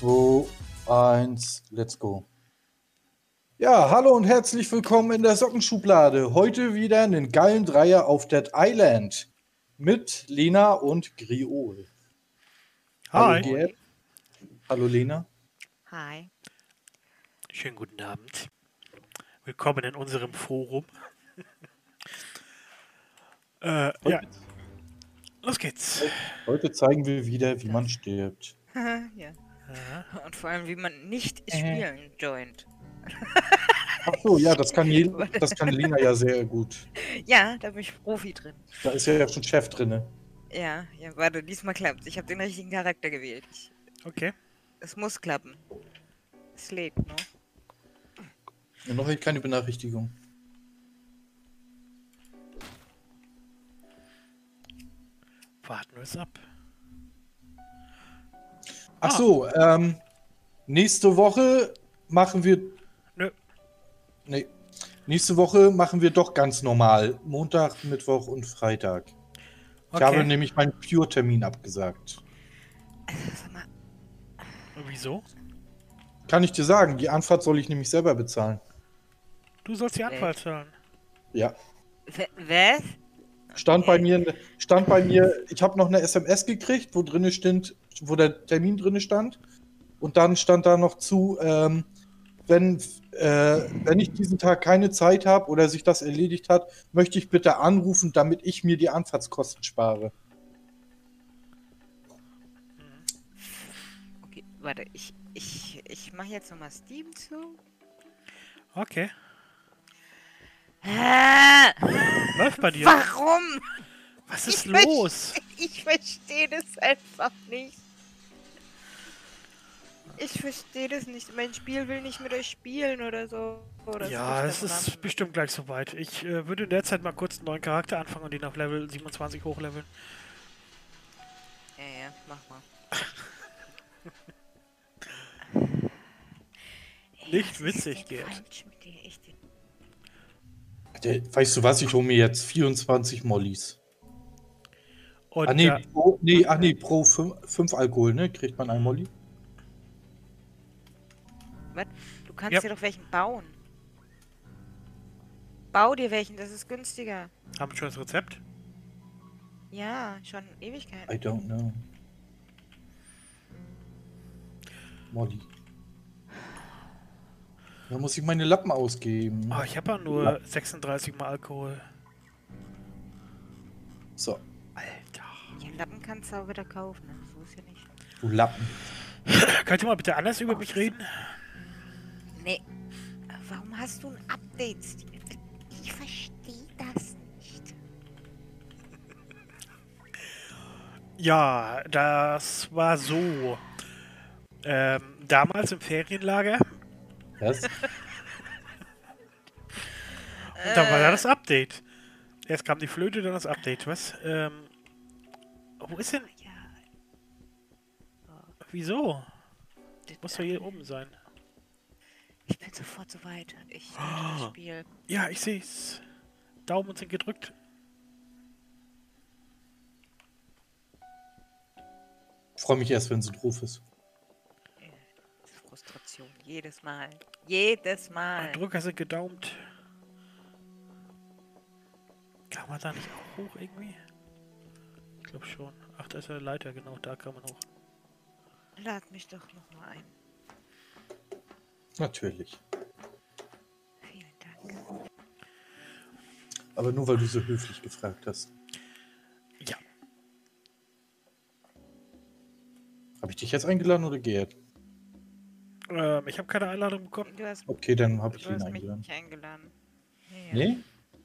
2, 1, let's go. Ja, hallo und herzlich willkommen in der Sockenschublade. Heute wieder einen geilen Dreier auf Dead Island mit Lena und Griol. Hallo Hi. Gerd. Hallo Lena. Hi. Schönen guten Abend. Willkommen in unserem Forum. Ja, los geht's. Heute zeigen wir wieder, wie man stirbt. Ja. Ja. Und vor allem, wie man nicht spielen joint. Ach so, ja, das kann Lena ja sehr gut. Ja, da bin ich Profi drin. Da ist ja schon Chef drinne. Ja, warte, diesmal klappt's. Ich habe den richtigen Charakter gewählt. Okay. Es muss klappen. Es lädt, ne? Und noch keine Benachrichtigung. Warten wir es ab. Ach so, nächste Woche machen wir... Nö. Nee. Nächste Woche machen wir doch ganz normal. Montag, Mittwoch und Freitag. Ich Okay. habe nämlich meinen Pure-Termin abgesagt. Sag mal, Wieso? Kann ich dir sagen, die Anfahrt soll ich nämlich selber bezahlen. Du sollst die Anfahrt zahlen. Ja. was? Stand bei mir, ich habe noch eine SMS gekriegt, wo der Termin drinne stand. Und dann stand da noch zu, wenn ich diesen Tag keine Zeit habe oder sich das erledigt hat, möchte ich bitte anrufen, damit ich mir die Anfahrtskosten spare. Okay, warte, ich mache jetzt nochmal Steam zu. Okay. Läuft bei dir? Warum? Was ist los? Ich verstehe das einfach nicht. Ich verstehe das nicht. Mein Spiel will nicht mit euch spielen oder so. Oder Ja, es ist bestimmt gleich soweit. Ich würde in der Zeit mal kurz einen neuen Charakter anfangen und ihn auf Level 27 hochleveln. Ja, mach mal. Nicht witzig, Gerd. Weißt du was, ich hole mir jetzt 24 Mollys. Und Pro 5 Alkohol, ne? Kriegt man einen Molly? Was? Du kannst dir doch welchen bauen. Bau dir welchen, das ist günstiger. haben wir schon das Rezept? Ja, schon Ewigkeiten. I don't know. Molly. Da muss ich meine Lappen ausgeben. Oh, ich habe ja nur 36 mal Alkohol. So. Alter. Ja, Lappen kannst du auch wieder kaufen, ne? So ist ja nicht. Du Lappen. Könnt ihr mal bitte anders über mich reden? Nee. Warum hast du ein Update? Ich verstehe das nicht. Ja, das war so. Damals im Ferienlager. Was? Und da war ja das Update. Erst kam die Flöte, dann das Update. Was? Wo ist denn? Ja. Wieso? Muss doch hier oben sein. Ich bin sofort soweit. Ich möchte das Spiel. Ja, ich seh's. Daumen sind gedrückt. Ich freue mich erst, wenn sie drauf ist. Frustration. Jedes Mal. Jedes Mal. Drücker sind gedaumt. Kann man da nicht auch hoch irgendwie? Ich glaube schon. Ach, da ist ja eine Leiter, genau, da kann man hoch. Lad mich doch nochmal ein. Natürlich. Vielen Dank. Aber nur, weil du so höflich gefragt hast. Ja. Habe ich dich jetzt eingeladen oder Gerd? Ich habe keine Einladung bekommen. Du hast, Okay, dann habe ich du ihn hast mich eingeladen. nicht eingeladen. Ja. Nee?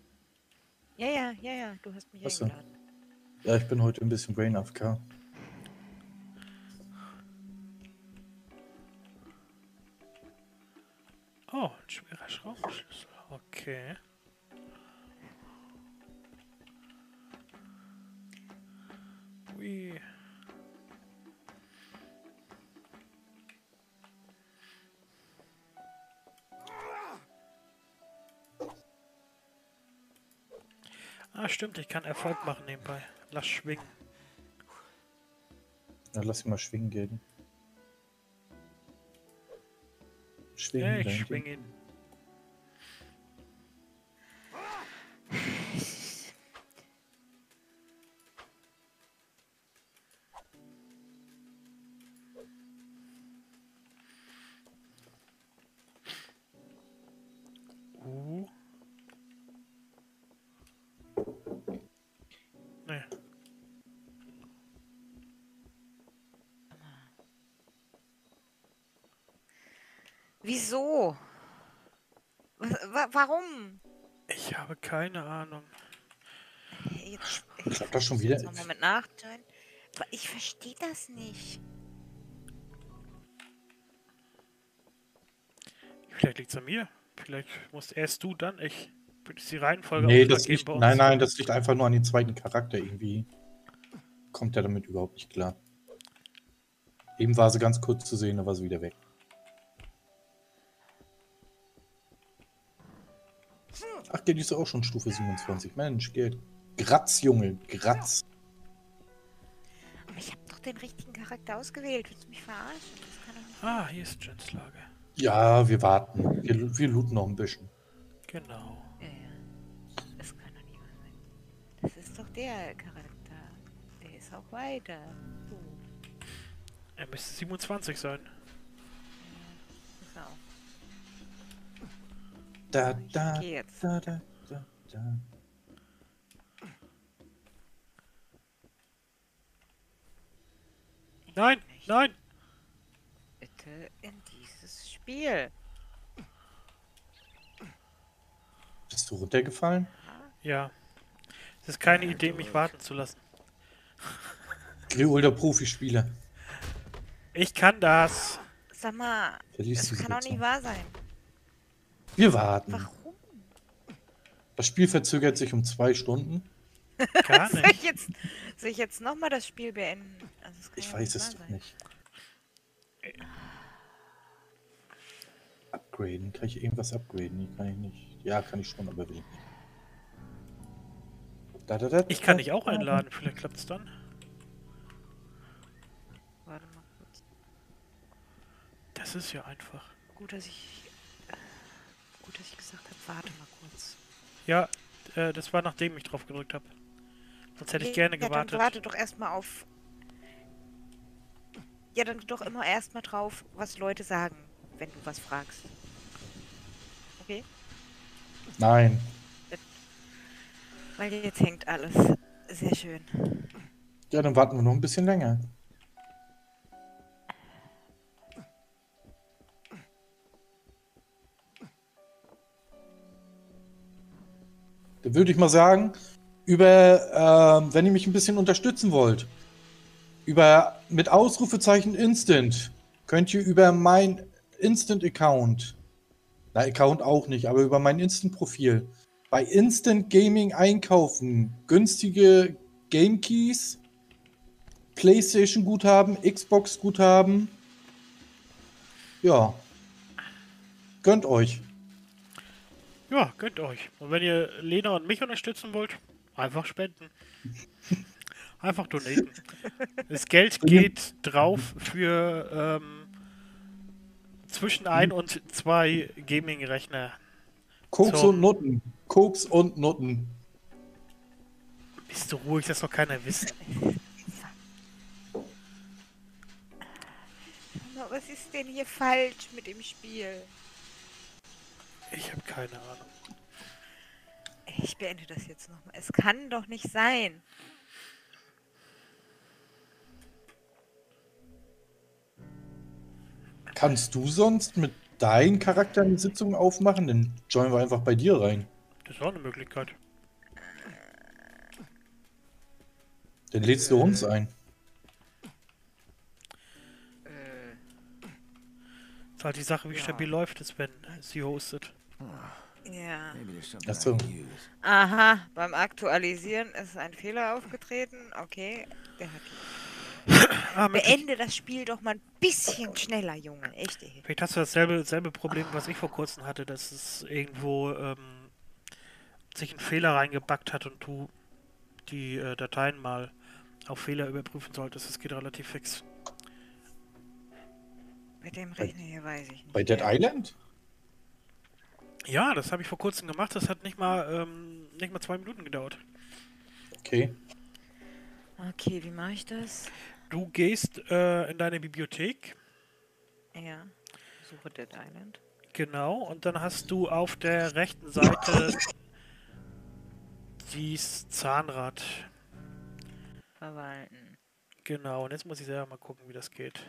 Ja, du hast mich Ach so. eingeladen. Ja, ich bin heute ein bisschen Brain AFK. Oh, ein schwerer Schraubenschlüssel. Okay. Ui. Ah, stimmt, ich kann Erfolg machen nebenbei. Lass schwingen. Ja, lass ihn mal schwingen gehen. Schwingen, ich schwing ihn. Nee. Wieso? Warum? Ich habe keine Ahnung. Jetzt, Klappt das schon wieder? Jetzt noch mal mit nachschauen. Aber ich verstehe das nicht. Vielleicht liegt es an mir. Vielleicht musst erst du, dann ich. Ist die Reihenfolge Nee, ausschlaggebend das liegt, bei uns? nein, nein, das liegt einfach nur an den zweiten Charakter irgendwie. Kommt der damit überhaupt nicht klar. Eben war sie ganz kurz zu sehen, da war sie wieder weg. Ach, die ist ja auch schon Stufe 27. Mensch, geht. Gratz, Junge, Gratz. Aber ich habe doch den richtigen Charakter ausgewählt. Willst du mich verarschen? Das kann doch nicht. Ah, hier ist Jens Lager. Ja, wir warten. Wir looten noch ein bisschen. Genau. Ja. Das kann doch nicht wahr sein. Das ist doch der Charakter. Der ist auch weiter. Er müsste 27 sein. Ist er auch. Da, Geh jetzt. da, da, da, da. Nein, nein! Bitte in dieses Spiel. Bist du runtergefallen? Ja. Es ist keine Idee, mich warten zu lassen. Griolder Profispieler. Ich kann das. Sag mal, Verliest das die kann doch nicht Situation. wahr sein. Wir warten. Warum? Das Spiel verzögert sich um 2 Stunden. Gar Soll nicht. ich jetzt nochmal das Spiel beenden? Also, das kann Ich ja weiß nicht es wahr doch sein. nicht. Upgraden. Kann ich irgendwas upgraden? Nee, kann ich nicht. Ja, kann ich schon, aber will ich nicht. Ich kann dich auch einladen, vielleicht klappt es dann. Warte mal kurz. Das ist ja einfach. Gut, dass ich gesagt habe, warte mal kurz. Ja, das war nachdem ich drauf gedrückt habe. Sonst hätte ich gerne Ja, gewartet. dann warte doch erstmal auf. Ja, dann doch immer erstmal drauf, was Leute sagen, wenn du was fragst. Okay? Nein. Weil jetzt hängt alles. Sehr schön. Ja, dann warten wir noch ein bisschen länger. Dann würde ich mal sagen, wenn ihr mich ein bisschen unterstützen wollt, mit Ausrufezeichen Instant, könnt ihr über mein Instant-Account, Account auch nicht, aber über mein Instant-Profil, bei Instant Gaming einkaufen, günstige Game Keys, PlayStation-Guthaben, Xbox-Guthaben. Ja. Gönnt euch. Ja, gönnt euch. Und wenn ihr Lena und mich unterstützen wollt, einfach spenden. Einfach donaten. Das Geld geht drauf für zwischen 1 und 2 Gaming-Rechner. Koks So. und Nutten. Koks und Nutten. Bist du ruhig, das soll keiner wissen. Was ist denn hier falsch mit dem Spiel? Ich habe keine Ahnung. Ich beende das jetzt nochmal. Es kann doch nicht sein. Kannst du sonst mit deinen Charakter eine Sitzung aufmachen? Dann joinen wir einfach bei dir rein. Das ist auch eine Möglichkeit. Dann lädst du uns ein. Ist halt die Sache, wie stabil läuft es, wenn sie hostet. Ja. Ach so. Aha, beim Aktualisieren ist ein Fehler aufgetreten. Okay, der hat. Beende das Spiel doch mal ein bisschen schneller, Junge. Echt, ey. Vielleicht hast du dasselbe Problem, was ich vor kurzem hatte, dass es irgendwo sich ein Fehler reingebackt hat und du die Dateien mal auf Fehler überprüfen solltest. Das geht relativ fix. Bei dem Rechner hier weiß ich nicht. Bei Dead Island? Ja, das habe ich vor kurzem gemacht. Das hat nicht mal 2 Minuten gedauert. Okay. Okay, wie mache ich das? Du gehst in deine Bibliothek. Ja. Suche Dead Island. Genau. Und dann hast du auf der rechten Seite dieses Zahnrad. Verwalten. Genau. Und jetzt muss ich selber mal gucken, wie das geht.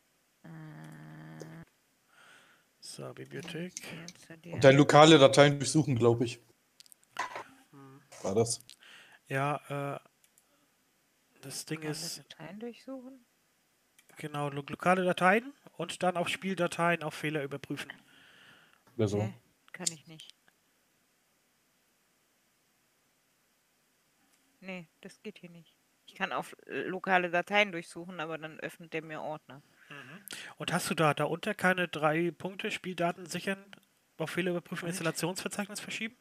So, Bibliothek. Und dann lokale Dateien durchsuchen, glaube ich. War das? Ja, das Ding Lokale ist, Dateien durchsuchen? genau, lokale Dateien und dann auf Spieldateien auf Fehler überprüfen. Oder so. Hä? Kann ich nicht. Nee, das geht hier nicht. Ich kann auf lokale Dateien durchsuchen, aber dann öffnet der mir Ordner. Und hast du da darunter keine 3 Punkte, Spieldaten sichern, auf Fehler überprüfen, Und? Installationsverzeichnis verschieben?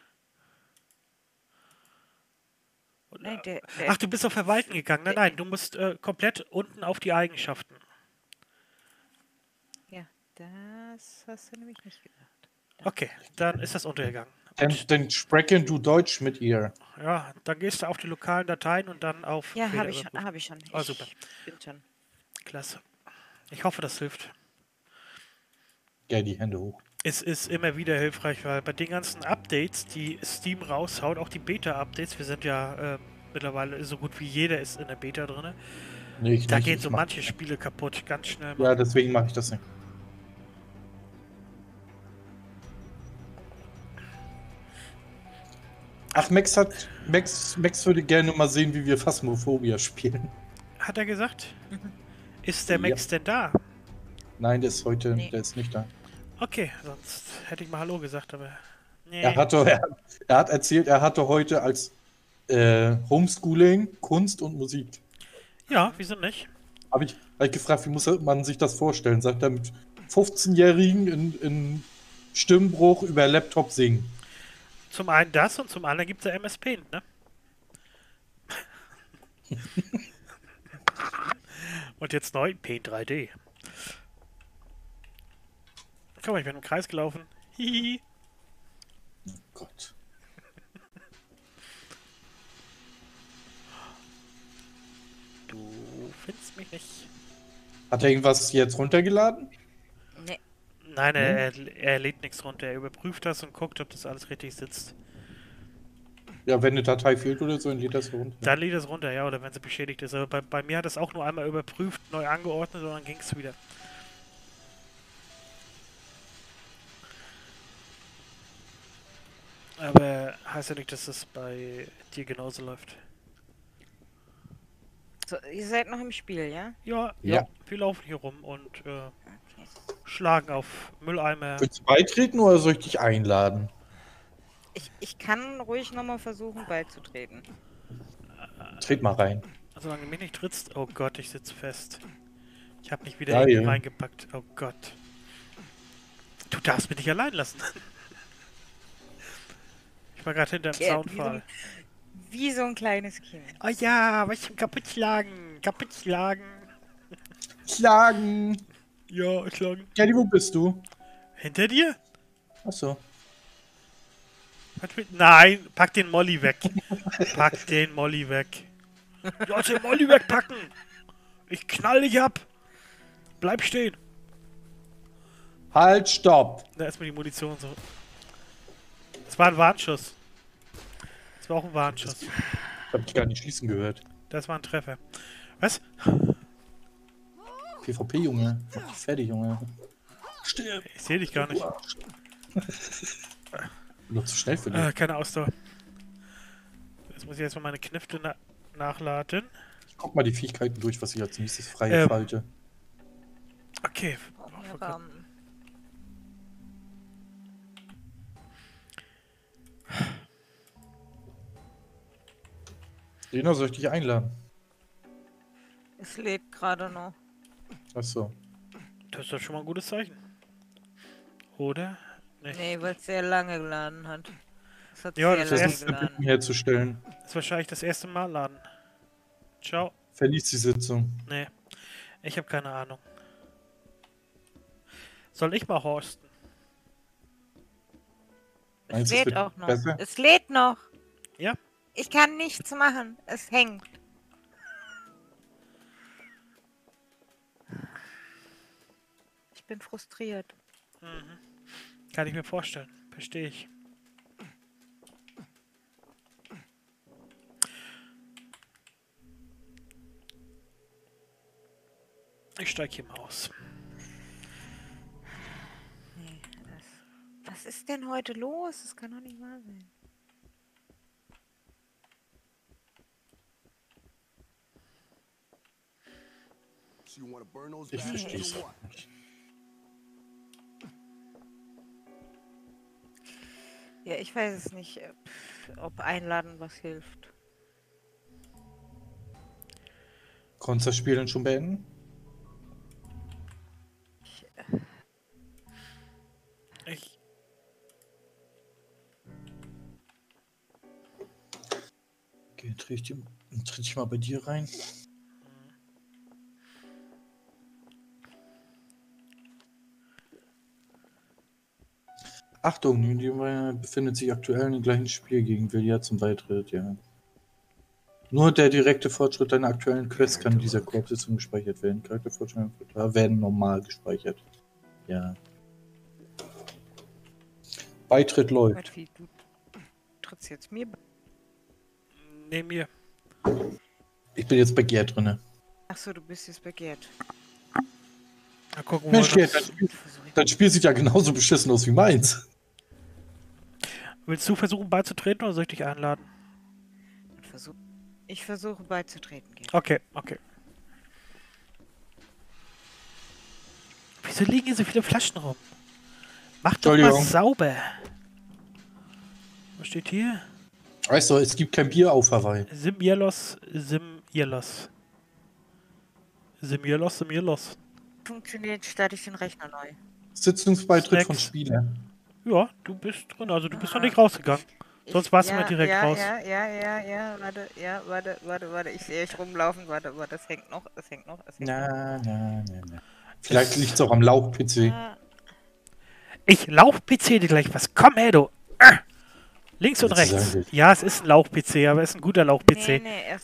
Nein, Ach, du bist auf Verwalten gegangen. Nein, nein, du musst komplett unten auf die Eigenschaften. Ja, das hast du nämlich nicht gesagt. Okay, dann ist das untergegangen. Dann sprechen du Deutsch mit ihr. Ja, dann gehst du auf die lokalen Dateien und dann auf Ja, Fehler habe ich, überprüfen. hab ich schon. Ah, super. Ich bin schon. Klasse. Ich hoffe, das hilft. Ja, die Hände hoch. Es ist immer wieder hilfreich, weil bei den ganzen Updates, die Steam raushaut, auch die Beta-Updates, wir sind ja mittlerweile so gut wie jeder ist in der Beta drin. Nee, ich Da nicht, gehen ich so mach- manche Spiele kaputt, ganz schnell. Ja, deswegen mache ich das nicht. Ach, Max würde gerne mal sehen, wie wir Phasmophobia spielen. Hat er gesagt? Ist der Max denn da? Nein, der ist heute, Nee. der ist nicht da. Okay, sonst hätte ich mal Hallo gesagt, aber. Nee. Er hat erzählt, er hatte heute als Homeschooling Kunst und Musik. Ja, wieso nicht? Hab ich gefragt, wie muss man sich das vorstellen? Sagt er, mit 15-Jährigen in Stimmbruch über Laptop singen. Zum einen das und zum anderen gibt es ja MS Paint, ne? Und jetzt neu Paint 3D. Guck mal, ich bin im Kreis gelaufen. Hihi. Oh Gott. Du findest mich nicht. Hat er irgendwas jetzt runtergeladen? Nee. Nein, er lädt nichts runter. Er überprüft das und guckt, ob das alles richtig sitzt. Ja, wenn eine Datei fehlt oder so, dann lädt das runter. Dann lädt es runter, ja, oder wenn sie beschädigt ist. Aber bei mir hat es auch nur einmal überprüft, neu angeordnet und dann ging es wieder. Aber heißt ja nicht, dass es bei dir genauso läuft. So, ihr seid noch im Spiel, ja? Ja, Ja. wir laufen hier rum und Okay. schlagen auf Mülleimer. Willst du beitreten oder soll ich dich einladen? Ich kann ruhig nochmal versuchen beizutreten. Tret mal rein. Solange du mich nicht trittst. Oh Gott, ich sitze fest. Ich habe mich wieder Geil. irgendwie reingepackt. Oh Gott. Du darfst mich nicht allein lassen. Ich war gerade hinter dem Ja, Zaunpfahl. Wie so ein kleines Kind. Oh ja, was zum kaputtschlagen. Kaputtschlagen. Schlagen! Ja, schlagen. Kelly, wo bist du? Hinter dir? Achso. Nein, pack den Molly weg. Pack den Molly weg. Du sollst den Molly wegpacken. Ich knall dich ab. Bleib stehen. Halt, stopp! Da ist mir die Munition so. Das war ein Warnschuss. Das war auch ein Warnschuss. Hab ich gar nicht schießen gehört. Das war ein Treffer. Was? PvP, Junge. Mach dich fertig, Junge. Stirb! Ich sehe dich gar nicht. Bin doch zu schnell für dich. Keine Ausdauer. Jetzt muss ich erstmal meine Knifte nachladen. Ich guck mal die Fähigkeiten durch, was ich als nächstes freihalte. Okay. Lena, soll ich dich einladen? Es lebt gerade noch. Achso. Das ist doch schon mal ein gutes Zeichen. Oder? Nee, weil es sehr lange geladen hat. Es hat Ja, sehr das lange erste geladen. herzustellen. Das ist wahrscheinlich das erste Mal laden. Ciao. Verließ die Sitzung. Nee. Ich habe keine Ahnung. Soll ich mal horsten? Es Meinst du, es lädt wird auch noch. besser? Es lädt noch. Ja. Ich kann nichts machen. Es hängt. Ich bin frustriert. Mhm. Kann ich mir vorstellen. Verstehe ich. Ich steige hier mal aus. Nee, was ist denn heute los? Das kann doch nicht wahr sein. Ich verstehe es auch nicht. Ja, ich weiß es nicht, ob Einladen was hilft. Konntest du das Spiel denn schon beenden? Ich. Okay, tritt ich mal bei dir rein. Achtung, die befindet sich aktuell im gleichen Spiel gegen Vilja zum Beitritt, ja. Nur der direkte Fortschritt deiner aktuellen Quest kann in dieser Koop-Sitzung gespeichert werden. Charakterfortschritte werden normal gespeichert. Ja. Beitritt läuft. Wie, du trittst jetzt mir bei. Nee, mir. Ich bin jetzt bei Gerd drinne. Achso, du bist jetzt begehrt. Mal gucken, Mensch, wo wir Gerd, dein Spiel sieht ja genauso beschissen aus wie meins. Willst du versuchen beizutreten oder soll ich dich einladen? Ich versuche beizutreten. Gerd. Okay, okay. Wieso liegen hier so viele Flaschen rum? Mach doch mal Entschuldigung. sauber. Was steht hier? Weißt du, es gibt kein Bier auf Hawaii. Simjelos, Simjelos. Simjelos, Simjelos. Funktioniert, starte ich den Rechner neu. Sitzungsbeitritt von Snacks. Spielern. Ja, du bist drin, also du bist noch nicht rausgegangen. Sonst warst du mal direkt raus. Warte, ich sehe euch rumlaufen, warte, es hängt noch. Na. Vielleicht liegt es auch am Lauch-PC. Ich Lauch-PC dir gleich was. Komm her, du. Links und Was sagen rechts. willst. Ja, es ist ein Lauch-PC, aber es ist ein guter Lauch-PC.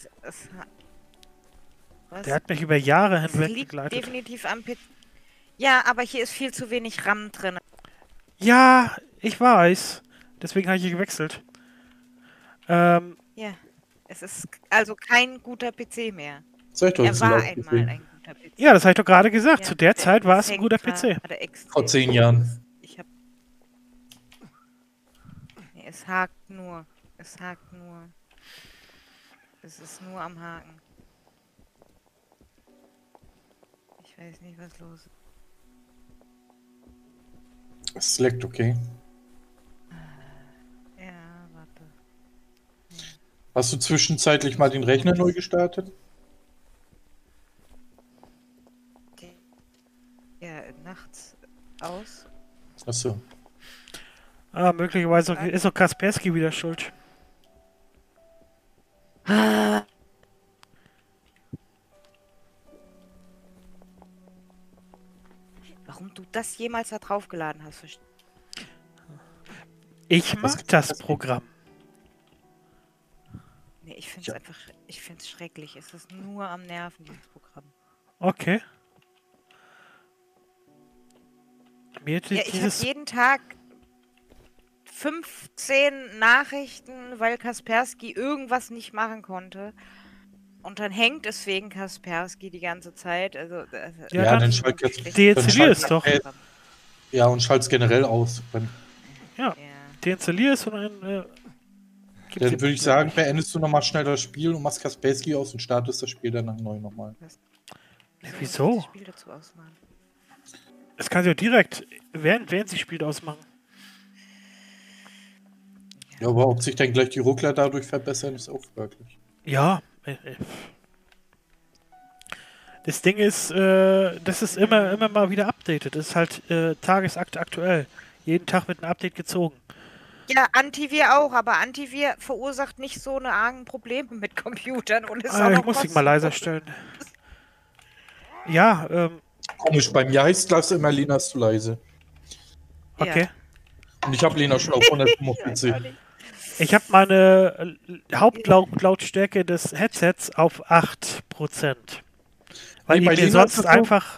Was? Der hat mich über Jahre Es hinweg liegt begleitet. definitiv am PC. Ja, aber hier ist viel zu wenig RAM drin. Ja, ich weiß. Deswegen habe ich hier gewechselt. Ja, es ist also kein guter PC mehr. Sag ich doch, Er es ist ein war Lauch-PC. einmal ein guter PC. Ja, das habe ich doch gerade gesagt. Ja, Zu der Zeit war es ein hängt guter gerade PC. extrem. Vor 10 Jahren. Ich hab. Nee, es hakt nur. Es ist nur am Haken. Ich weiß nicht, was los ist. Es leckt, okay. Ja, warte. Hast du zwischenzeitlich mal den Rechner neu gestartet? Ja, nachts aus. Achso. Ah, möglicherweise ist auch Kaspersky wieder schuld. Warum du das jemals da draufgeladen hast, Ich mag das Programm. Nee, ich find's Ja. einfach, ich find's schrecklich. Es ist nur am Nerven, dieses Programm. Okay. Mir Ja, ich habe dieses jeden Tag 15 Nachrichten, weil Kaspersky irgendwas nicht machen konnte. Und dann hängt es wegen Kaspersky die ganze Zeit. Also, Ja, Ja, dann dann schalt jetzt. deinstallier es doch. Ja, und schalt's generell aus. Ja, Ja. deinstallier es und dann gibt's Dann die würde ich Probleme sagen, nicht. beendest du nochmal schnell das Spiel und machst Kaspersky aus und startest das Spiel danach neu nochmal. Wieso? muss ich das Spiel dazu ausmachen? Das kann sie ja direkt, während sie spielt, ausmachen. Ja, aber ob sich dann gleich die Ruckler dadurch verbessern, ist auch fraglich. Ja. Das Ding ist, das ist immer mal wieder updated. Das ist halt tagesaktuell. Jeden Tag wird ein Update gezogen. Ja, Antivir auch, aber Antivir verursacht nicht so eine argen Probleme mit Computern und ist auch Ich noch muss dich mal leiser kostenlos. stellen. Ja, Komisch, bei mir heißt das immer, Lena ist zu leise. Okay. Und ich habe Lena schon auf 145. Ich habe meine Hauptlautstärke des Headsets auf 8%. Weil Nee, bei die mir Lena ist sonst das so. einfach...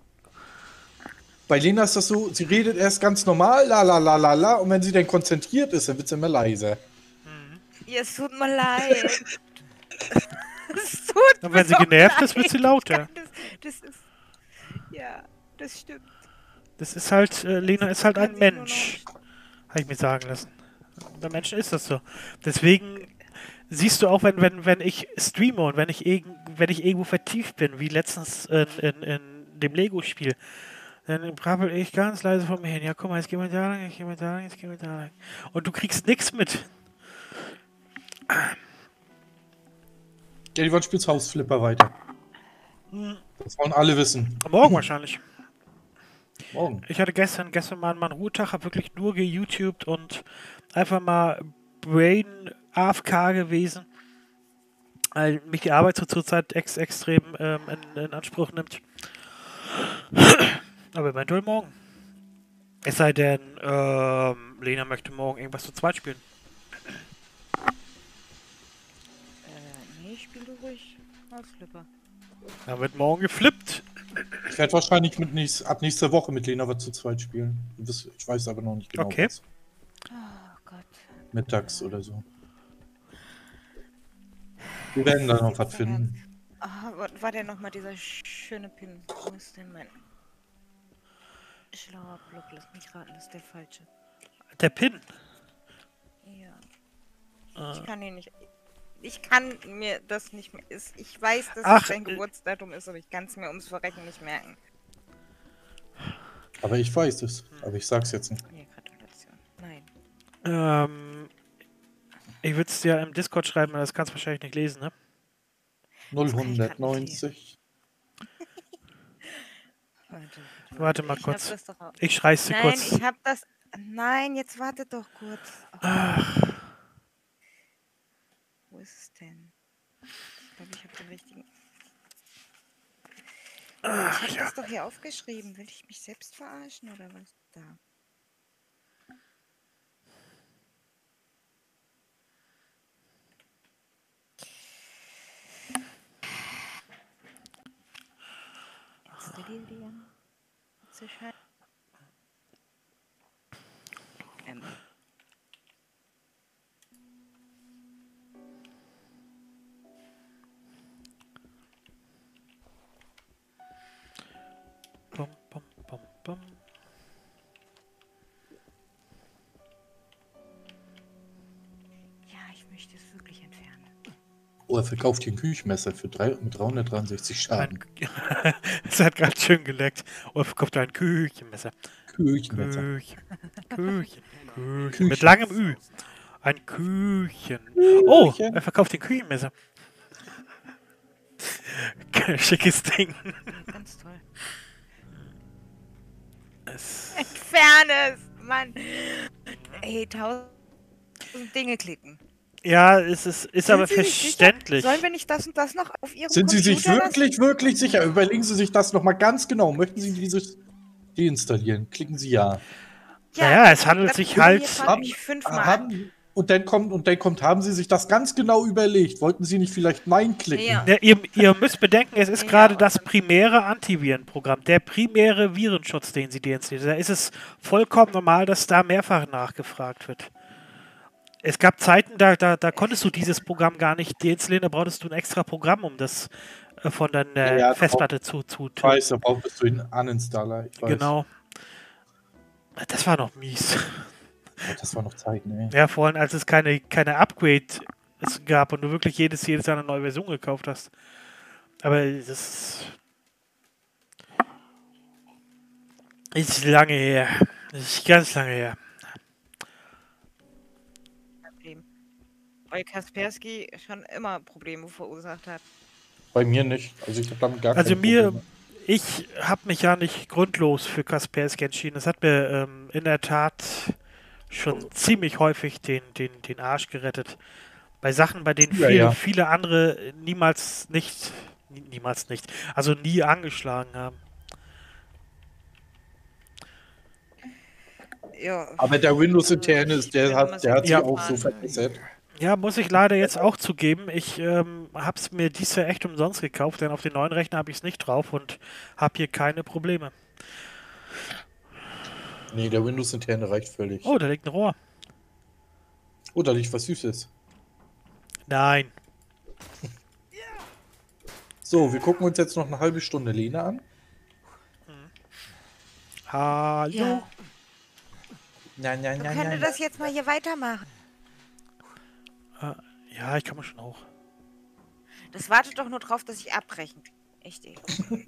Bei Lena ist das so, sie redet erst ganz normal, la la la la la, und wenn sie dann konzentriert ist, dann wird sie immer leiser. Ja, es tut mir leid. Es tut Und mir wenn sie so genervt ist, wird leid. sie lauter. Das ist... Ja, das stimmt. Das ist halt, Lena ist halt Kann ein ich nur Mensch. Habe ich mir sagen lassen. Bei Menschen ist das so. Deswegen siehst du auch, wenn ich streame und wenn ich irgendwo vertieft bin, wie letztens in dem Lego-Spiel, dann brabbel ich ganz leise vor mir hin. Ja, guck mal, jetzt gehen wir da lang, jetzt gehen wir da lang, jetzt gehen wir da lang. Und du kriegst nichts mit. Ja, die wollen spielst Hausflipper weiter. Das wollen alle wissen. Morgen wahrscheinlich. Morgen. Ich hatte gestern mal einen Ruhetag, habe wirklich nur geYouTubed und einfach mal Brain AFK gewesen, weil mich die Arbeit zurzeit extrem in Anspruch nimmt. Aber eventuell morgen. Es sei denn, Lena möchte morgen irgendwas zu zweit spielen. Nee, spiel du ruhig Hausflipper. Da wird morgen geflippt. Ich werde wahrscheinlich ab nächster Woche mit Lena was zu zweit spielen. Ich weiß aber noch nicht genau. Okay. Was. Oh Gott. Mittags oder so. Wir werden da noch was finden. War der nochmal dieser schöne Pin? Wo ist denn mein schlauer Block? Lass mich raten, das ist der falsche. Der Pin. Ja. Ich kann ihn nicht. Ich kann mir das nicht mehr. Ich weiß, dass Ach, es dein Geburtsdatum ist, aber ich kann es mir ums Verrecken nicht merken. Aber ich weiß es. Aber ich sag's jetzt nicht. Nee, Gratulation. Nein. Ich würde es dir im Discord schreiben, aber das kannst du wahrscheinlich nicht lesen, ne? 090. Warte mal kurz. Das doch auch. Ich schrei's dir Nein, kurz. ich hab das. Nein, jetzt wartet doch kurz. Oh, wo ist es denn? Ich glaube, ich habe den richtigen. Ich habe das doch hier aufgeschrieben. Will ich mich selbst verarschen oder was? Da. Installieren. Sicher. Bum, bum, bum, bum. Ja, ich möchte es wirklich entfernen. Oh, er verkauft hier ein Küchenmesser mit 363 Schaden. Es hat gerade schön geleckt. Oh, er verkauft ein Küchenmesser. Küchenmesser. Küchen. Mit langem Ü. Ein Küchen. Oh, er verkauft den Küchenmesser. Schickes Ding. Ganz toll. Es Entferne es, Mann. Ey, 1000 Dinge klicken. ja, es ist aber Sind Sie sich verständlich. sicher? Sollen wir nicht das und das noch auf Ihrem Sind Sie sich Computer wirklich, wirklich sicher? Überlegen Sie sich das nochmal ganz genau. Möchten Sie dieses deinstallieren? Klicken Sie ja. Naja, es handelt sich halt. Und dann kommt, haben Sie sich das ganz genau überlegt? Wollten Sie nicht vielleicht Nein klicken? Ja. Ja, ihr müsst bedenken, es ist Ja, gerade aber- das primäre Antivirenprogramm, der primäre Virenschutz, den sie deinstallieren. Da ist es vollkommen normal, dass da mehrfach nachgefragt wird. Es gab Zeiten, da konntest du dieses Programm gar nicht deinstallieren, da brauchtest du ein extra Programm, um das von deiner Ja, Festplatte zu Ich weiß, da brauchst du einen Uninstaller. Ich weiß. Genau. Das war noch mies. Das war noch Zeit, ne? Ja, vor allem als es keine Upgrade gab und du wirklich jedes Jahr eine neue Version gekauft hast. Aber das ist lange her. Das ist ganz lange her. Problem. Weil Kaspersky schon immer Probleme verursacht hat. Bei mir nicht. Also ich habe damit gar Also keine Probleme. ich habe mich ja nicht grundlos für Kaspersky entschieden. Das hat mir in der Tat schon ziemlich häufig den Arsch gerettet. Bei Sachen, bei denen viele andere niemals nicht, also nie angeschlagen haben. ja. Aber der Windows Also, interne ich ist, der bin immer hat so sich Ja. auch so gefahren. verbessert. Ja, muss ich leider jetzt auch zugeben. Ich habe es mir dies Jahr echt umsonst gekauft, denn auf den neuen Rechner habe ich es nicht drauf und habe hier keine Probleme. Nee, der Windows interne reicht völlig. Oh, da liegt ein Rohr. Oh, da liegt was Süßes. Nein. So, wir gucken uns jetzt noch eine halbe Stunde Lena an. Hallo. Ja. Nein, nein, Wir können das jetzt mal hier weitermachen. Ja, ich kann mal schon auch. Das wartet doch nur drauf, dass ich abbrechen. Echt, ey.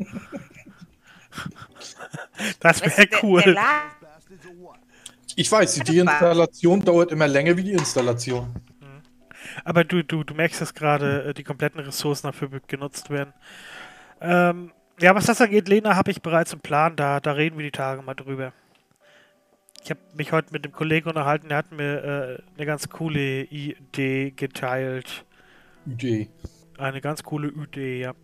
Das Weißt wäre du, cool. der Laden Ich weiß, die Installation dauert immer länger wie die Installation. Aber du merkst, dass gerade die kompletten Ressourcen dafür genutzt werden. Ja, was das angeht, Lena, habe ich bereits einen Plan. Da reden wir die Tage mal drüber. Ich habe mich heute mit dem Kollegen unterhalten, der hat mir eine ganz coole Idee geteilt. Idee. Eine ganz coole Idee, ja.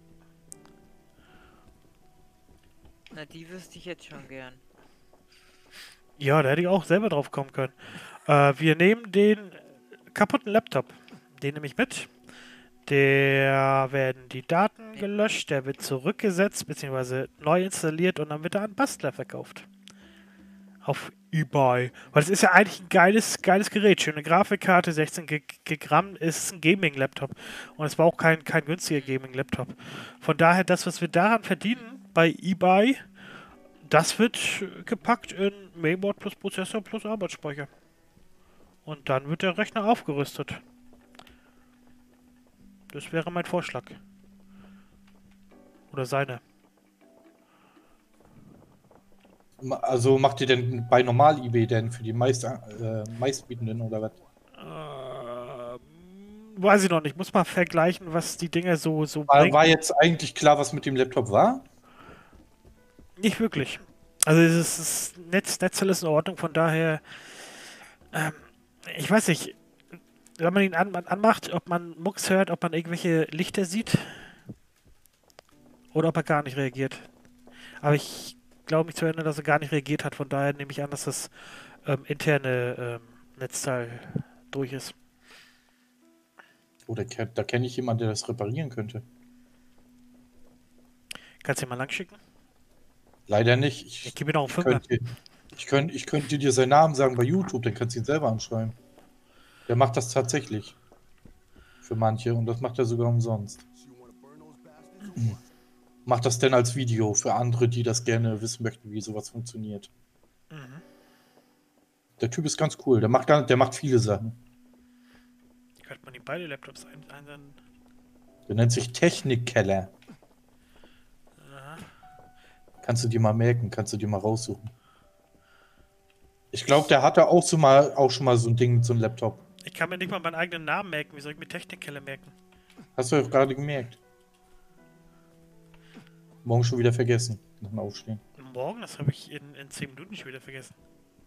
Na, die wüsste ich jetzt schon gern. Ja, da hätte ich auch selber drauf kommen können. Wir nehmen den kaputten Laptop. Den nehme ich mit. Der werden die Daten gelöscht, der wird zurückgesetzt, beziehungsweise neu installiert und dann wird er an Bastler verkauft. Auf eBay. Weil es ist ja eigentlich ein geiles Gerät. Schöne Grafikkarte, 16 GB ist ein Gaming-Laptop. Und es war auch kein günstiger Gaming-Laptop. Von daher, das, was wir daran verdienen bei eBay, das wird gepackt in Mainboard plus Prozessor plus Arbeitsspeicher. Und dann wird der Rechner aufgerüstet. Das wäre mein Vorschlag. Oder seine. Also macht ihr denn bei Normal-eBay denn für die meistbietenden oder was? Weiß ich noch nicht. Muss mal vergleichen, was die Dinger so War jetzt eigentlich klar, was mit dem Laptop war? Nicht wirklich. Also es ist Netzteil ist in Ordnung, von daher ich weiß nicht, wenn man ihn anmacht, ob man Mucks hört, ob man irgendwelche Lichter sieht oder ob er gar nicht reagiert. Aber ich glaube mich zu erinnern, dass er gar nicht reagiert hat, von daher nehme ich an, dass das interne Netzteil durch ist. Oder da kenne ich jemanden, der das reparieren könnte. Kannst du ihn mal langschicken? Leider nicht. Ich gebe ihm noch einen Fünfer. Ich könnte dir seinen Namen sagen bei YouTube, dann kannst du ihn selber anschreiben. Der macht das tatsächlich. Für manche und das macht er sogar umsonst. Macht das denn als Video für andere, die das gerne wissen möchten, wie sowas funktioniert. Mhm. Der Typ ist ganz cool, der macht viele Sachen. Könnte man ihm beide Laptops einsenden? Der nennt sich Technikkeller. Aha. Kannst du dir mal merken, kannst du dir mal raussuchen. Ich glaube, der hatte auch schon mal so ein Ding, so ein Laptop. Ich kann mir nicht mal meinen eigenen Namen merken. Wie soll ich mir Technikkelle merken? Hast du doch gerade gemerkt. Morgen schon wieder vergessen, nach dem Aufstehen. Morgen? Das habe ich in 10 Minuten schon wieder vergessen.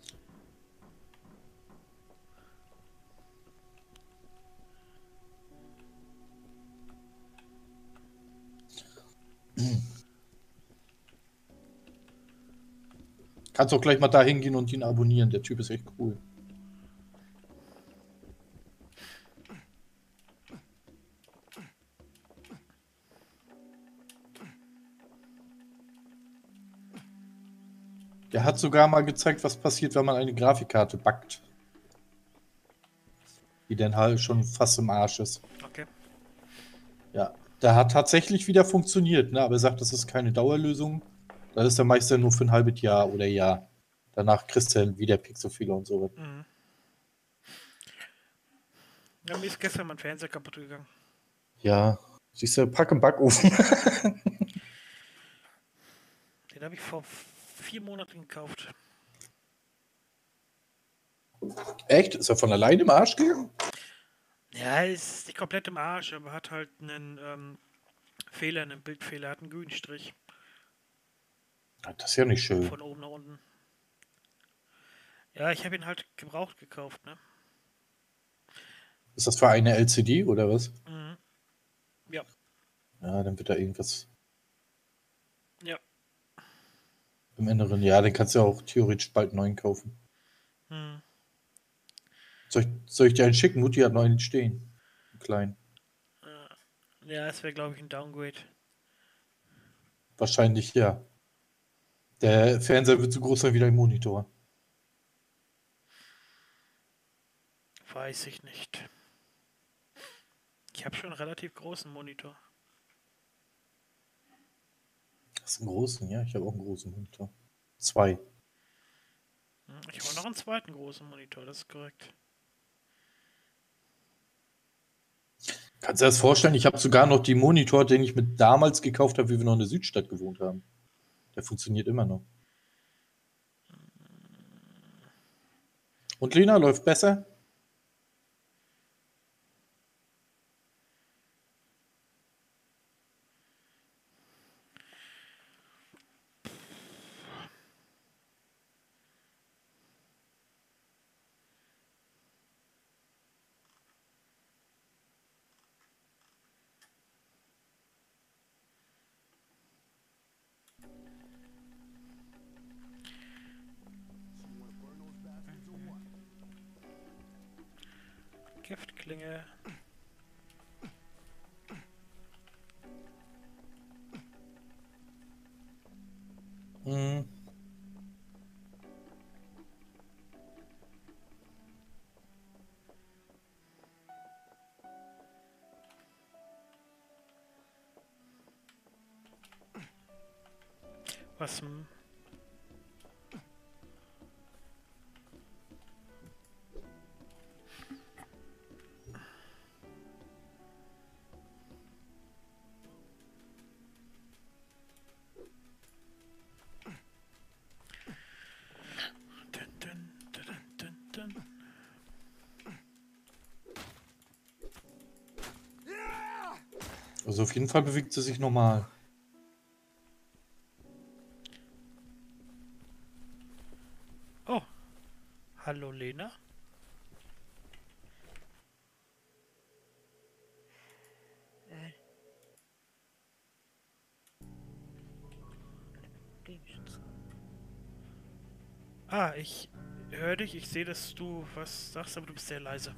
Kannst auch gleich mal da hingehen und ihn abonnieren. Der Typ ist echt cool. Der hat sogar mal gezeigt, was passiert, wenn man eine Grafikkarte backt. Die dann halt schon fast im Arsch ist. Okay. Ja, der hat tatsächlich wieder funktioniert, ne? Aber er sagt, das ist keine Dauerlösung. Das ist der Meister nur für ein halbes Jahr oder Jahr. Danach kriegst du dann wieder Pixelfehler und so. Mhm. Ja, mir ist gestern mein Fernseher kaputt gegangen. Ja, siehst du, pack im Backofen. Den habe ich vor 4 Monaten gekauft. Echt? Ist er von alleine im Arsch gegangen? Ja, ist nicht komplett im Arsch, aber hat halt einen Fehler, einen Bildfehler, hat einen grünen Strich. Das ist ja nicht schön. Von oben nach unten. Ja, ich habe ihn halt gebraucht gekauft, ne? Ist das für eine LCD oder was? Mhm. Ja. Ja, dann wird da irgendwas Ja. im Inneren. Ja, den kannst du ja auch theoretisch bald neuen kaufen. Hm. Soll ich dir einen schicken? Mutti hat noch einen stehen. Einen kleinen. Ja, es wäre, glaube ich, ein Downgrade. Wahrscheinlich, ja. Der Fernseher wird so groß sein wie dein Monitor. Weiß ich nicht. Ich habe schon einen relativ großen Monitor. Das ist ein großen, ja. Ich habe auch einen großen Monitor. 2. Ich habe noch einen zweiten großen Monitor, das ist korrekt. Kannst du dir das vorstellen? Ich habe sogar noch den Monitor, den ich mit damals gekauft habe, wie wir noch in der Südstadt gewohnt haben. Der funktioniert immer noch. Und Lena, läuft besser? Giftklinge. Mhm. Was? Also auf jeden Fall bewegt sie sich normal. Oh. Hallo Lena. Ah, ich höre dich, ich sehe, dass du was sagst, aber du bist sehr leise.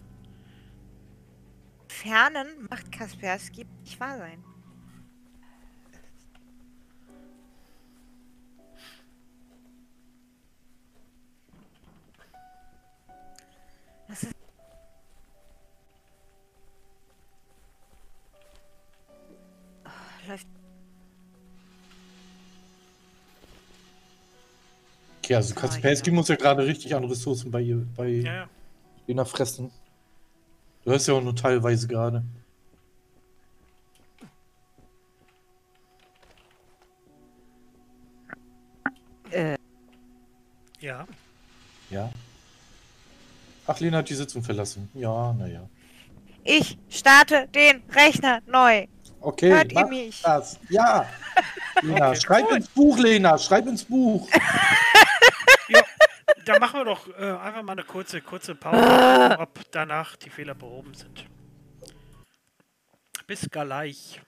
Fernen macht Kaspersky nicht wahr sein. Das ist läuft. Okay, also So, Kaspersky ja. muss ja gerade richtig an Ressourcen bei Ja. Lena fressen. Du hörst ja auch nur teilweise gerade. Ja. Ja. Ach, Lena hat die Sitzung verlassen. Ja, naja. Ich starte den Rechner neu. Okay, Hört ihr mach mich? das. Ja. Lena, Okay, schreib gut. ins Buch, Lena. Schreib ins Buch. Ja, dann machen wir doch einfach mal eine kurze Pause, ob danach die Fehler behoben sind. Bis gleich.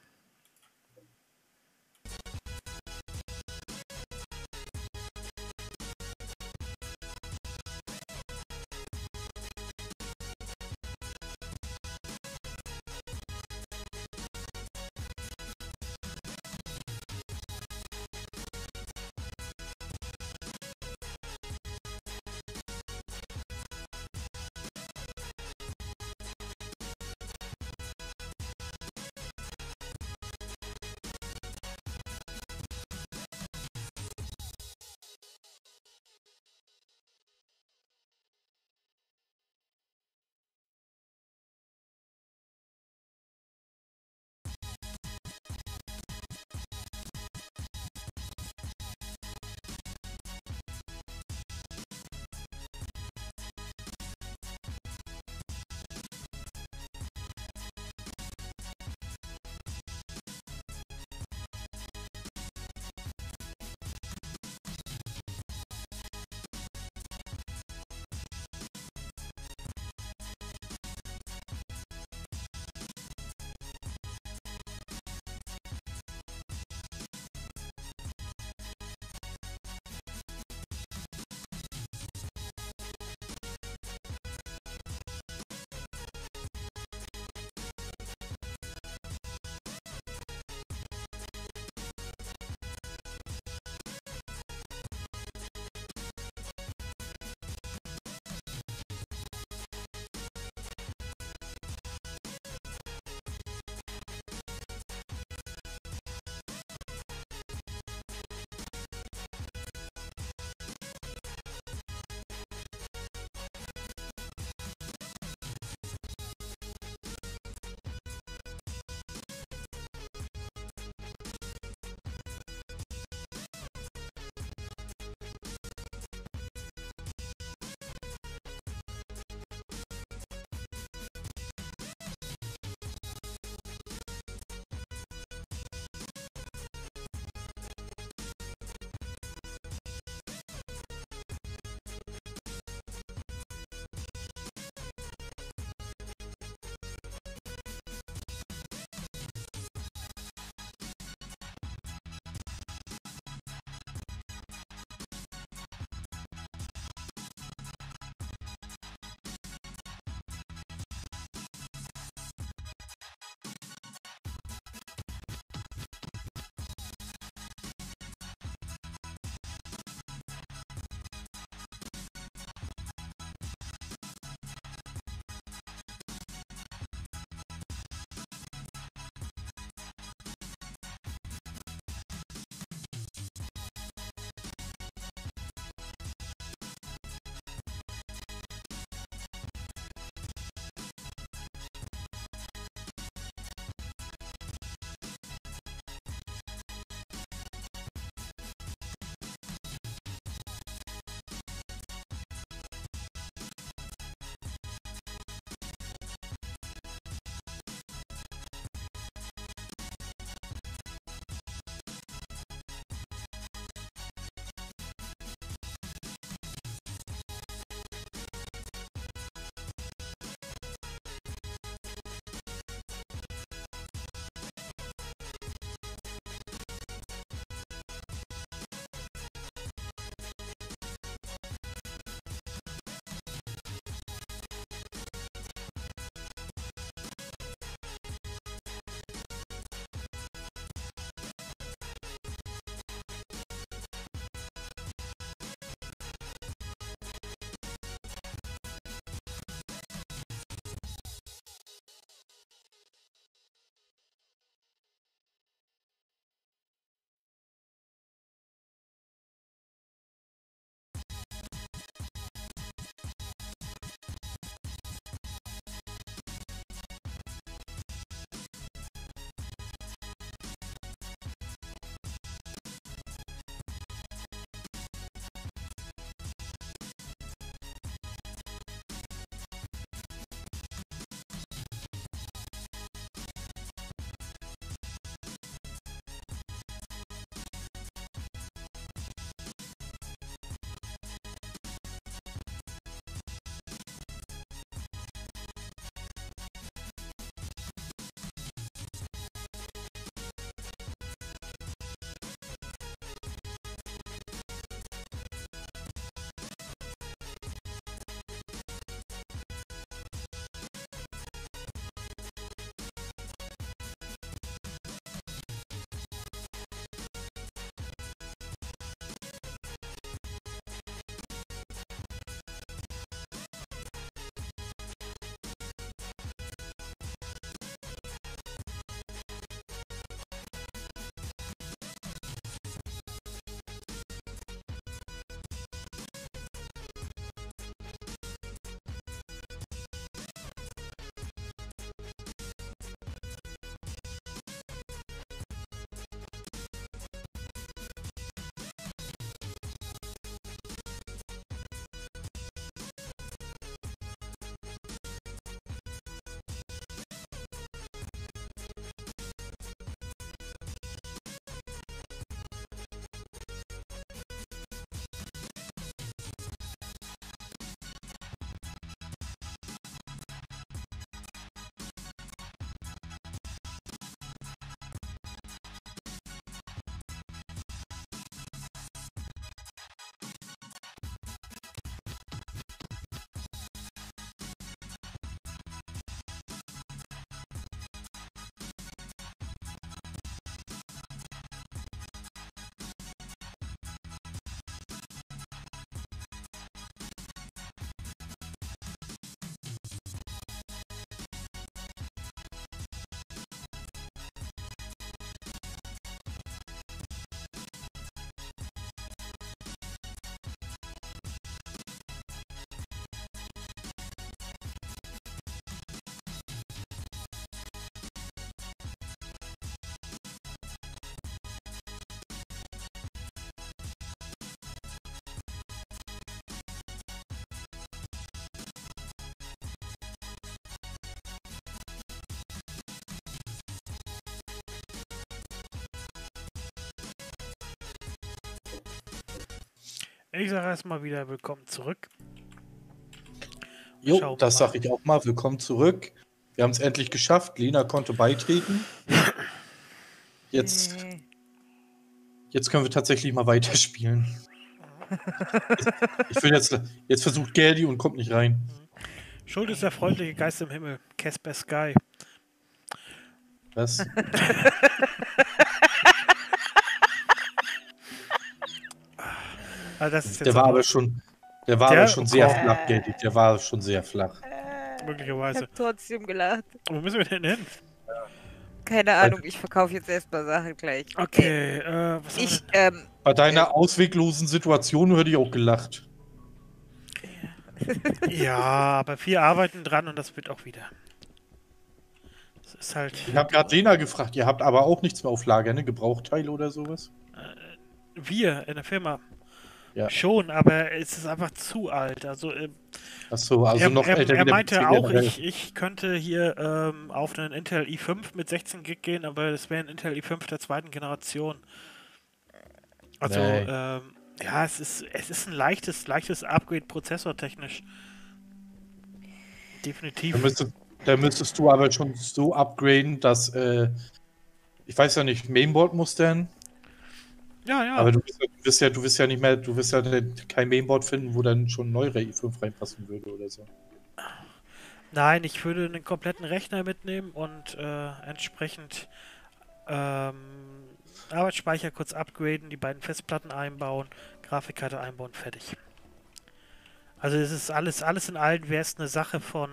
Ich sage erstmal wieder willkommen zurück. Jo, das sage ich auch mal. Willkommen zurück. Wir haben es endlich geschafft. Lena konnte beitreten. Jetzt können wir tatsächlich mal weiterspielen. Ich will jetzt versucht Gerdi und kommt nicht rein. Schuld ist der freundliche Geist im Himmel. Casper Sky. Was? Also das ist jetzt Der war aber schon sehr flach, Gerdi. Der war schon sehr flach. Möglicherweise. Ich hab trotzdem gelacht. Wo müssen wir denn hin? Keine Ahnung, ich verkaufe jetzt erstmal Sachen gleich. Okay, was haben wir denn? Bei deiner ausweglosen Situation hätte ich auch gelacht. Ja, aber wir arbeiten dran und das wird auch wieder. Das ist halt... Ich habe gerade Lena gefragt, ihr habt aber auch nichts mehr auf Lager, ne? Gebrauchteile oder sowas? Wir in der Firma. Ja. Schon, aber es ist einfach zu alt. Also, Achso, also noch älter. Er meinte auch, ich könnte hier auf einen Intel i5 mit 16 GB gehen, aber das wäre ein Intel i5 der zweiten Generation. Also, ja, es ist ein leichtes Upgrade prozessortechnisch. Definitiv. Da müsstest du aber schon so upgraden, dass, ich weiß ja nicht, Mainboard muss denn. Ja, ja. Aber du wirst ja kein Mainboard finden, wo dann schon ein neuer i5 reinpassen würde oder so. Nein, ich würde einen kompletten Rechner mitnehmen und entsprechend Arbeitsspeicher kurz upgraden, die beiden Festplatten einbauen, Grafikkarte einbauen, fertig. Also es ist alles in allem wäre es eine Sache von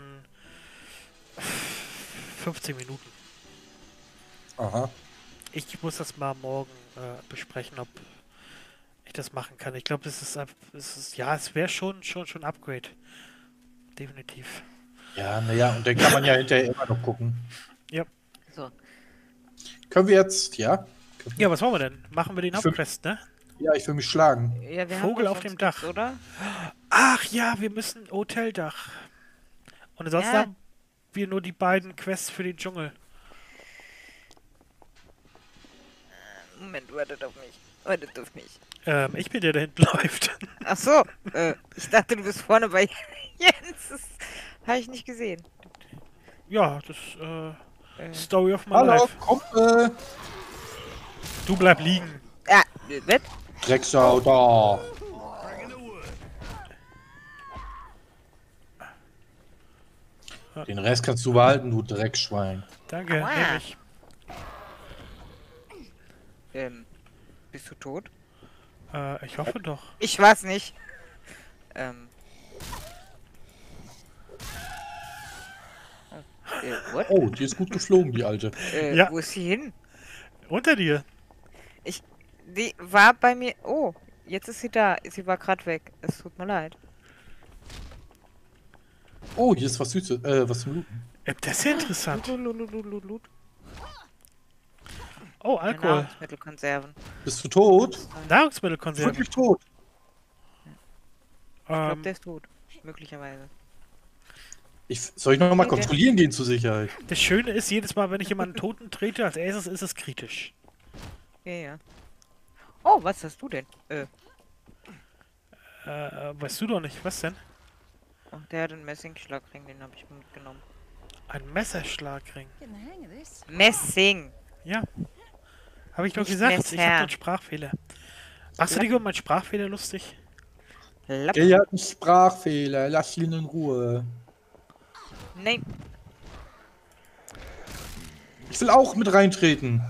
15 Minuten. Aha. Ich muss das mal morgen besprechen, ob ich das machen kann. Ich glaube, es wäre schon Upgrade. Definitiv. Ja, naja, und dann kann man ja hinterher immer noch gucken. Ja. So. Können wir jetzt, ja? Ja, was wollen wir denn? Machen wir den Hauptquest, ne? Ja, ich will mich schlagen. Ja, wir Vogel haben auf dem Dach. Oder? Ach ja, wir müssen Hoteldach. Und ansonsten haben wir nur die beiden Quests für den Dschungel. Moment, wartet auf mich. Wartet auf mich. Ich bin der da hinten läuft. Ach so, ich dachte, du bist vorne bei Jens. Das habe ich nicht gesehen. Ja, das Story of my Hallo, life. Kumpel! Du bleib liegen. Ja, was? Drecksau, da! Den Rest kannst du behalten, du Dreckschwein. Danke, Aua. nehm ich. Bist du tot? Ich hoffe doch. Ich weiß nicht. What? Oh, die ist gut geflogen, die Alte. Ja. Wo ist sie hin? Unter dir. Die war bei mir... Oh, jetzt ist sie da. Sie war gerade weg. Es tut mir leid. Oh, hier ist was Süßes, was zum Looten. Das ist ja interessant. Lut. Oh, Alkohol. Nahrungsmittelkonserven. Bist du tot? Nahrungsmittelkonserven. Wirklich tot? Ich glaube, der ist tot. Möglicherweise. Soll ich noch mal kontrollieren gehen zur Sicherheit? Das Schöne ist, jedes Mal, wenn ich jemanden Toten trete, als erstes ist es kritisch. Ja. Oh, was hast du denn? Weißt du doch nicht. Was denn? Oh, der hat einen Messingschlagring, den habe ich mitgenommen. Ein Messerschlagring. Messing! Ja. Habe ich doch Nicht gesagt. Messer. Ich habe einen Sprachfehler. Machst du dir über meinen Sprachfehler lustig? Lapp. Er hat einen Sprachfehler, lass ihn in Ruhe. Nein. Ich will auch mit reintreten.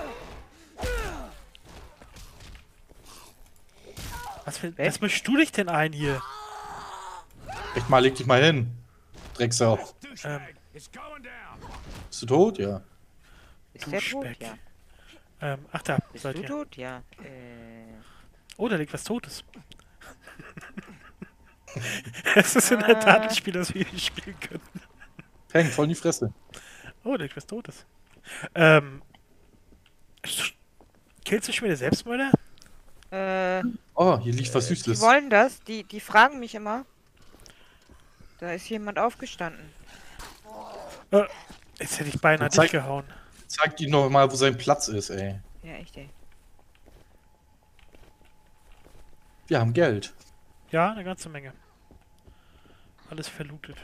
Was mischst du dich denn ein hier? Echt mal, leg dich mal hin. Drecksau. Bist du tot? Ja. Ist der tot? Speck. Ja. Ach da, Bist seid du ihr. tot? Ja. Oh, da liegt was Totes. Es ist in der Tat ein Spiel, das wir nicht spielen können. Peng, voll in die Fresse. Oh, da liegt was Totes. Killst du schon wieder Selbstmörder? Oh, hier liegt was Die Süßes. wollen das. Die fragen mich immer. Da ist jemand aufgestanden. Jetzt hätte ich beinahe Zeig- dich gehauen. Zeig ihm noch mal, wo sein Platz ist, ey. Ja, echt, ey. Wir haben Geld. Ja, eine ganze Menge. Alles verlootet.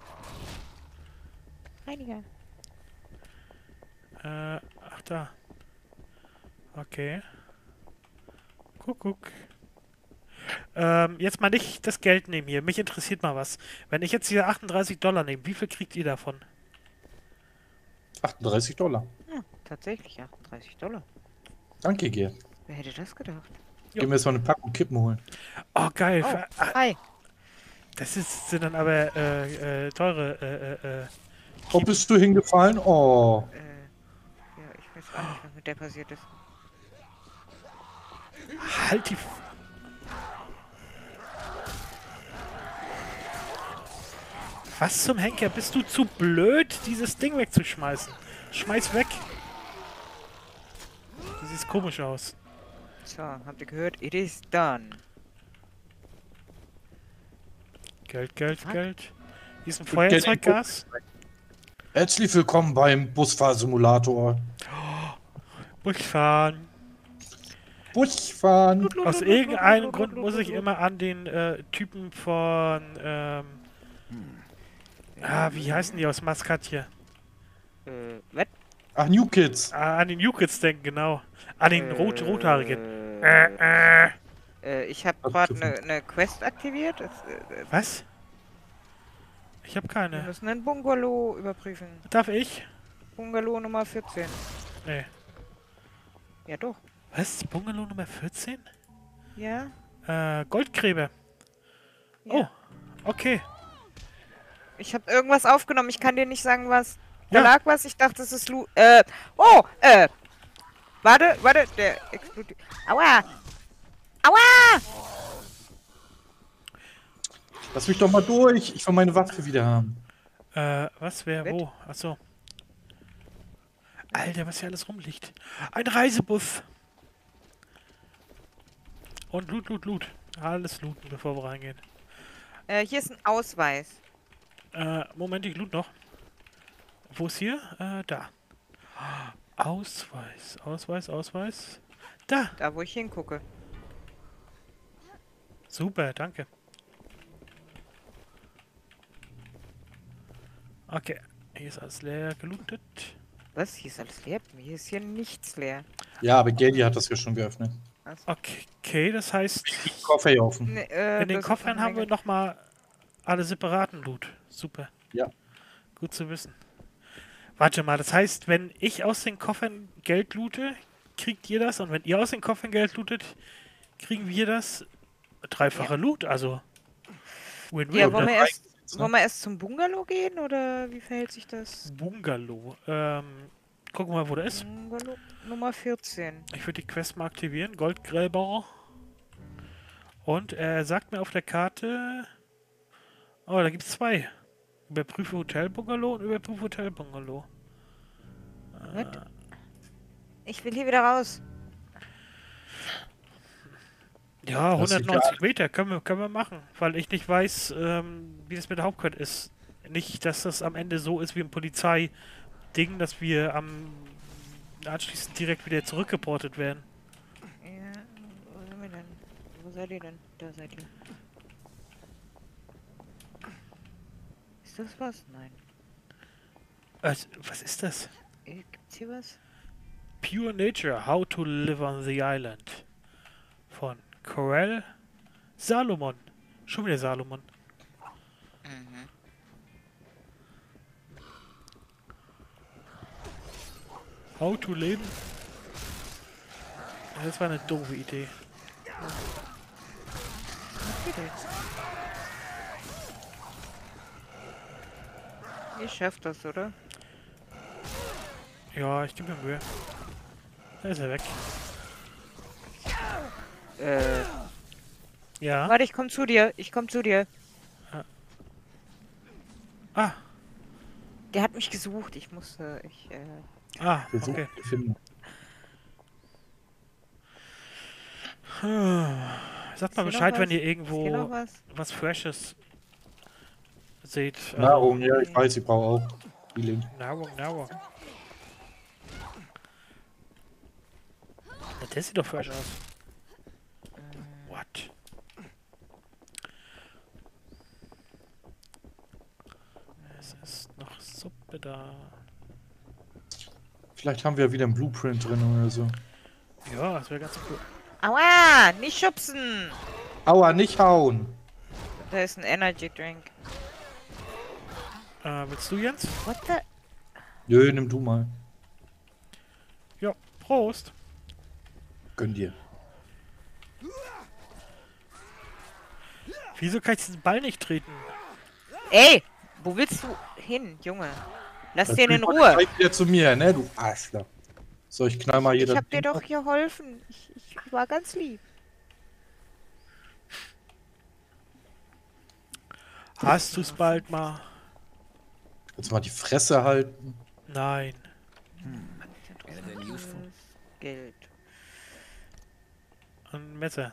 Einiger. Ach da. Okay. Kuckuck. Jetzt mal nicht das Geld nehmen hier. Mich interessiert mal was. Wenn ich jetzt hier $38 nehme, wie viel kriegt ihr davon? $38. Tatsächlich $38. Danke, Gerd. Wer hätte das gedacht? Gehen wir jetzt mal eine Packung Kippen holen. Oh, geil. Oh, hi. Sind dann aber teure. Wo bist du hingefallen? Oh. Ja, ich weiß auch nicht, was mit der passiert ist. Halt die. Was zum Henker? Bist du zu blöd, dieses Ding wegzuschmeißen? Schmeiß weg. Du siehst komisch aus. So, habt ihr gehört? It is done. Geld, Geld, Was? Geld. Hier ist ein Ich würd gerne Feuerzeuggas. Herzlich willkommen beim Busfahrsimulator. Busfahren. Busfahren. Aus irgendeinem Grund muss ich immer an den Typen von. Wie heißen die aus Maskat hier? Was? Ach, New Kids. An den New Kids denken, genau. An den Rothaarigen. Ich habe Was gerade dürfen- eine Quest aktiviert. Was? Ich habe Wir keine. müssen ein Bungalow überprüfen. Darf ich? Bungalow Nummer 14. Nee. Ja, doch. Was? Bungalow Nummer 14? Ja? Goldgräber. Ja. Oh, okay. Ich habe irgendwas aufgenommen. Ich kann dir nicht sagen, was. Da Ja. lag was. Ich dachte, das ist Warte, der explodiert. Aua! Aua! Lass mich doch mal durch. Ich will meine Waffe wieder haben. Was? Wer? Wett? Wo? Achso. Alter, was hier alles rumliegt. Ein Reisebus. Und Loot, Loot, Loot. Alles looten, bevor wir reingehen. Hier ist ein Ausweis. Moment, ich loot noch. Wo ist hier? Da. Ausweis. Ausweis, Ausweis. Da. Da, wo ich hingucke. Super, danke. Okay. Hier ist alles leer gelootet. Was? Hier ist alles leer? Hier ist hier nichts leer. Ja, aber Geldi hat das ja schon geöffnet. Okay, das heißt, Die Koffer hier offen. Nee, in den das ist Koffern eine haben wir Menge. nochmal alle separaten Loot. Super. Ja. Gut zu wissen. Warte mal, das heißt, wenn ich aus den Koffern Geld loote, kriegt ihr das? Und wenn ihr aus den Koffern Geld lootet, kriegen wir das? Dreifache Loot, also Win-Win. Ja, Ja, wollen wir, das erst, wollen wir erst zum Bungalow gehen oder wie verhält sich das? Bungalow. Gucken wir mal, wo der ist. Bungalow Nummer 14. Ich würde die Quest mal aktivieren. Goldgräber. Und er sagt mir auf der Karte... Oh, da gibt es zwei. Überprüfe Hotelbungalow und überprüfe Hotelbungalow. Was? Ich will hier wieder raus. Ja, Das ist 190 Meter können wir machen, weil ich nicht weiß, wie das mit der Hauptquest ist. Nicht, dass das am Ende so ist wie im Polizeiding, dass wir anschließend direkt wieder zurückgeportet werden. Ja, wo sind wir denn? Wo seid ihr denn? Da seid ihr. Ist das was? Nein. Was ist das? Gibt's hier was? Pure Nature, How to Live on the Island. Von Corel Salomon. Schon wieder Salomon. Mhm. How to leben. Das war eine doofe Idee. Was geht jetzt? Ihr schafft das, oder? Ja, ich gebe mir Mühe. Da ist er weg. Ja. Warte, ich komm zu dir. Ich komm zu dir. Ah, Der hat mich gesucht. Ich musste. Versuch, okay. finden. Sagt mal Ist hier Bescheid, noch wenn was? ihr Ist hier irgendwo noch was? was Freshes seht. Nahrung, ja, ich weiß, ich brauche auch Healing. Nahrung. Ja, der sieht doch fresh aus. What? da. Vielleicht haben wir wieder einen Blueprint drin oder so. Ja, das wäre ganz cool. Aua, nicht schubsen! Aua, nicht hauen! Da ist ein Energy Drink. Willst du, Jens? What the? Nö, nimm du mal. Ja, Prost. Gönn dir. Wieso kann ich diesen Ball nicht treten? Ey, wo willst du hin, Junge? Lass den in Ruhe. Zeig wieder zu mir, ne, du Arschloch. So, ich knall mal Ich jeder. hab dir doch geholfen. Ich war ganz lieb. Hast du's bald mal? Jetzt mal die Fresse halten. Nein. Geld. Ein Messer.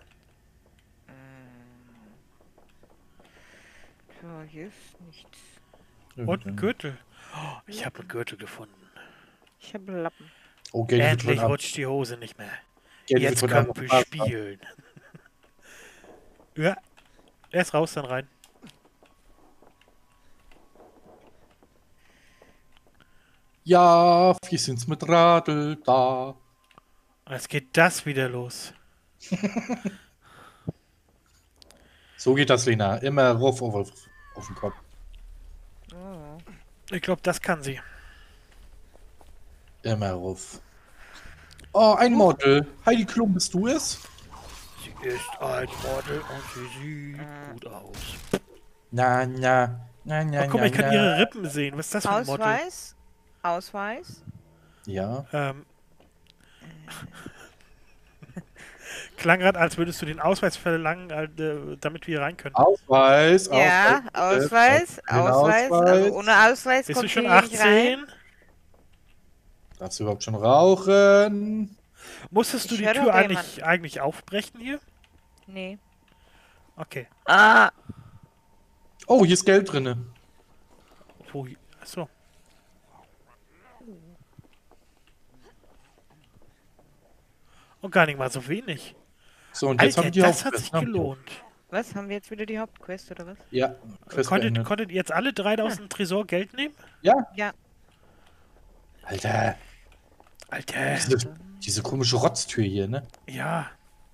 So, hier ist nichts. Und ein Gürtel. Oh, ich habe einen Gürtel gefunden. Ich habe Lappen. Oh, Geld wird Endlich heute Abend- rutscht die Hose nicht mehr. Geld Jetzt wird heute können Abend wir Spaß haben. spielen. Ja. Erst raus, dann rein. Ja, wir sind's mit Radl da. Jetzt geht das wieder los. So geht das, Lena. Immer rauf auf den Kopf. Oh. Ich glaube, das kann sie. Immer rauf. Oh, ein Model. Heidi Klum, bist du es? Sie ist ein Model und sie sieht gut aus. Na, na. Na, na, Oh, guck mal, ich kann na. ihre Rippen sehen. Was ist das für ein Model? Ausweis? Ausweis? Ja. Klang gerade, als würdest du den Ausweis verlangen, damit wir hier rein können. Ausweis. Ja, Ausweis. Den Ausweis. Also ohne Ausweis Bist du kommt schon hier nicht rein. 18? Darfst du überhaupt schon rauchen? Musstest du Ich die hör Tür doch jemanden. eigentlich aufbrechen hier? Nee. Okay. Ah, Oh, hier ist Geld drinne. Wo? Achso. Und gar nicht mal so wenig. So, und jetzt Alter, haben die das hat Hauptquest, sich ne? gelohnt. was? Haben wir jetzt wieder die Hauptquest oder was? Ja, Quest Konntet, beendet. konntet ihr jetzt alle 3000 Tresor Geld nehmen? Ja. Ja. Alter, Alter. diese komische Rotztür hier, ne? Ja.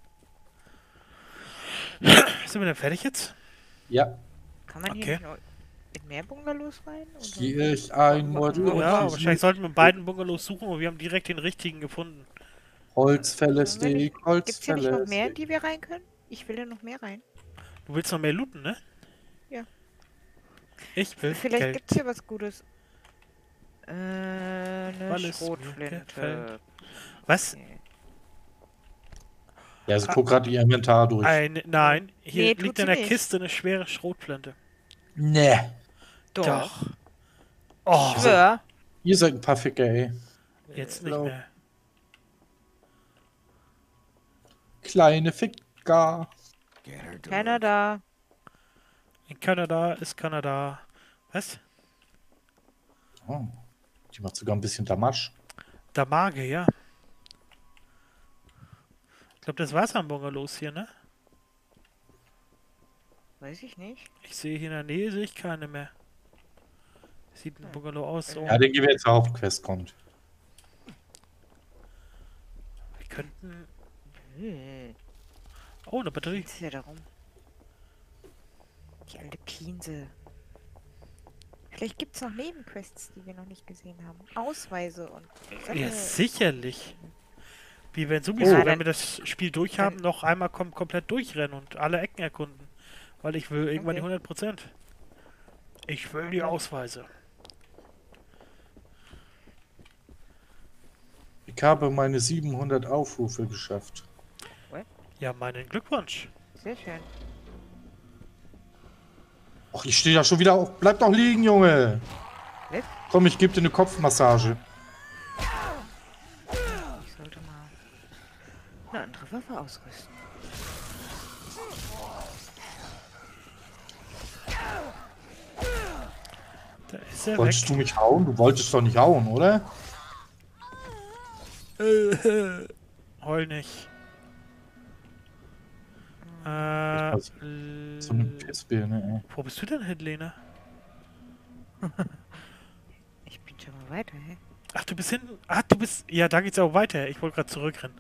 Sind wir denn fertig jetzt? Ja. Kann man Okay. hier nicht noch in mehr Bungalows rein? Oder? Hier ist ein Model. Ja, und Ja, hier wahrscheinlich sollten wir in beiden Bungalows suchen und wir haben direkt den richtigen gefunden. Holzfälle-Stick, Gibt's hier nicht noch mehr, in Holzfälle-Stick. die wir rein können? Ich will ja noch mehr rein. Du willst noch mehr looten, ne? Ja. Ich will Vielleicht Geld. gibt's hier was Gutes. Eine Weil es mir Schrotflinte. gefällt. Was? Okay. Ja, also guck gerade ihr Inventar durch. Nein, hier Nee, liegt tut in sie der nicht. Kiste eine schwere Schrotflinte. Ne. Doch. Oh, Schwör. Ihr seid ein paar Ficker, ey. jetzt nicht Glaub- mehr. Kleine Ficker. Keiner da. In Kanada ist Kanada. Was? Oh, die macht sogar ein bisschen Damasch. Damage, ja. Ich glaube, das war's am Bungalows hier, ne? Weiß ich nicht. Ich sehe hier in der Nähe, sehe ich keine mehr. Sieht ein Bungalow aus so. Ja, den gehen wir jetzt zur Hauptquest kommt. Wir könnten... Hm. Oh, eine Batterie. Geht's hier darum? Die alte Piense. Vielleicht gibt's noch Nebenquests, die wir noch nicht gesehen haben. Ausweise und... Ja, Sache. sicherlich. Wir werden sowieso, Ja, wenn dann- wir das Spiel durch haben, noch einmal komplett durchrennen und alle Ecken erkunden. Weil ich will irgendwann die Okay. 100%. Ich will die Ausweise. Ich habe meine 700 Aufrufe geschafft. Ja, meinen Glückwunsch. Sehr schön. Och, ich stehe ja schon wieder auf. Bleib doch liegen, Junge. Was? Komm, ich gebe dir eine Kopfmassage. Ich sollte mal eine andere Waffe ausrüsten. Da ist er weg. Wolltest du mich hauen? Du wolltest doch nicht hauen, oder? Heul nicht. weiß, So eine Pissbirne, ey. Wo bist du denn hin, Lena? Ich bin so weiter, hä? Ach, du bist hinten. Ach, du bist... Ja, da geht's auch weiter. Ich wollte gerade zurückrennen.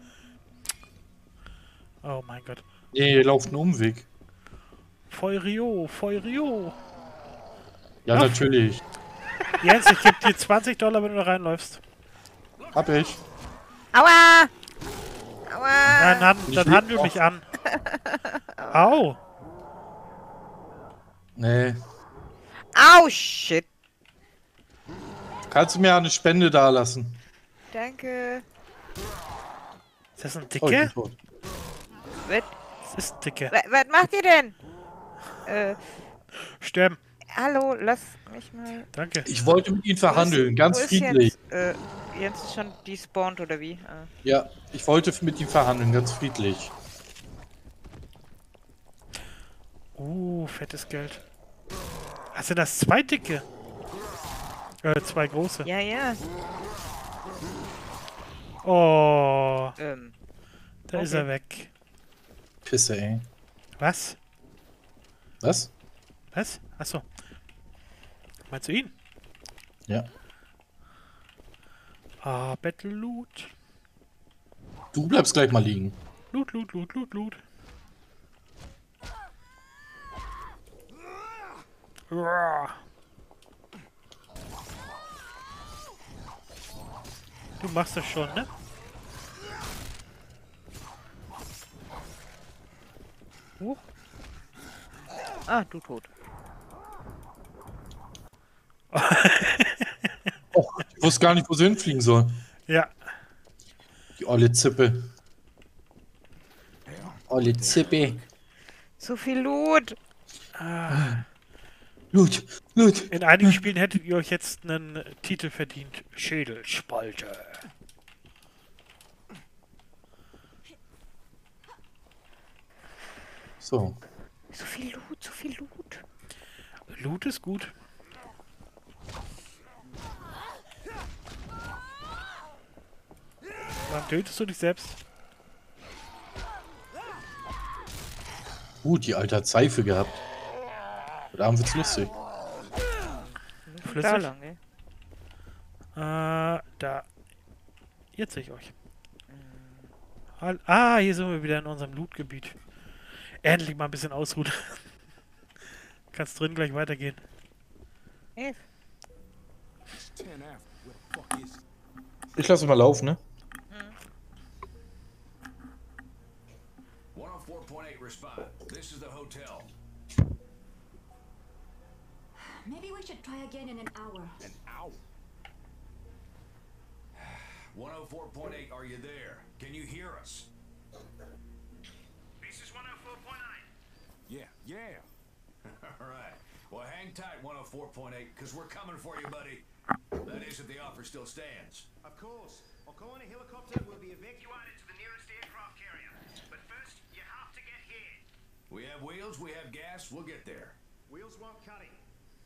Oh mein Gott. Nee, ihr lauft einen Umweg. Feurio, Feurio. Ja, Ach. natürlich. Jens, ich gebe dir $20, wenn du da reinläufst. Hab ich. Aua! Aua! Dann handel mich an. Au. Nee. Au, shit. Kannst du mir eine Spende dalassen? Danke. Ist das ein Oh, ich Dicke? bin tot. Das ist ein Dicke. Was macht ihr denn? Sterben. Hallo, lass mich mal... Danke. Ich wollte mit ihnen verhandeln, ganz Wo ist friedlich. Jens ist schon despawned, oder wie? Ja, ich wollte mit ihm verhandeln, ganz friedlich. Fettes Geld. Hast du das 2 Dicke? 2 große. Ja, ja. Oh, da ist okay. er weg. Pisse, ey. Was? Was? Was? Achso. Meinst du ihn? Ja. Ah, Battle Loot. Du bleibst gleich mal liegen. Loot, Loot, Loot, Loot, Loot. Uah. Du machst das schon, ne? Ah, du tot. Oh, ich wusste gar nicht, wo sie hinfliegen soll. Ja. Die olle Zippe. Olle Zippe. So viel Loot. Loot, Loot. In einigen Spielen hättet ihr euch jetzt einen Titel verdient. Schädelspalte. So. So viel Loot, so viel Loot. Loot ist gut. Wann tötest du dich selbst? Die Alter hat Seife gehabt. Heute Abend wird's lustig. Flüssig? Da lang, ey. Da. Jetzt sehe ich euch. Hier sind wir wieder in unserem Lootgebiet. Endlich mal ein bisschen ausruhen. Kannst drin gleich weitergehen. Ey, Ich lasse mal laufen, ne? 104.8 respond. This is the hotel. Maybe we should try again in an hour. An hour. 104.8, are you there? Can you hear us? This is 104.8. Yeah. All right. Well, hang tight, 104.8, because we're coming for you, buddy. That is, if the offer still stands. Of course. I'll call in a helicopter. We'll be evacuated to the nearest aircraft carrier. But first, you have to get here. We have wheels, we have gas, we'll get there. Wheels won't cut it.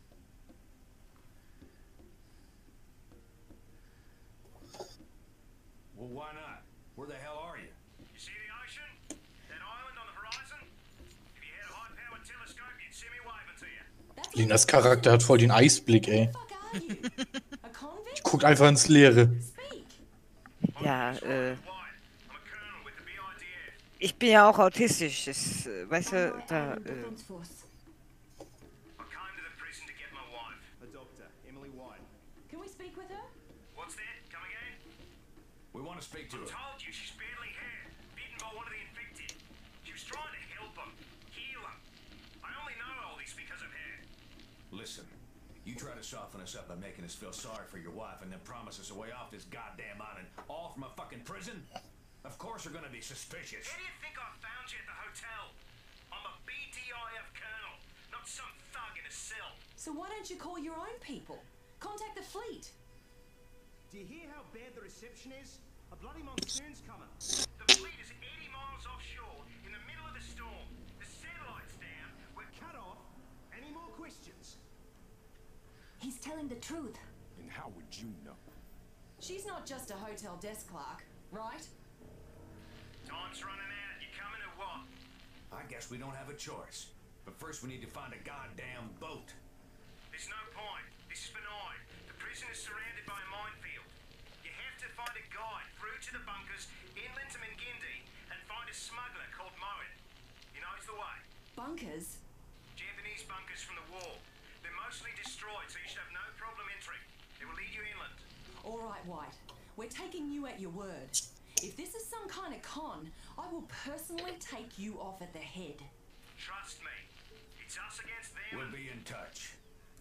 Well, why not? Where the hell are you? You see the ocean? That island on the horizon? If you had a high-powered telescope, you'd see me waving to you. That's Linas Charakter hat voll den Eisblick, ey. What the fuck are you? A convict? Guckt einfach ins Leere. Speak. ja, White. I'm a colonel with the BIDF. ich bin ja auch autistisch. Das, weißt du, da, Defense Force. I came to the prison to get my wife. A doctor, Emily White. Can we speak with her? What's that? Come again? We want to speak to her. Told you she's badly hurt, bitten by one of the infected. She was trying to help him, heal him. I only know all this because of her. Listen, you try to soften us up by making us feel sorry for your wife and then promise us a way off this goddamn island, all from a fucking prison? Of course we're gonna be suspicious. How do you think I found you at the hotel? I'm a BDIF colonel, not some thug in a cell. So why don't you call your own people? Contact the fleet. Do you hear how bad the reception is? A bloody monsoon's coming. The fleet is 80 miles offshore in the middle of the storm. The satellite's down. We're cut off. Any more questions? He's telling the truth. And how would you know? She's not just a hotel desk clerk, right? Time's running out. You coming or what? I guess we don't have a choice. But first we need to find a goddamn boat. There's no point. This is benign. The prison Luton is surrounded by a minefield. You have to find a guide through to the bunkers inland to Mingindi and find a smuggler called Moen. He knows the way. Bunkers? Japanese bunkers from the war. They're mostly destroyed, so you should have no problem entering. It will lead you inland. All right, White. We're taking you at your word. If this is some kind of con, I will personally take you off at the head. Trust me. It's us against them. We'll be in touch.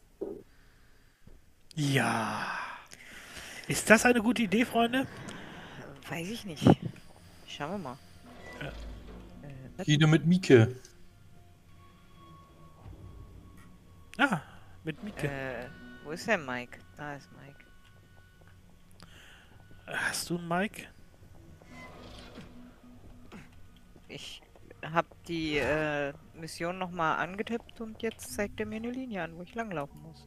Ja. Ist das eine gute Idee, Freunde? Weiß ich nicht. Schauen wir mal. Jeder mit Mieke. Ah, mit Mieke. Wo ist der Mike? Da ist Mike. Hast du einen Mike? Ich habe die Mission nochmal angetippt und jetzt zeigt er mir eine Linie an, wo ich langlaufen muss.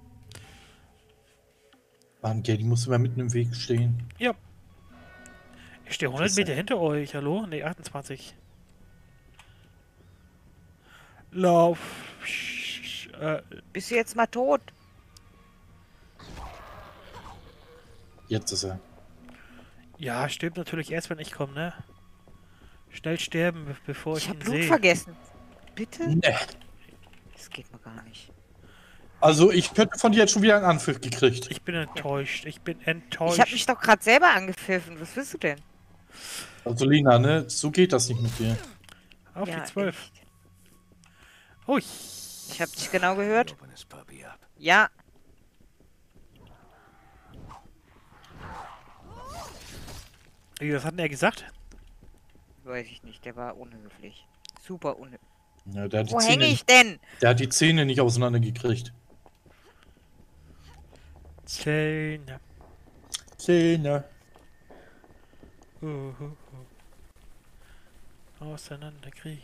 Mann, Gell, die musste mal mitten im Weg stehen. Ja. Ich stehe 100 Meter hinter euch. Hallo? Ne, 28. Lauf. Bist du jetzt mal tot? Jetzt ist er. Ja, stirbt natürlich erst, wenn ich komme, ne? Schnell sterben, bevor ich Ich hab ihn Blut sehe. vergessen. Bitte? Nee. Das geht mir gar nicht. Also, ich hätte von dir jetzt schon wieder einen Anpfiff gekriegt. Ich bin enttäuscht. Ich bin enttäuscht. Ich habe mich doch gerade selber angepfiffen. Was willst du denn? Also, Lena, ne? So geht das nicht mit dir. Auf Ja, die 12. echt. Oh, Ich habe dich genau gehört. Open this puppy up. Ja. was hat denn er gesagt? Weiß ich nicht. Der war unhöflich. Super unhöflich. Ja, der hat die Wo hänge Zähne, ich denn? der hat die Zähne nicht auseinandergekriegt. Zähne. Zähne. Auseinanderkriegen.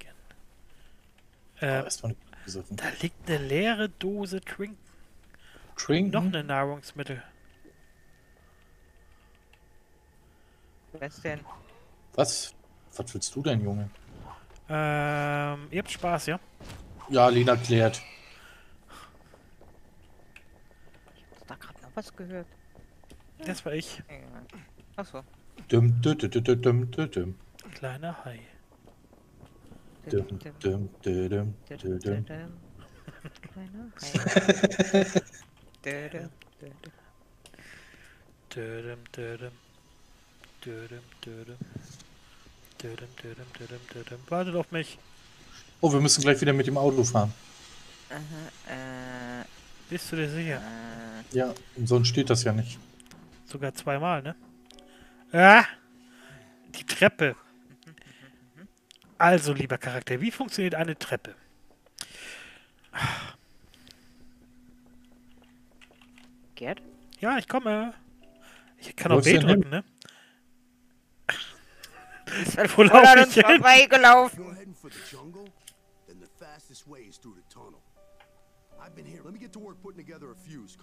Erstmal nicht gesoffen. Da liegt eine leere Dose Trinken. Trinken? Noch eine Nahrungsmittel. Was denn? Was? Was willst du denn, Junge? Ihr habt Spaß, ja? Ja, Lena klärt. Hast du da gerade noch was gehört? Das war ich. Ja. Achso. Dum, dum, dum, dum, dum, dum, dum. Kleiner Hai. Dum, dum, dum, dum, dum, dum. Kleiner Hai. Dödem, dödem. Dödem, dödem. Dödem, dödem, dödem, dödem. Wartet auf mich. Oh, wir müssen gleich wieder mit dem Auto fahren. Bist du dir sicher? Ja, sonst steht das ja nicht. Sogar zweimal, ne? Ah! Die Treppe. Also, lieber Charakter, wie funktioniert eine Treppe? Gerd? Ja, ich komme. Ich kann Wo auch ist B denn hin? drücken, ne? Ist halt Wo voll lauf an ich uns hin? vorbeigelaufen. You're heading for the jungle? Then the fastest way is through the tunnel. I've been here. Let me get to work putting together a fuse.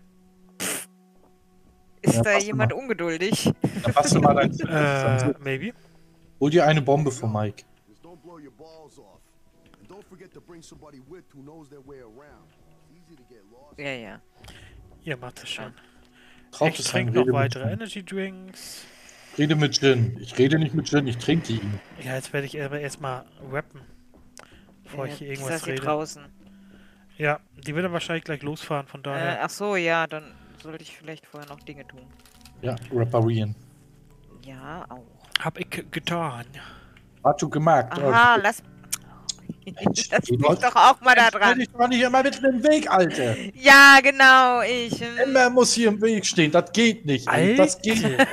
Ist Ja, da pass jemand mal. ungeduldig? Dann passt du mal dein Maybe. Hol dir eine Bombe von Mike. Just don't blow your balls off. And don't forget to bring somebody with who knows their way around. It's easy to get lost. Ja, ja. Ihr macht es schon. Traut Ich es trinke rein, noch rede mit weitere Gin. Energy Drinks. Rede mit Gin. Ich rede nicht mit Gin, ich trinke ihn. Ja, jetzt werde ich aber erstmal rappen, bevor ich hier Die irgendwas saß hier rede. draußen. Ja, die wird dann wahrscheinlich gleich losfahren, von daher. Ach so, ja, dann sollte ich vielleicht vorher noch Dinge tun. Ja, reparieren. Ja, auch. Hab ich getan. Hast du gemerkt? Aha, lass Mensch, mich die Leute- doch auch mal da Stell dran. dich doch nicht immer mitten im Weg, Alter. Ja, genau, ich. Immer muss hier im Weg stehen. Das geht nicht. Alter. Das geht nicht.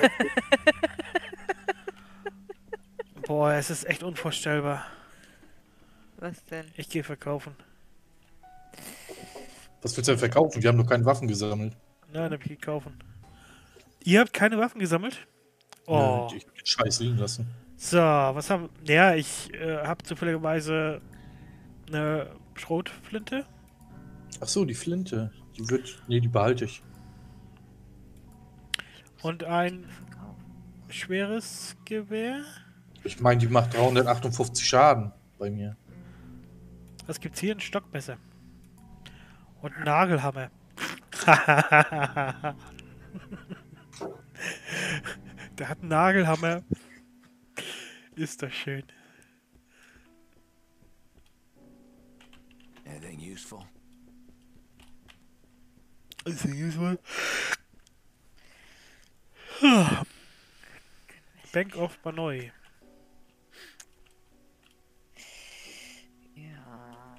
Boah, es ist echt unvorstellbar. Was denn? Ich gehe verkaufen. Was willst du denn verkaufen? Wir haben doch keine Waffen gesammelt. Nein, hab ich gekaufen. Ihr habt keine Waffen gesammelt? Oh. Ich hab den Scheiß liegen lassen. So, was haben... Ja, ich habe zufälligerweise eine Schrotflinte. Ach so, die Flinte. Die wird... Nee, die behalte ich. Und ein schweres Gewehr. Ich meine, die macht 358 Schaden bei mir. Was gibt's hier? Ein Stockmesser. Und ein Nagelhammer. Der hat einen Nagelhammer. Ist das schön. Anything useful? Ist das useful? Bank of Banoi. Ja.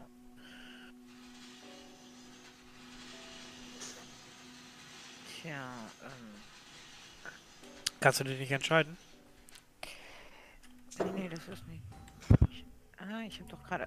Tja, Kannst du dich nicht entscheiden? nee, das ist nicht. Ich hab doch gerade.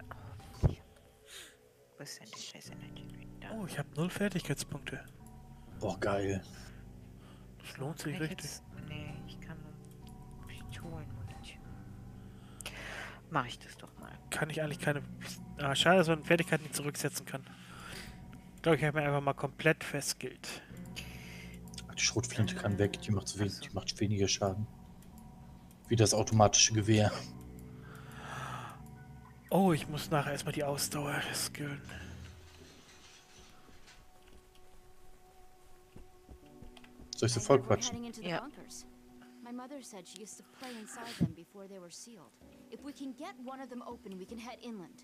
Wo ist denn die scheiß Energy? Da. Oh, ich habe 0 Fertigkeitspunkte. Boah, geil. Das lohnt sich Kann ich richtig. jetzt- Nee, ich kann nur Pistolenmunition. Mach ich das doch mal. Kann ich eigentlich keine... Ah, schade, dass man Fertigkeiten nicht zurücksetzen kann. Ich glaube, ich habe mir einfach mal komplett festgelegt. Die Schrotflinte kann weg, die macht, die macht weniger Schaden. Wie das automatische Gewehr. Oh, ich muss nachher erstmal die Ausdauer skillen. Soll ich so voll quatschen? Heading into the Yeah. bunkers. My mother said she used to play inside them before they were sealed. If we can get one of them open, we can head inland.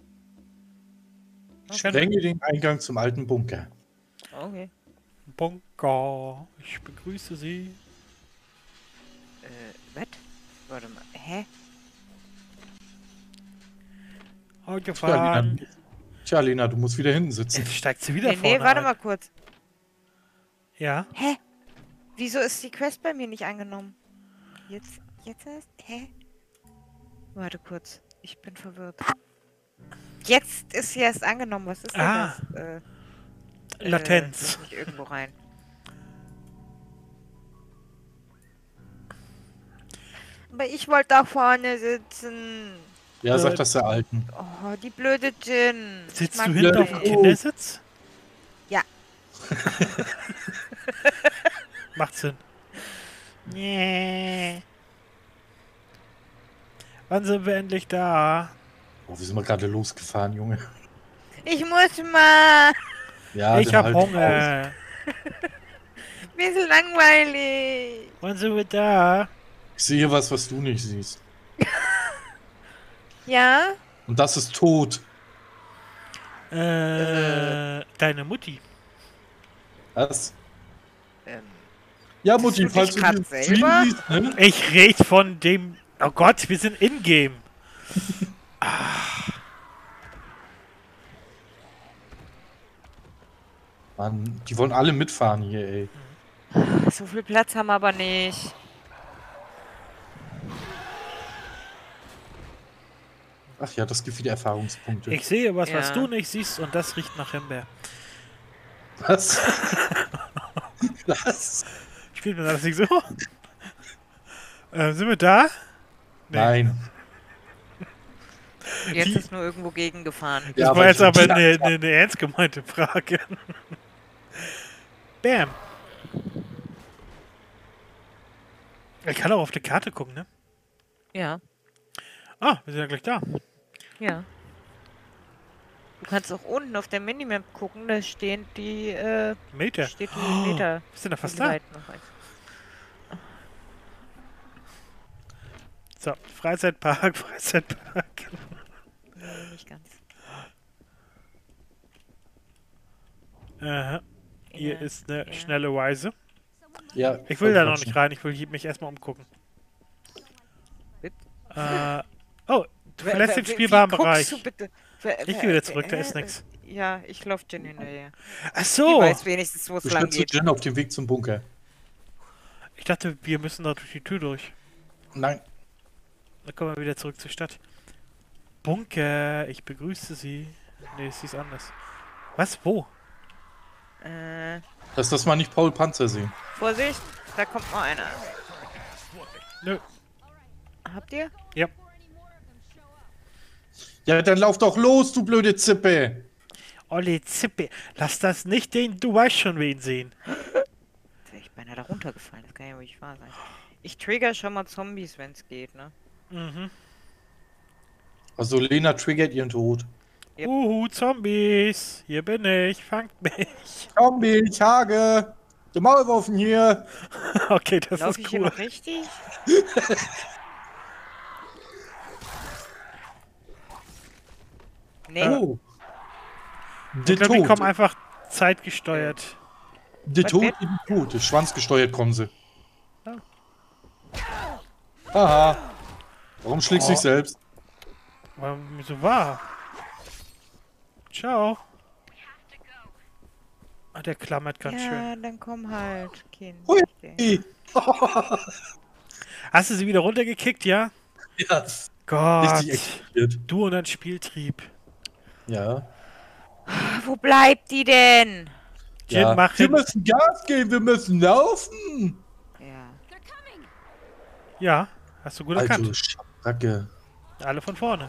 Sprenge den Eingang zum alten Bunker. Okay. Bunker. Ich begrüße Sie. Was? Warte mal. Hä? Gefahren. Tja, Lena, du musst wieder hinten sitzen. Jetzt steigt sie wieder Nee, vorne warte ein. mal kurz. Ja? Hä? Wieso ist die Quest bei mir nicht angenommen? Jetzt erst? Hä? Warte kurz. Ich bin verwirrt. Jetzt ist sie erst angenommen. Was ist denn Ah. das? Latenz. Lass mich irgendwo rein. Aber ich wollte da vorne sitzen. Ja, sag das der Alten. Oh, die blöde Jin. Ich Sitzt mag du die hinten auf dem nicht. Kindersitz? Ja. Macht Sinn. Nee. Wann sind wir endlich da? Oh, wir sind mal gerade losgefahren, Junge. Ich muss mal. Ja, Ich dann hab halt raus. Hunger. Mir ist langweilig. Wann sind wir da? Ich sehe was, was du nicht siehst. Ja? Und das ist tot. Deine Mutti. Was? Ähm, Ja, Mutti, du falls dich du grad den selber? Stream siehst, ne? Ich rede von dem... Oh Gott, wir sind in-game. Mann, die wollen alle mitfahren hier, ey. so viel Platz haben wir aber nicht. Ach ja, das gibt wieder Erfahrungspunkte. Ich sehe was, was Ja. du nicht siehst und das riecht nach Himbeer. Was? Was? Spielt mir das nicht so? Sind wir da? Nee. Nein. Jetzt Die- ist nur irgendwo gegengefahren. Das Ja, war weil jetzt ich- aber eine ernst gemeinte Frage. Bam. Ich kann auch auf die Karte gucken, ne? Ja, Ah, wir sind ja gleich da. ja. Du kannst auch unten auf der Minimap gucken, da stehen die, Meter. steht die Meter. Wir sind ja fast wie da. weit noch ist. So, Freizeitpark, Freizeitpark. Nee, nicht ganz. Aha. Hier Ja, ist eine ja. schnelle Weise. Ja, Ich will da noch quatschen. nicht rein, ich will mich erstmal umgucken. Bitte? Oh, du verlässt den spielbaren Bereich. Du bitte? Ich gehe wieder zurück, da ist nix. Ja, ich laufe Jen hinterher. Ach Die so! weiß wenigstens, wo es Du lang stehst zu geht. Jen auf dem Weg zum Bunker. Ich dachte, wir müssen da durch die Tür durch. Nein. Dann kommen wir wieder zurück zur Stadt. Bunker, ich begrüße Sie. Nee, sie ist anders. Was? Wo? Lass das mal nicht Paul Panzer sehen. Vorsicht, da kommt noch einer. Nö. Habt ihr? Ja. Ja, dann lauf doch los, du blöde Zippe. Olle Zippe, lass das nicht den, du weißt schon wen sehen. Jetzt wäre ich beinahe da runtergefallen, das kann ja wirklich wahr sein. Ich trigger schon mal Zombies, wenn es geht, ne? Mhm. Also Lena triggert ihren Tod. Yep. Zombies, hier bin ich, fangt mich. Zombie, Tage. Der Maulwurfen hier. Okay, das Laufe ich ist hier cool. noch richtig? Nee. Oh. Ich Der glaube, die Tod. kommen einfach zeitgesteuert. Der Was Tod, wird? die Tote. Schwanzgesteuert kommen sie. Oh. Haha. Warum schlägst du dich selbst? So war. Ciao. Ah, der klammert ganz schön. Ja, dann komm halt, Kind. Hui. Hast du sie wieder runtergekickt, ja? Ja. Gott. Richtig explodiert. Du und dein Spieltrieb. Ja. Wo bleibt die denn? Jin, Ja. mach Wir hin. müssen Gas geben, wir müssen laufen. Ja. They're coming. Ja, hast du gut erkannt. Alter Schabracke. Alle von vorne.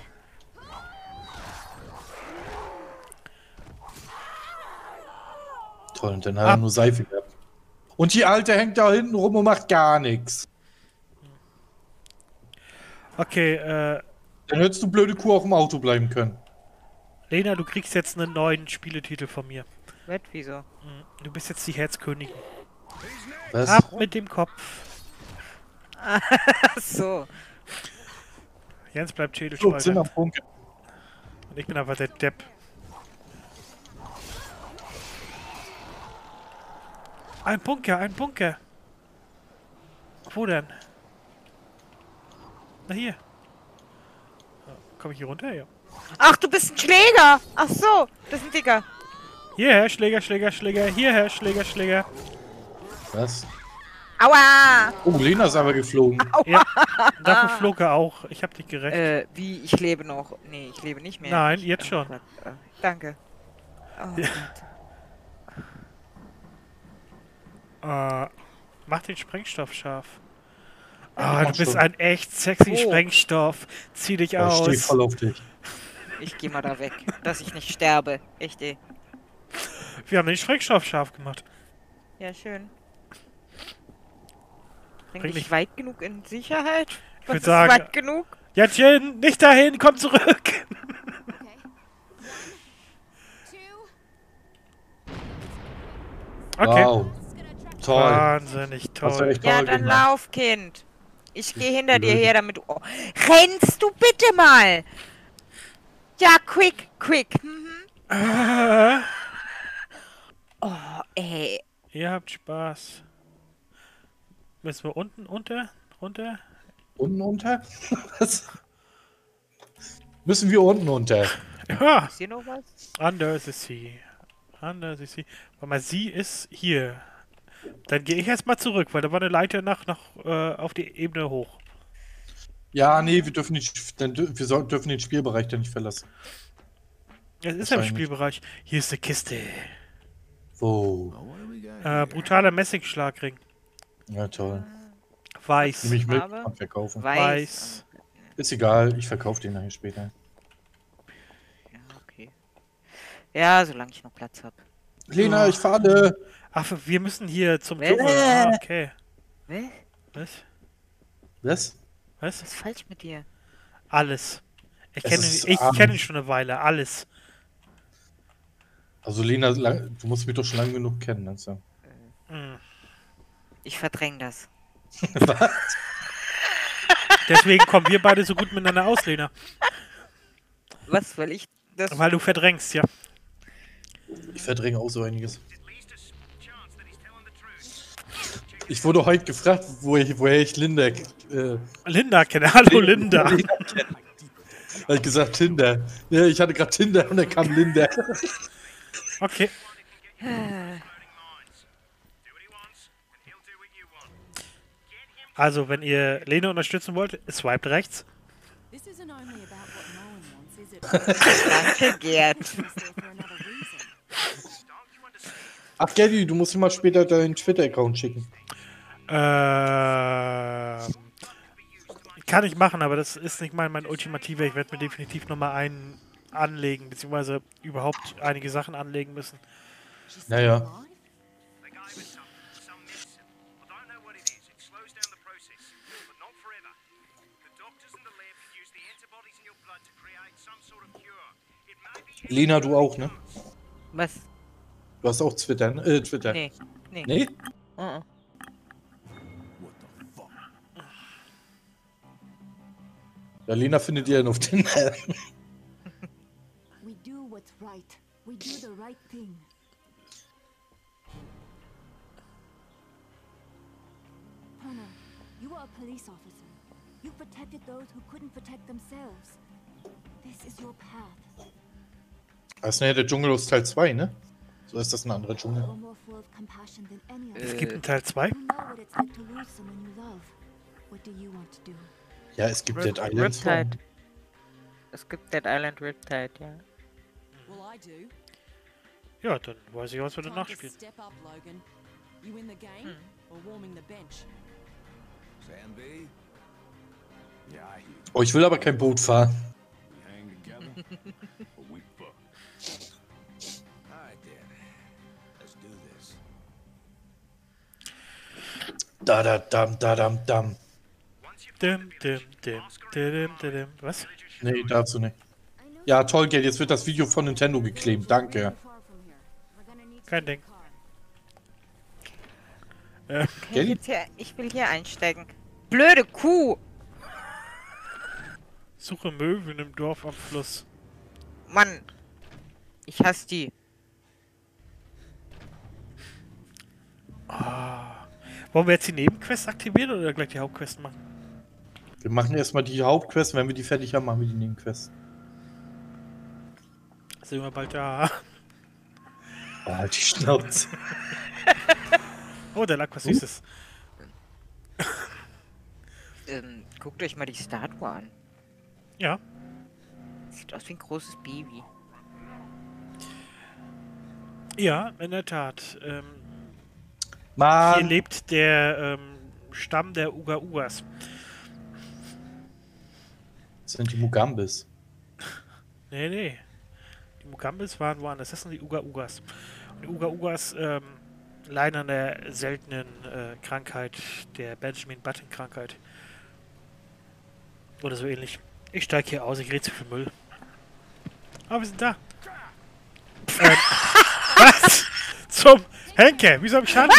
Toll, und dann hat er nur Seife gehabt. Und die Alte hängt da hinten rum und macht gar nichts. Okay, Dann hättest du blöde Kuh auch im Auto bleiben können. Lena, du kriegst jetzt einen neuen Spieletitel von mir. Was? Wieso? Du bist jetzt die Herzkönigin. Was? Ab mit dem Kopf. Ach so. Jens bleibt So, sind Schädelspalter. am Punkt. Und ich bin einfach der Depp. Ein Bunker, ein Bunker. Wo denn? Na hier. Komme ich hier runter? Ja. Ach, du bist ein Schläger! Ach so, das ist ein Dicker. Hierher, Schläger, Schläger, Schläger. Hierher, Schläger, Schläger. Was? Aua! Oh, Lena ist aber geflogen. Ja, dafür flog er auch. Ich hab dich gerecht. Wie, ich lebe noch. Nee, ich lebe nicht mehr. Nein, Ich- jetzt schon. Gott, danke. Oh Ja. Gott. Mach den Sprengstoff scharf. mach Ah, du bist schon. ein echt sexy Wo? Sprengstoff. Zieh dich Ich stehe aus. voll auf dich. Ich geh mal da weg, dass ich nicht sterbe. Echt, ey. Wir haben den Sprengstoff scharf gemacht. Ja, schön. Bring Bring dich dich- weit genug in Sicherheit? Was würd ist sagen- weit genug? Ja, Jin, nicht dahin, komm zurück. Okay. 1, 2. Okay. Wow, This is gonna attract toll. Wahnsinnig Hast du toll. echt Ja, toll dann gemacht. lauf, Kind. Ich gehe hinter dir blöd. her, damit du... Oh. Rennst du bitte mal! Ja, quick, quick. Mhm. Oh, ey. Ihr habt Spaß. Müssen wir unten, runter? Unten unter? Was? Müssen wir unten unter? Ja, Ist hier noch was? under the sea. Under the sea. Warte mal, sie ist hier. Dann gehe ich erstmal zurück, weil da war eine Leiter auf die Ebene hoch. Ja, nee, wir dürfen nicht, dürfen den Spielbereich dann nicht verlassen. Es ist ja im Wahrscheinlich. Spielbereich. Hier ist eine Kiste. Wo? Brutaler Messingschlagring. Ja, toll. Weiß. Nehme ich mit Farbe? und verkaufen. Weiß. Ist egal, ich verkaufe den nachher später. Ja, okay. Ja, solange ich noch Platz habe. Lena, ich falle. Ach, wir müssen hier zum Äh. Dschungel. Ah, okay. Was? Was? Was? Was? Was ist falsch mit dir? Alles. Ich Es kenne ist ich abends. kenne ihn schon eine Weile. Alles. Also Lena, du musst mich doch schon lange genug kennen. Also. Mm. Ich verdräng das. Was? Deswegen kommen wir beide so gut miteinander aus, Lena. Was, weil ich das... Weil du verdrängst, ja. Ich verdränge auch so einiges. Ich wurde heute gefragt, woher ich Linda Linda kenne. Hallo, Linda. Habe ich gesagt, Tinder. Ja, ich hatte gerade Tinder und dann kam Linda. Okay. Also, wenn ihr Lena unterstützen wollt, swiped rechts. This isn't only about what no one wants, is it? Danke, Gerd. It's there for another reason. Ach, Gaddy, du musst mir mal später deinen Twitter-Account schicken. Kann ich machen, aber das ist nicht mein ultimativer. Ich werde mir definitiv nochmal einen anlegen, beziehungsweise überhaupt einige Sachen anlegen müssen. She's Naja. still alive? The guy with some medicine. I don't know what it is. It slows down the process, but not forever. The doctors in the lab can use the antibodies in your blood to create some sort of cure. It may be Lena, du auch, ne? Was? Du hast auch Twitter, ne? Twitter. Nee. Nee. Nee? Uh-uh. What the fuck? Ja, Lena findet ihr dann auf den. We do what's right. We do the right thing. Connor, you are a police officer. You protected those who couldn't protect themselves. This is your path. Das ist ja der Dschungel aus Teil 2, ne? So ist das ein anderer Dschungel. You're more full of compassion than any of Es us. gibt einen Teil 2. You know what it's like to lose someone you love. What do you want to do? Ja, es gibt Dead Island 2. Riptide. Es gibt Dead Island Riptide, ja. Well, I do. Ja, dann weiß ich, was wir danach Time to spielen. step up, Logan. You in the game or warming the bench? Sam B, Yeah, I hear you. Oh, ich will aber kein Boot fahren. We hang together, or we fuck. all right then. Let's do this. Da-da-dam. Dim. Was? Nee, dazu nicht. Ja, toll, Geld. Jetzt wird das Video von Nintendo geclaimt. Danke. Kein Ding. Gell? Ich will hier einsteigen. Blöde Kuh! Suche Möwen im Dorf am Fluss. Mann! Ich hasse die. Wollen wir jetzt die Nebenquest aktivieren oder gleich die Hauptquest machen? Wir machen erstmal die Hauptquest. Wenn wir die fertig haben, machen wir die Nebenquest. Sind wir bald da? Oh, halt die Schnauze. Oh, da lag was Süßes. Guckt euch mal die Statue an. Ja. Sieht aus wie ein großes Baby. Ja, in der Tat. Hier Mann. lebt der Stamm der Uga-Ugas. Das sind die Mugambis. Nee. Die Mugambis waren woanders. Das sind die Uga-Ugas. Und die Uga-Ugas leiden an der seltenen Krankheit, der Benjamin-Button-Krankheit. Oder so ähnlich. Ich steige hier aus, ich rede zu viel Müll. Aber wir sind da. Was? Zum Henker, wieso hab ich Schaden?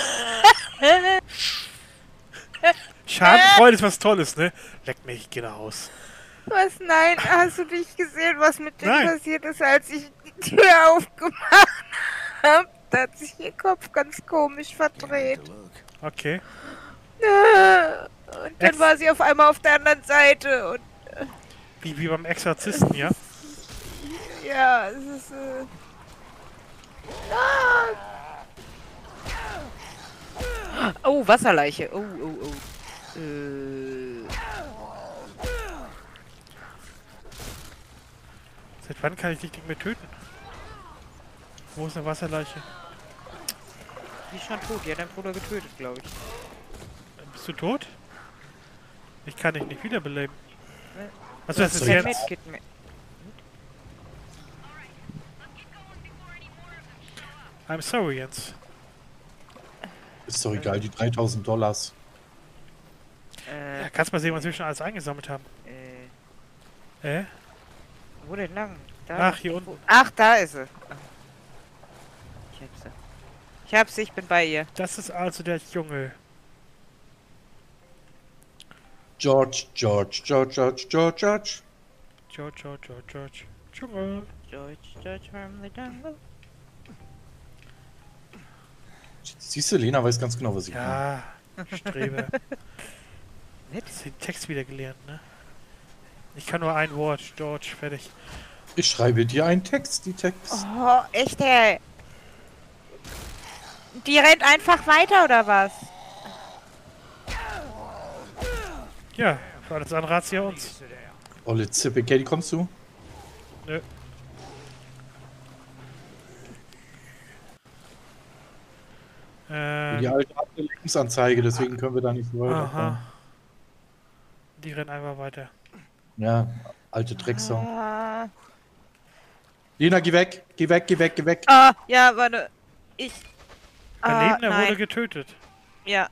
Schadenfreude ist was Tolles, ne? Leck mich, ich geh nach Haus. Was? Nein, hast du nicht gesehen, was mit dir Nein. passiert ist, als ich die Tür aufgemacht habe? Da hat sich ihr Kopf ganz komisch verdreht. Okay. Und dann war sie auf einmal auf der anderen Seite und Wie beim Exorzisten, ja? ja, es ist Oh, Wasserleiche. Oh. Seit wann kann ich dich nicht mehr töten? Wo ist eine Wasserleiche? Die ist schon tot. Die hat deinen Bruder getötet, glaube ich. Bist du tot? Ich kann dich nicht wiederbeleben. Also das ist kein jetzt... Medkit mehr. I'm sorry, Jens. Ist doch egal, die $3000. Ja, kannst mal sehen, was wir schon alles eingesammelt haben. Wo denn lang? Da. Ach, hier unten. Ach, da ist sie. Ich hab sie, ich bin bei ihr. Das ist also der Junge. George. George. Junge. George from the jungle. Siehst du, Lena weiß ganz genau, was ich meine. Ja, Strebe. Hast den Text wieder gelernt, ne? Ich kann nur ein Wort. George, fertig. Ich schreibe dir einen Text, die Text. Oh, echt, ey. Die rennt einfach weiter, oder was? Ja, für alles andere hat's ja uns. Olle Zippe, Katie, kommst du? Nö. Die alte hat eine Lebensanzeige, deswegen können wir da nicht so weiterfahren. Aha. Die rennen einfach weiter. Ja, alte Drecksau. Ah, Lena, geh weg, geh weg. ja, warte. Ich. Daneben, der nein. wurde getötet. Ja.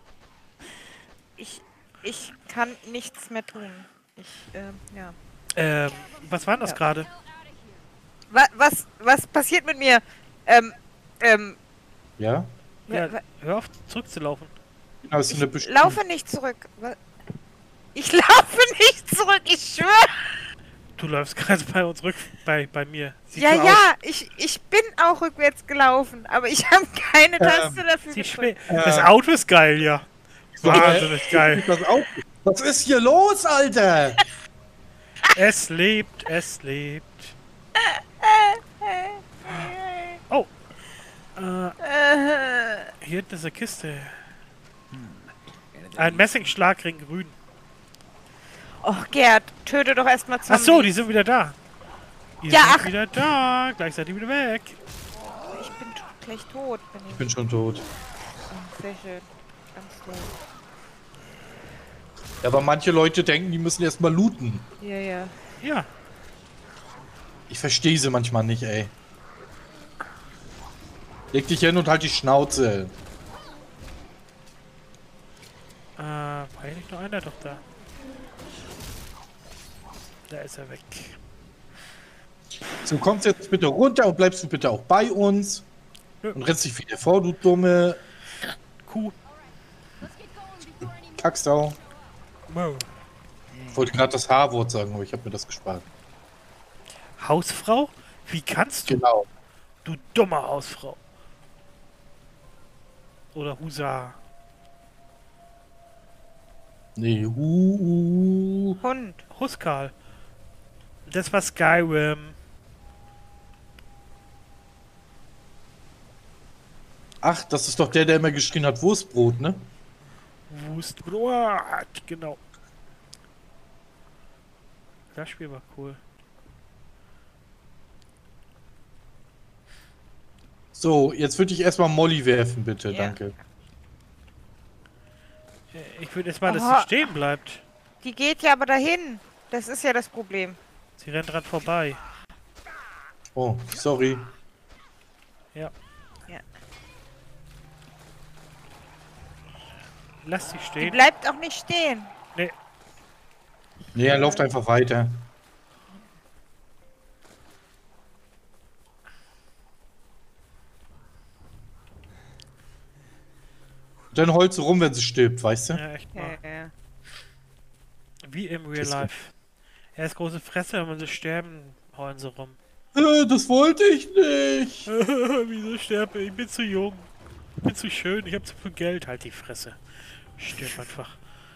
Ich kann nichts mehr tun. Ja. Was war denn das Ja. gerade? Was passiert mit mir? Ja? Ja, hör auf, zurückzulaufen. Genau, es ist eine Ich bestimmte. laufe nicht zurück. Ich laufe nicht zurück, ich schwöre. Du läufst gerade bei uns bei mir. Sieht Ja, so ja, ich bin auch rückwärts gelaufen, aber ich habe keine Taste dafür Sieht gedrückt. das Auto ist geil, ja. Wahnsinnig geil. Das auch. Was ist hier los, Alter? Es lebt, es lebt. Oh. Hier hinten ist eine Kiste. Ein Messingschlagring grün. Och, Gerd, töte doch erstmal Zombies. Ach so, die sind wieder da. Die Ja, sind ach. wieder da. Gleich seid ihr wieder weg. Ich bin gleich tot. Ich bin schon tot. Sehr schön. Ganz toll. Ja, aber manche Leute denken, die müssen erstmal looten. Ja, ja. Ja. Ich verstehe sie manchmal nicht, ey. Leg dich hin und halt die Schnauze. War hier nicht nur einer doch da? Da ist er weg. So, kommst jetzt bitte runter und bleibst du bitte auch bei uns. Ja. Und rennst dich wieder vor, du dumme Kuh. Kacksau. Wow. Ich wollte gerade das H-Wort sagen, aber ich habe mir das gespart. Hausfrau? Wie kannst du? Genau. Du dumme Hausfrau. Oder Husar. Nee, Hund. Huskal. Das war Skyrim. Ach, das ist doch der immer geschrien hat, Wurstbrot, ne? Wustbrot. Genau. Das Spiel war cool. So, jetzt würde ich erstmal Molly werfen, bitte, Ja. danke. Ich würde jetzt mal, dass Aha. sie stehen bleibt. Die geht ja aber dahin. Das ist ja das Problem. Sie rennt dran vorbei. Oh, sorry. Ja. Ja. Lass sie Die stehen. bleibt auch nicht stehen. Nee. Nee, er läuft einfach weiter. Dann heult sie rum, wenn sie stirbt, weißt du? Ja, echt mal. Ja. Wie im Real Das- Life. Er ist große Fresse, wenn sie sterben, heulen sie rum. Das wollte ich nicht. Wieso sterbe ich? Ich bin zu jung. Ich bin zu schön. Ich habe zu viel Geld. Halt die Fresse. Stirb einfach.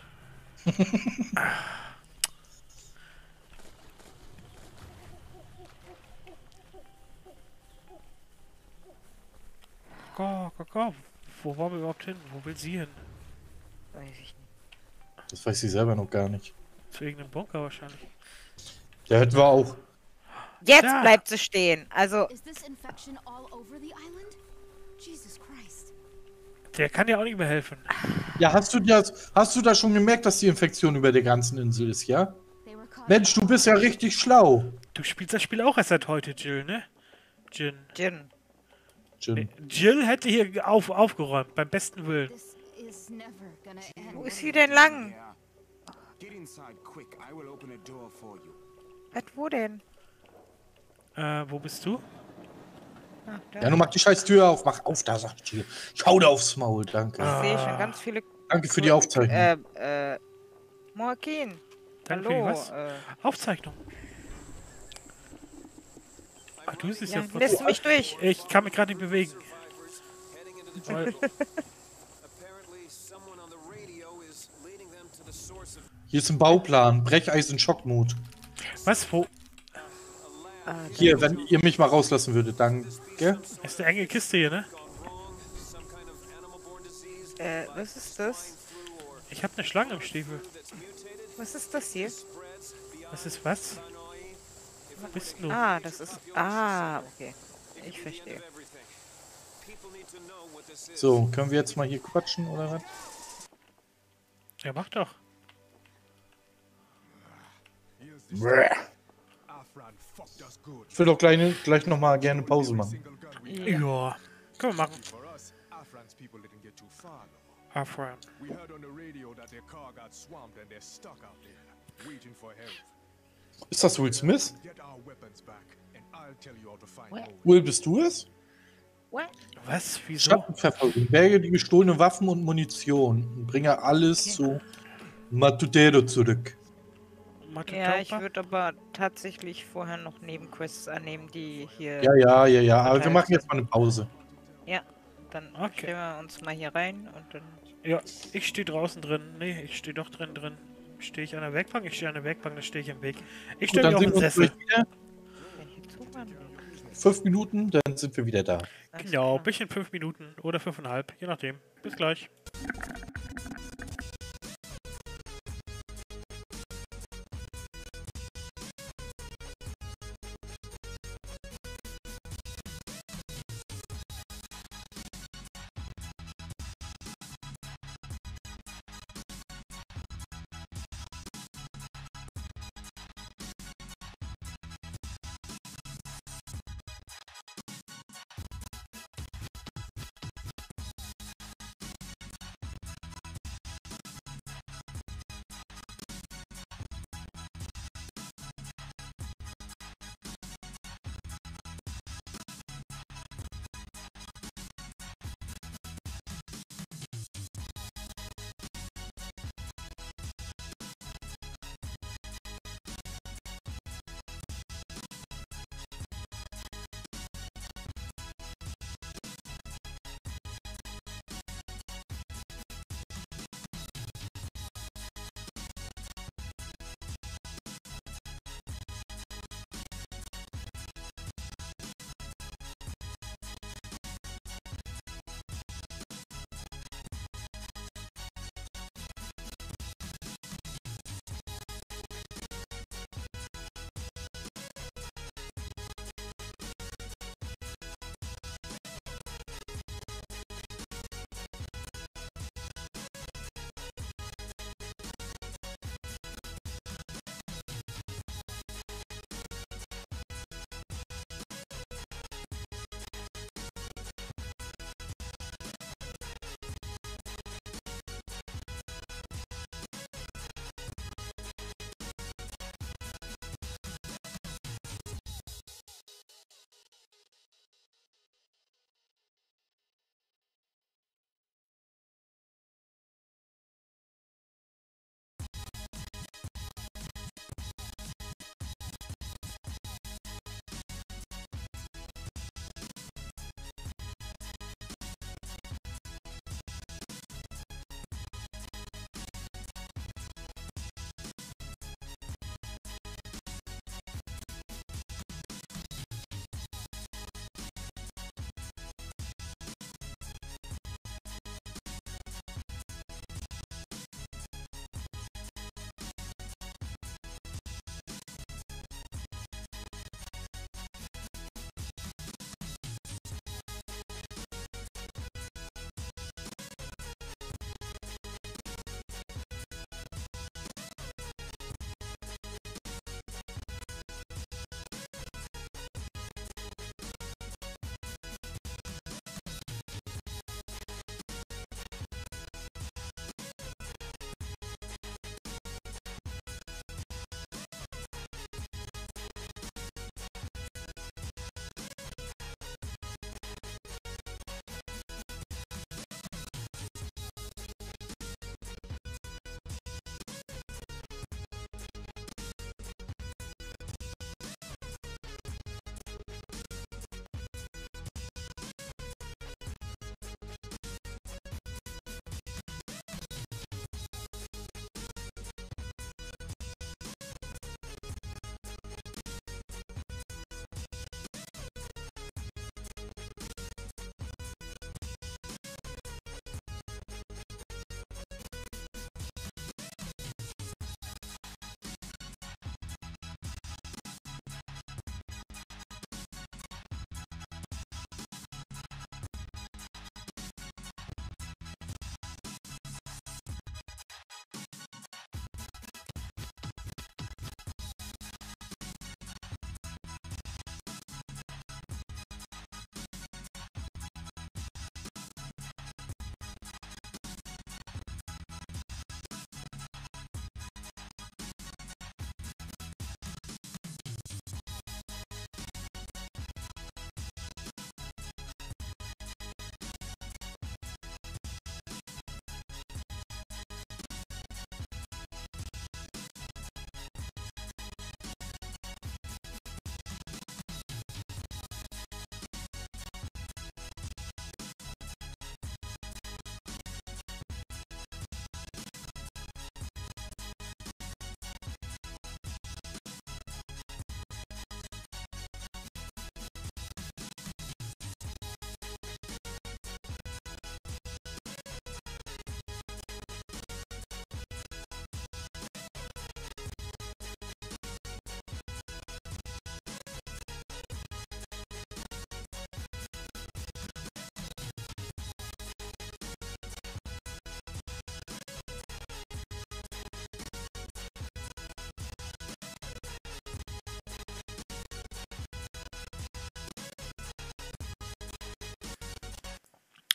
Go. Wo wollen wir überhaupt hin? Wo will sie hin? Weiß ich nicht. Das weiß sie selber noch gar nicht. Zu irgendeinem Bunker wahrscheinlich. Der hätten wir auch. Jetzt Da. bleibt sie stehen. Also, Is this infection all over the island? Jesus Christ. Der kann ja auch nicht mehr helfen. Ja, hast du da schon gemerkt, dass die Infektion über der ganzen Insel ist, ja? They were caught. Mensch, du bist ja richtig schlau. Du spielst das Spiel auch erst seit heute, Jill, ne? Jin. Jin. Jim. Jill hätte hier aufgeräumt, beim besten Willen. This is never gonna end. Wo ist sie denn lang? Yeah. Get inside quick. I will open a door for you. Was, wo denn? Wo bist du? Ah, da. Ja, nun mach die scheiß Tür auf. Mach auf, da sagt Jill. Ich hau dir aufs Maul, danke. Ich sehe schon ganz viele... Danke für die Aufzeichnung. Moakin. Danke für die Hallo. was? Aufzeichnung. Ah, du siehst ja, Ja, lässt du mich durch. Ich kann mich gerade nicht bewegen. Weil, Apparently, someone on the radio is leading them to the source of Hier ist ein Bauplan. Brecheisen Schockmut. was? Wo? Hier, wenn ihr mich mal rauslassen würdet, danke. Das ist eine enge Kiste hier, ne? some kind of animal-borne disease Was ist das? Ich habe eine Schlange im Stiefel. Was ist das hier? Das ist was? Wo bist du? Ah, das ist... Ah, okay. Ich verstehe. So, können wir jetzt mal hier quatschen, oder was? Ja, mach doch. Ich will doch gleich noch mal gerne Pause machen. Ja. Können wir machen. for us. Afran's people didn't get too far, though. Afra. We heard on the radio that their car got swamped and they're stuck out there, waiting for help. Ist das Will Smith? Get our weapons back, and I'll tell you how to find Owen. Will, bist du es? What? Was? Wieso? Schattenverfolgung. Berge die gestohlene Waffen und Munition. Und bringe alles zu Matutero zurück. Ja, ich würde aber tatsächlich vorher noch Nebenquests annehmen, die hier... Ja. Aber wir verteilt machen jetzt sind. mal eine Pause. Ja, dann Okay. stellen wir uns mal hier rein und dann... Ja, ich stehe draußen drin. Nee, ich stehe doch drin. Stehe ich an der Werkbank? Ich stehe an der Werkbank, da stehe ich im Weg. Ich Gut, stelle dann mich auf sehen den wir uns Sessel. gleich wieder. Welche Zugmann? 5 Minuten, dann sind wir wieder da. Genau, bis in 5 Minuten oder 5,5, je nachdem. Bis gleich.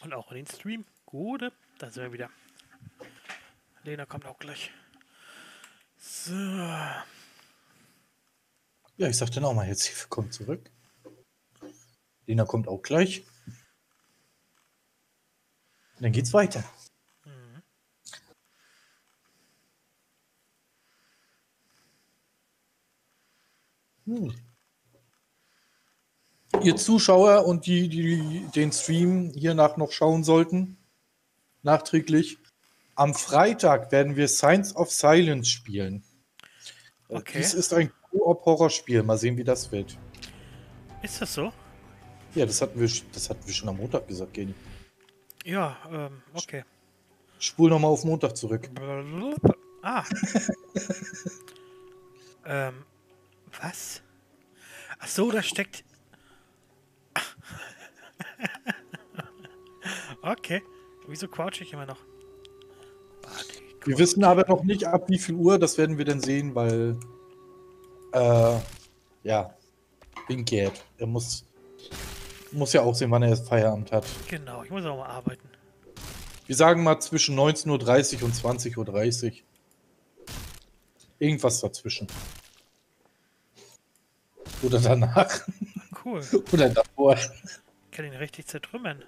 Und auch in den Stream. Gut, da sind wir wieder. Lena kommt auch gleich. So. Ja, ich sag dann auch mal herzlich willkommen zurück. Lena kommt auch gleich. Und dann geht's weiter. Ihr Zuschauer und die den Stream hiernach noch schauen sollten, nachträglich, am Freitag werden wir Signs of Silence spielen. Okay. Dies ist ein Koop-Horrorspiel. Mal sehen, wie das wird. Ist das so? Ja, das hatten wir schon am Montag gesagt, Geni. Ja, okay. Spul nochmal auf Montag zurück. Ah. Was? Ach so, da steckt... Okay. Wieso crouch ich immer noch? Wir wissen aber noch nicht, ab wie viel Uhr. Das werden wir dann sehen, weil... ja. Wegen Gerd. Er muss ja auch sehen, wann er erst Feierabend hat. Genau, ich muss auch mal arbeiten. Wir sagen mal zwischen 19:30 Uhr und 20:30 Uhr. Irgendwas dazwischen. Oder danach. Cool. Oder davor. Ich kann ihn richtig zertrümmern.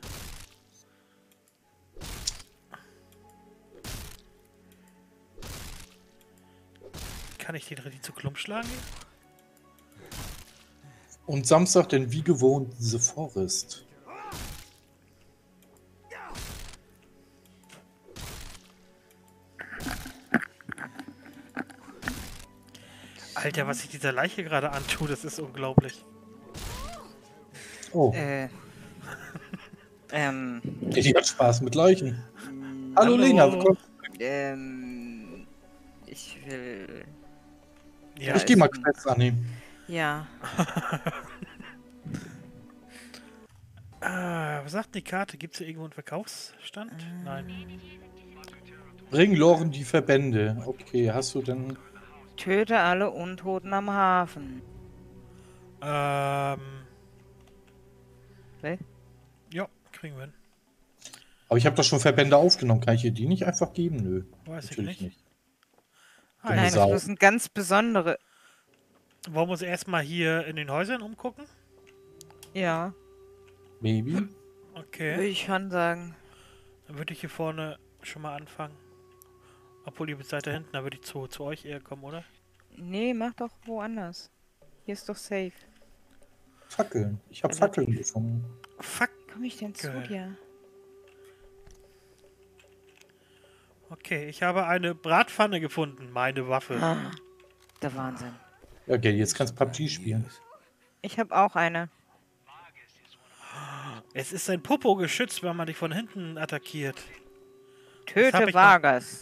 Kann ich den richtig zu Klump schlagen? Und Samstag denn wie gewohnt The Forest. Alter, was sich dieser Leiche gerade antut, das ist unglaublich. Oh, die hat Spaß mit Leichen. Hallo Lena, willkommen. Ich will... Ja, Ich gehe mal Quests annehmen. Ja. Was sagt die Karte? Gibt es hier irgendwo einen Verkaufsstand? Nein. Bring Loren die Verbände. Okay, hast du denn... Töte alle Untoten am Hafen. Ne? Ja, kriegen wir hin. Aber ich habe doch schon Verbände aufgenommen. Kann ich dir die nicht einfach geben? Nö. Weiß Natürlich ich nicht. nicht. Ah, Nein, Sau. das müssen ganz besondere... Wollen wir uns erstmal hier in den Häusern umgucken? Ja, Maybe. würde Okay. ich schon sagen. Dann würde ich hier vorne schon mal anfangen. Obwohl, ihr seid da hinten, da würde ich zu euch eher kommen, oder? Nee, mach doch woanders. Hier ist doch safe. Fackeln. Ich habe Fackeln gefunden. Fuck. Komm ich denn zu Geil. dir? Okay, ich habe eine Bratpfanne gefunden, meine Waffe. Ah, der Wahnsinn. Okay, jetzt kannst du PUBG spielen. Ich habe auch eine. Es ist ein Popo geschützt, wenn man dich von hinten attackiert. hab Töte ich Vargas.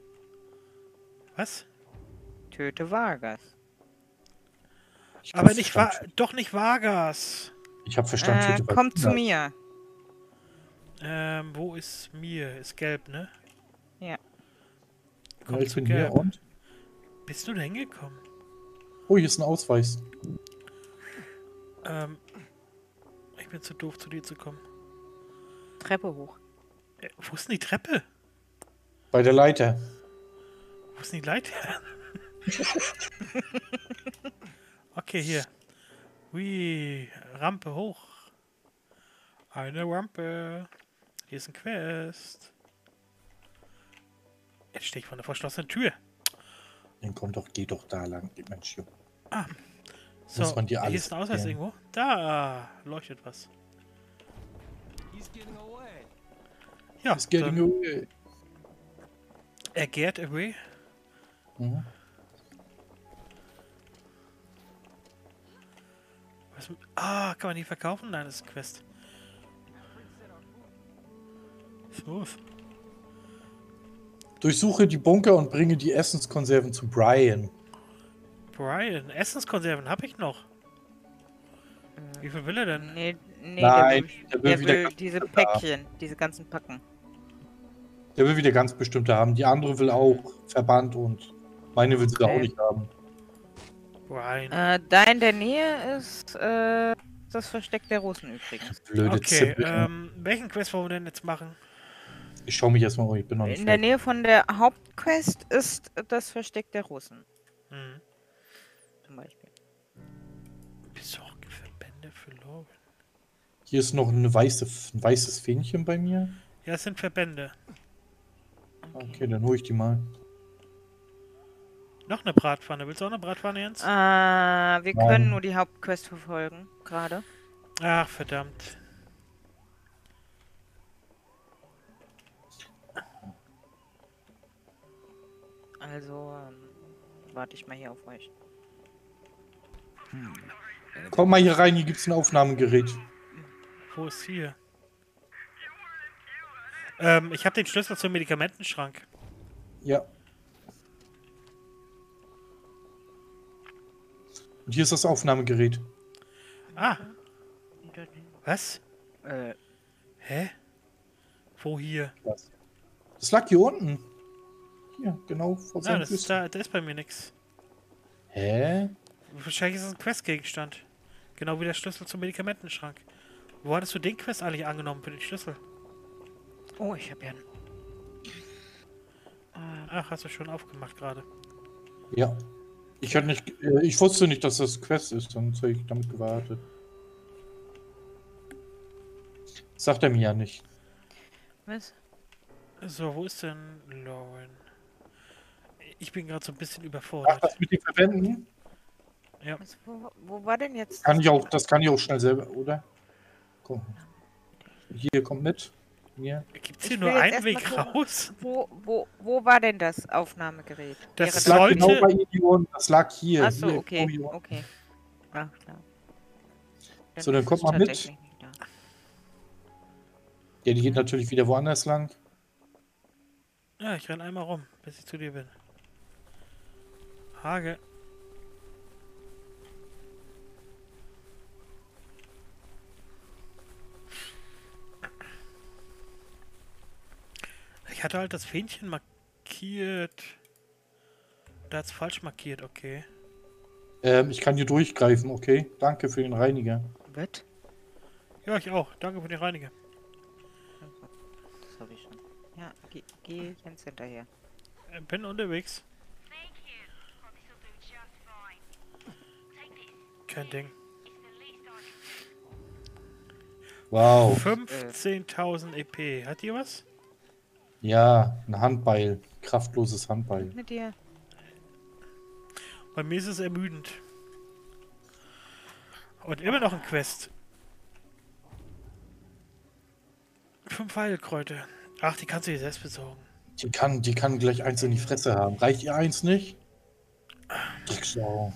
Was? Töte Vargas. Ich Aber hab nicht verstanden. doch nicht Vargas. Ich habe verstanden. Töte Komm zu Kinder. mir. Wo ist mir? Ist gelb, ne? Ja. Komm Ja, ich zu bin hier gelb. und... Bist du da hingekommen? Oh, hier ist ein Ausweis. Ich bin zu doof, zu dir zu kommen. Treppe hoch. Wo ist denn die Treppe? Bei der Leiter. Wo ist denn die Leiter? Okay, hier. Hui, Rampe hoch. Eine Rampe. Hier ist ein Quest. Jetzt stehe ich vor einer verschlossenen Tür. Dann komm doch, geh doch da lang, Mensch. Jo. So, Muss man dir hier alles ist ein Ausweis erklären. irgendwo. Da leuchtet was. Ja, It's getting dann, away. er geht away. Mhm. Was, kann man die verkaufen? Nein, das ist ein Quest. So. Durchsuche die Bunker und bringe die Essenskonserven zu Brian. Brian, Essenskonserven habe ich noch. Wie viel will er denn? Nee, Nein, der will diese Päckchen, diese ganzen Packen. Der will wieder ganz bestimmte haben. Die andere will auch Verband und meine will sie da auch Okay. nicht haben. Brian. Da in der Nähe ist ist das Versteck der Russen übrigens. Blöde Okay, Zippe. welchen Quest wollen wir denn jetzt machen? Ich schau mich erstmal um, ich bin noch nicht In der fertig. Nähe von der Hauptquest ist das Versteck der Russen. Hm. Zum Beispiel. Besorge Verbände verloren. Hier ist noch ein weißes Fähnchen bei mir. Ja, es sind Verbände. Okay, dann hole ich die mal. Noch eine Bratpfanne. Willst du auch eine Bratpfanne, Jens? Wir können nur die Hauptquest verfolgen, gerade. Ach, verdammt. Also, warte ich mal hier auf euch. Komm mal hier rein, hier gibt's ein Aufnahmegerät. Wo ist hier? Ich habe den Schlüssel zum Medikamentenschrank. Ja. Und hier ist das Aufnahmegerät. Ah, was? Äh, Hä? Wo hier? Das lag hier unten. Hier, genau vor Ah, seinem das ist da ist bei mir nichts. Hä? Wahrscheinlich ist es ein Questgegenstand. Genau wie der Schlüssel zum Medikamentenschrank. Wo hattest du den Quest eigentlich angenommen für den Schlüssel? oh, ich habe ja... Ach, hast du schon aufgemacht gerade. Ja. Ich wusste nicht, dass das Quest ist, sonst hätte ich damit gewartet. Sagt er mir ja nicht. Was? So, wo ist denn Lauren? Ich bin gerade so ein bisschen Ach, überfordert. das mit den Verbänden? Was, wo war denn jetzt... Das kann ich auch schnell selber, oder? Komm. Hier, kommt mit. Hier. Gibt's hier Ich nur will jetzt einen erst Weg mal gucken. raus? Wo war denn das Aufnahmegerät? Das Das Wäre lag sollte- genau bei Idion. Das lag hier. Achso, hier, okay, Idion. okay. Ach, klar. So, dann ist kommt es mal mit. tatsächlich nicht da. Ja, die geht natürlich wieder woanders lang. Ja, ich renn einmal rum, bis ich zu dir bin. Hage. Ich hatte halt das Fähnchen markiert. Da hat's falsch markiert, okay. Ich kann hier durchgreifen, okay? Danke für den Reiniger. Was? Ja, ich auch. Danke für die Reiniger. Das habe ich schon. Ja, geh Jens hinterher. Bin unterwegs. Kein Ding. Wow. 15.000 EP. Hat ihr was? Ja, ein Handbeil. Kraftloses Handbeil. Mit dir. Bei mir ist es ermüdend. Und immer noch ein Quest. 5 Heilkräuter. Ach, die kannst du dir selbst besorgen. Die kann gleich eins in die Fresse haben. Reicht ihr eins nicht? Drecksau.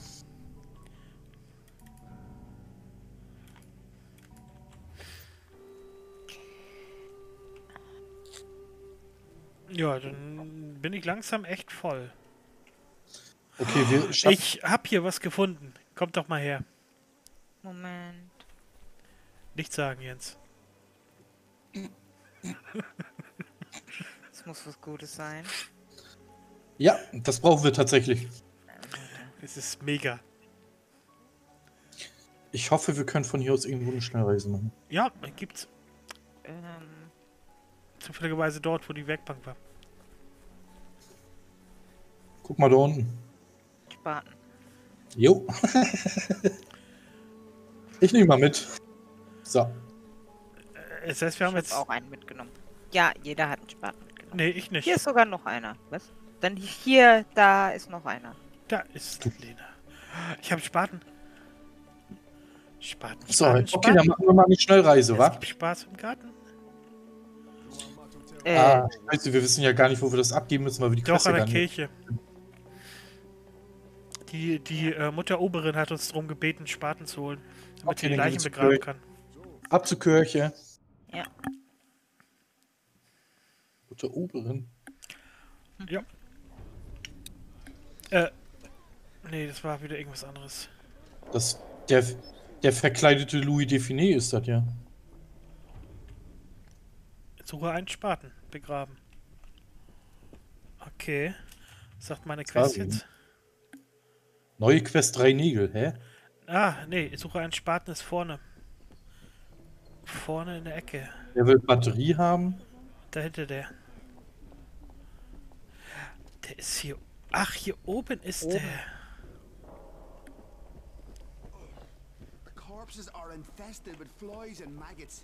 Ja, dann bin ich langsam echt voll. Okay, wir schaffen. Ich hab hier was gefunden. Kommt doch mal her. Moment. Nichts sagen, Jens. Das muss was Gutes sein. Ja, das brauchen wir tatsächlich. Es ist mega. Ich hoffe, wir können von hier aus irgendwo eine Schnellreise machen. Ja, gibt's. Ähm, Zufälligerweise dort, wo die Werkbank war. Guck mal da unten. Spaten. Jo. Ich nehme mal mit. So. Das heißt, wir haben Ich jetzt... hab auch einen mitgenommen. Ja, jeder hat einen Spaten mitgenommen. Nee, ich nicht. Hier ist sogar noch einer. Was? Dann hier, da ist noch einer. Da ist Lena. Ich habe Spaten. Spaten. So, Spaten, okay, dann machen wir mal eine Schnellreise, Es wa? gibt Spaß im Garten. Scheiße, wir wissen ja gar nicht, wo wir das abgeben müssen, weil wir die Doch, Queste an der gar nicht. Kirche. Die Mutter Oberin hat uns darum gebeten, Spaten zu holen, damit Okay, sie die dann gehen Leichen wir zur begraben Kirche. kann. Ab zur Kirche. Ja. Mutter Oberin. Ja. Nee, das war wieder irgendwas anderes. Der verkleidete Louis Define ist das ja. Suche einen Spaten begraben. Okay. Was sagt meine war Quest sie. jetzt? Neue Quest 3 Nägel, hä? Ah, nee, suche einen Spaten ist vorne. vorne in der Ecke. Der will Batterie haben. Dahinter der. Der ist hier. Ach, hier oben ist der. The corpses are infested with flies and maggots.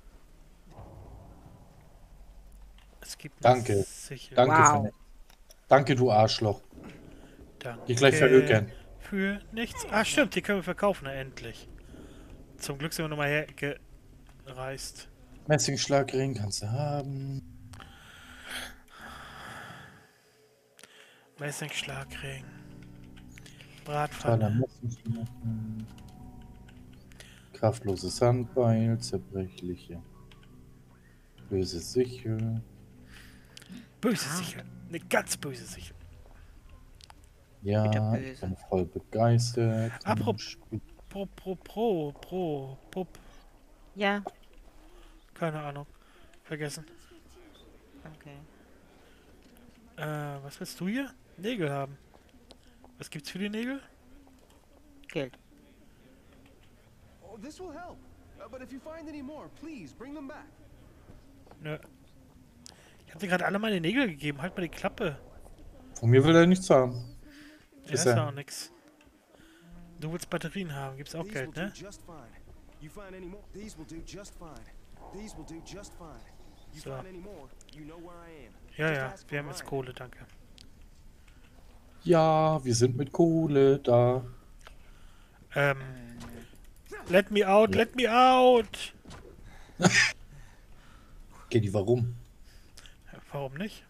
Es gibt Danke. eine Sichel. Danke, Wow. Danke, du Arschloch. Danke. Geh gleich verhökern. Für nichts. Ah, stimmt, die können wir verkaufen, na, endlich. Zum Glück sind wir nochmal hergereist. Messingschlagring kannst du haben. Messingschlagring. Taler Bratpfanne. Messingschlagring. Kraftloses Handbeil, zerbrechliche. Böse Sichel. Böse Sichel. Eine ganz böse Sichel. Ja, Wieder ich böse. bin voll begeistert. Apropos- Pup. Ja, Keine Ahnung. Vergessen. okay. Was willst du hier? Nägel haben. Was gibt's für die Nägel? Geld. Oh, this will help. But if you find any more, please bring them back. Nö. Ich hab dir gerade alle meine Nägel gegeben. Halt mal die Klappe. Von mir will er nichts haben. Ja, Ist ist er. auch nix. Du willst Batterien haben. Gibt's auch These Geld, will ne? do just fine. You find any more? These will do just fine. These will do just fine. You So. find any more? You know where I am. Ja, Just ja. ask Wir for haben jetzt mine. Kohle, danke. Ja, wir sind mit Kohle da. Let me out, Ja. let me out! Gedi, warum? Warum nicht?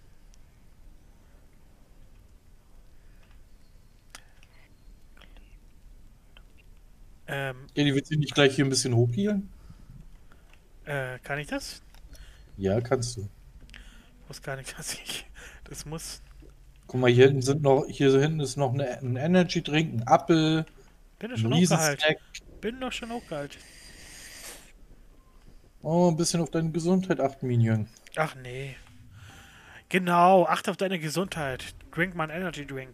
Gedi, willst du nicht gleich hier ein bisschen hochhielen? Kann ich das? Ja, kannst du. Ich wusste gar nicht, dass ich das muss. Guck mal, hier hinten hier so hinten ist noch ein Energy Drink, ein Apfel, Bin doch ein schon hochgeheilt. Riesensnack. Bin doch schon hochgeheilt. Oh, ein bisschen auf deine Gesundheit achten, Minion. Ach nee. Genau, achte auf deine Gesundheit. Drink mal einen Energy Drink.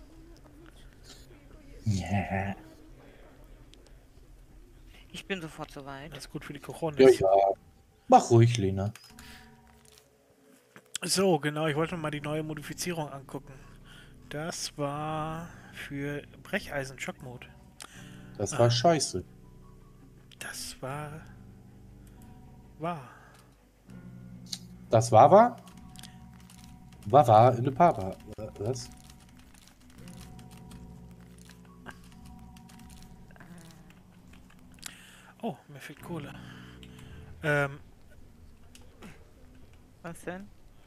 Ja. Ich bin sofort soweit. Das ist gut für die Ja, Coronis. ja. Mach ruhig, Lena. So, genau, ich wollte mir mal die neue Modifizierung angucken. Das war für Brecheisen Schockmode. Das war scheiße. Das war wahr. Das war? War in der Papa. Was? Oh, mir fehlt Kohle. Was denn?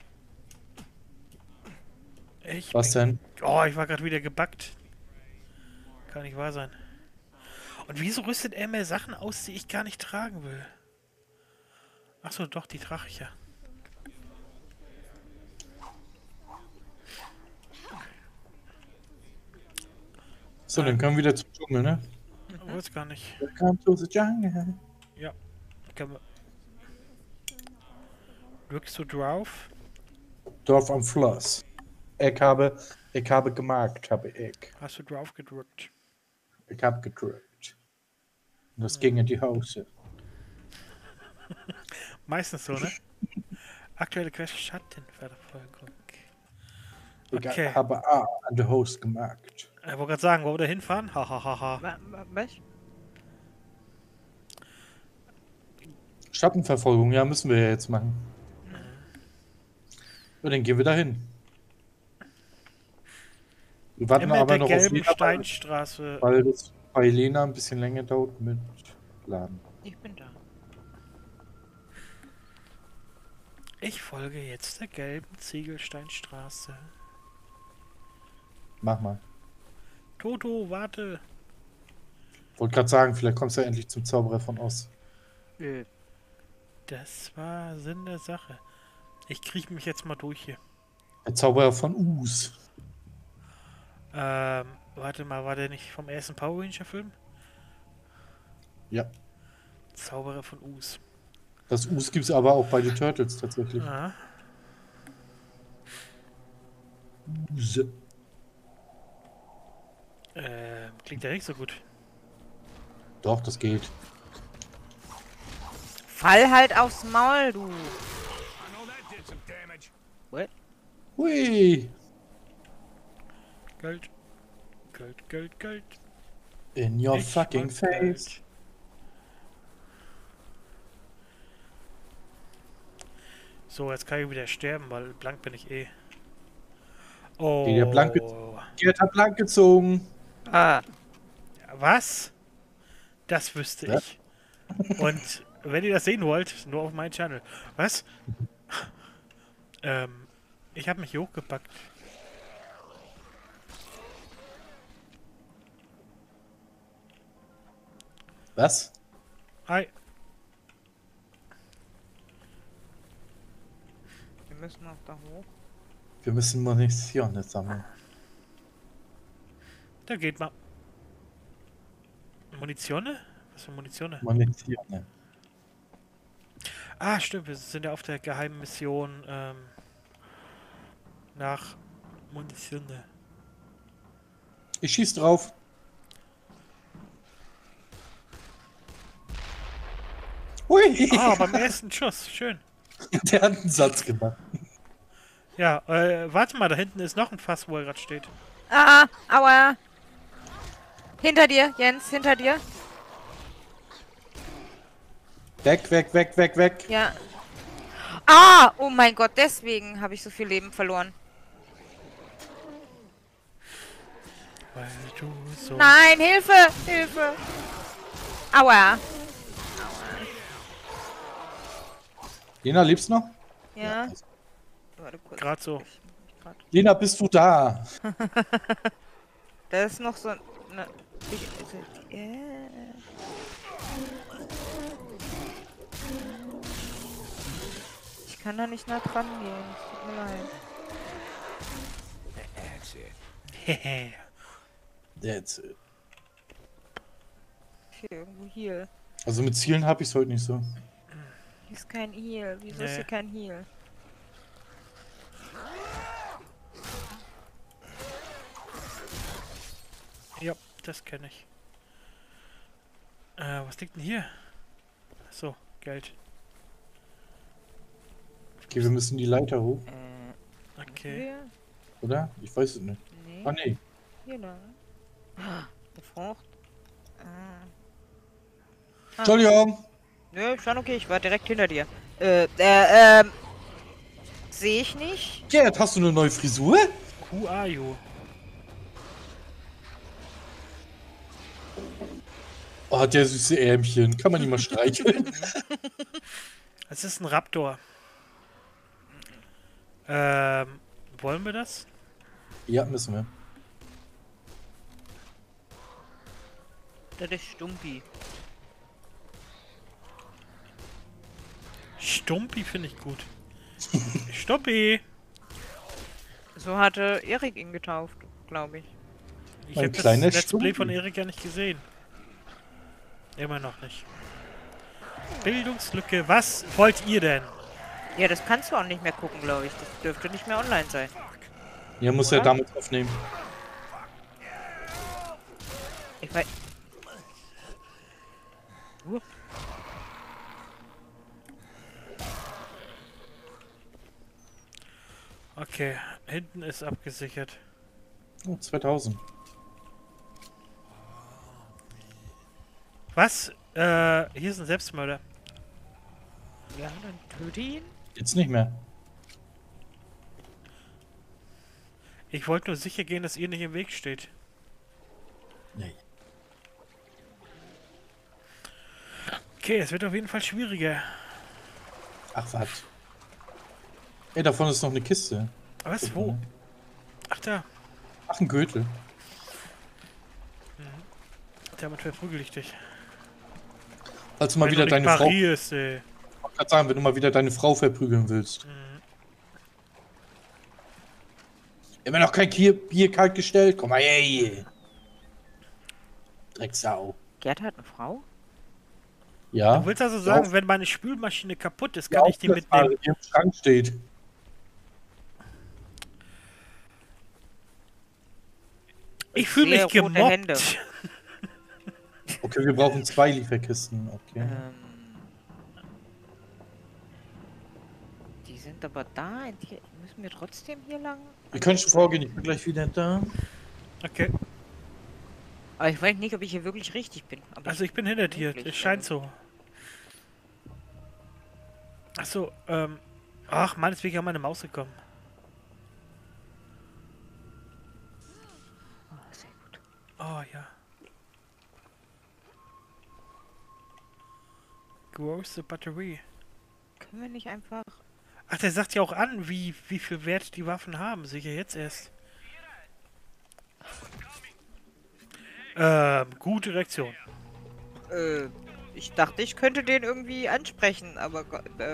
Was denn? Oh, ich war gerade wieder gebackt. Kann nicht wahr sein. Und wieso rüstet er mir Sachen aus, die ich gar nicht tragen will? Achso, doch, die trage ich ja. So, dann können wir wieder zum Dschungel, ne? Weiß gar nicht. Welcome to the jungle. Ja. Können wir. Drückst du drauf? Dorf am Fluss. Ich habe gemarkt, habe ich. Hast du drauf gedrückt? Ich habe gedrückt. Und das ging in die Hose. Meistens so, ne? Aktuelle Quest Schattenverfolgung. Ich Okay. habe A an der Hose gemarkt. Ich wollte gerade sagen, wo wir da hinfahren? Hahaha. Was? Schattenverfolgung, ja, müssen wir ja jetzt machen. Ja, dann gehen wir dahin. Wir warten Immer aber der noch auf gelben Lena, Steinstraße. weil das bei Lena ein bisschen länger dauert mit Laden. Ich bin da. Ich folge jetzt der gelben Ziegelsteinstraße. Mach mal. Toto, warte. Wollte gerade sagen, vielleicht kommst du ja endlich zum Zauberer von Oz. Das war Sinn der Sache. Ich kriege mich jetzt mal durch hier. Der Zauberer von Us. Warte mal, war der nicht vom ersten Power Ranger Film? Ja. Zauberer von Us. Das Us gibt es aber auch bei den Turtles tatsächlich. Ah, Us. klingt ja nicht so gut. Doch, das geht. fall halt aufs Maul, du. I know that did some damage. What? Hui. Geld. Geld, Geld, Geld. In your Ich fucking mag face. Geld. So, jetzt kann ich wieder sterben, weil blank bin ich eh. Oh. Der blank Gerd hat blank gezogen. Ah. Was? Das wüsste Ja. ich. Und wenn ihr das sehen wollt, nur auf meinem Channel. Was? Ich habe mich hier hochgepackt. Was? Hi. Wir müssen auch da hoch. Wir müssen Munition sammeln. Da geht mal. Munition? Was für Munition? Munition. Ah, stimmt, wir sind ja auf der geheimen Mission nach Munition. Ich schieß drauf. Hui. Ah, beim ersten Schuss, schön. Der hat einen Satz gemacht. Ja, warte mal, da hinten ist noch ein Fass, wo er gerade steht. Ah, aua. Hinter dir, Jens, hinter dir. Weg, weg, weg, weg, weg. Ja. Ah, oh mein Gott, deswegen habe ich so viel Leben verloren. Weil du so... Nein, Hilfe, Hilfe. Aua. Lena, lebst du noch? Ja. Warte kurz. Gerade so. Lena, bist du da? Da ist noch so eine... Ich kann da nicht nah dran gehen. Es tut mir leid. That's it. Hehe. Jetzt. Hier irgendwo Heal. Also mit Zielen habe ich es heute nicht so. Hier ist kein Heal. Wieso ist Nee. hier kein Heal? Ja, das kenne ich. Was liegt denn hier? So, Geld. Okay, wir müssen die Leiter hoch, Okay. Hier? oder? Ich weiß es nicht. Nee. Ah, nee. Hier lang. Eine Frucht. Entschuldigung. Nö, schon okay. Ich war direkt hinter dir. Sehe ich nicht. Gerd, hast du eine neue Frisur? Who are you? Oh, der süße Ärmchen. Kann man ihn mal streicheln? Es ist ein Raptor. Wollen wir das? Ja, müssen wir. Das ist Stumpi. Stumpi finde ich gut. Stumpi! So hatte Erik ihn getauft, glaube ich. Ich Mein habe das kleiner Let's Play Stumpi. von Erik ja nicht gesehen. Immer noch nicht. Bildungslücke, was wollt ihr denn? Ja, das kannst du auch nicht mehr gucken, glaube ich. Das dürfte nicht mehr online sein. Ja, muss er Oder? damals aufnehmen. Ich weiß. Okay, hinten ist abgesichert. Oh, 2000. Was? Hier ist ein Selbstmörder. Ja, dann töte ihn. Jetzt nicht mehr. Ich wollte nur sicher gehen, dass ihr nicht im Weg steht. Nee. Okay, es wird auf jeden Fall schwieriger. Ach, was? Ey, davon ist noch eine Kiste. Was? Wo? Ach da. Ach, ein Gürtel. Damit verprügel ich dich. Falls du mal Wenn wieder du nicht deine Frau... parierst, ey. Ich kann sagen, wenn du mal wieder deine Frau verprügeln willst. Immer noch kein Bier kalt gestellt? Komm mal her. Drecksau. Gerd hat eine Frau? Ja. Du willst also sagen, wenn meine Spülmaschine kaputt ist, ja, kann ich die mitnehmen? Die im Schrank steht. Ich fühle mich sehe rote Hände. gemobbt. Okay, wir brauchen 2 Lieferkisten. Okay. sind aber da. Müssen wir trotzdem hier lang? Ihr könnt schon vorgehen, ich bin gleich wieder da. Okay. Aber ich weiß nicht, ob ich hier wirklich richtig bin. Aber Also ich bin hinter dir. wirklich, Es scheint so. Achso, ach, Mann, jetzt bin ich an meine Maus gekommen. Oh, sehr gut. Oh, ja. Große Batterie. Können wir nicht einfach... Ach, der sagt ja auch an, wie viel Wert die Waffen haben. Sicher jetzt erst. Gute Reaktion. Ich dachte, ich könnte den irgendwie ansprechen, aber...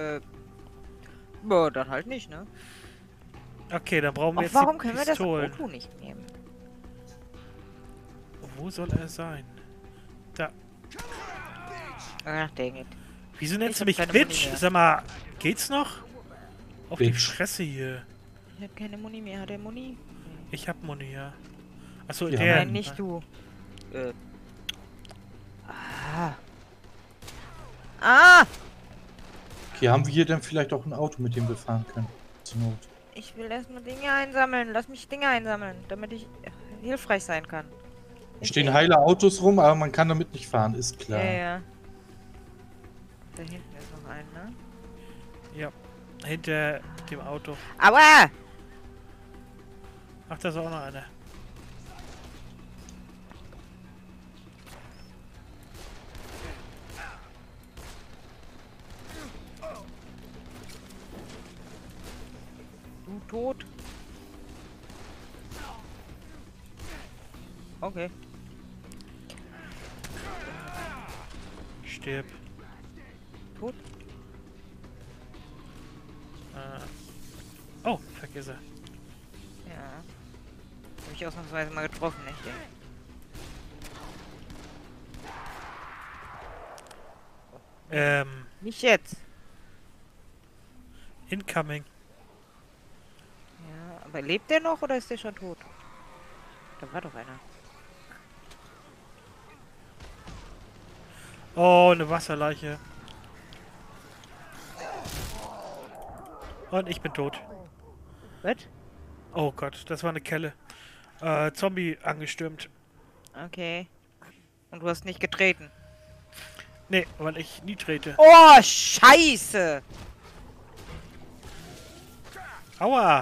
boah, dann halt nicht, ne? Okay, dann brauchen wir Ach, jetzt warum die können Pistolen. wir das Auto nicht nehmen? Wo soll er sein? Da. Ach, dang it. Wieso nennst Ich du hab mich keine Bitch? Muni mehr. Sag mal, geht's noch? Auf die Bitch. Fresse hier. Ich hab keine Muni mehr. Hat er Muni? Ich hab Muni, ja. Achso, Ja, der. Nein, nicht du. Ah! Okay, haben wir hier denn vielleicht auch ein Auto, mit dem wir fahren können? Zur Not. Ich will erstmal Dinge einsammeln. Lass mich Dinge einsammeln, damit ich hilfreich sein kann. Hier stehen heile Autos rum, aber man kann damit nicht fahren, ist klar. Ja, ja. Da hinten ist noch ein, ne? Ja. Hinter dem Auto. Aua! Ach, da ist auch noch einer. Du tot. Okay. Stirb. Tot? Oh, vergiss er. Ja. Hab ich ausnahmsweise mal getroffen, nicht? Nicht jetzt. Incoming. Ja, aber lebt der noch oder ist der schon tot? Da war doch einer. Oh, eine Wasserleiche. Und ich bin tot. Was? Oh Gott, das war eine Kelle. Zombie angestürmt. Okay. Und du hast nicht getreten. Nee, weil ich nie trete. Oh, Scheiße! Aua!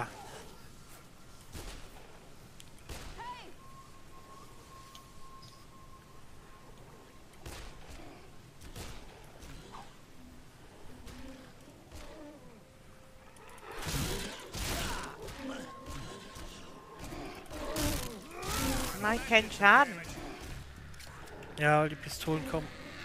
Mach ich keinen Schaden. Ja, weil die Pistolen kommen.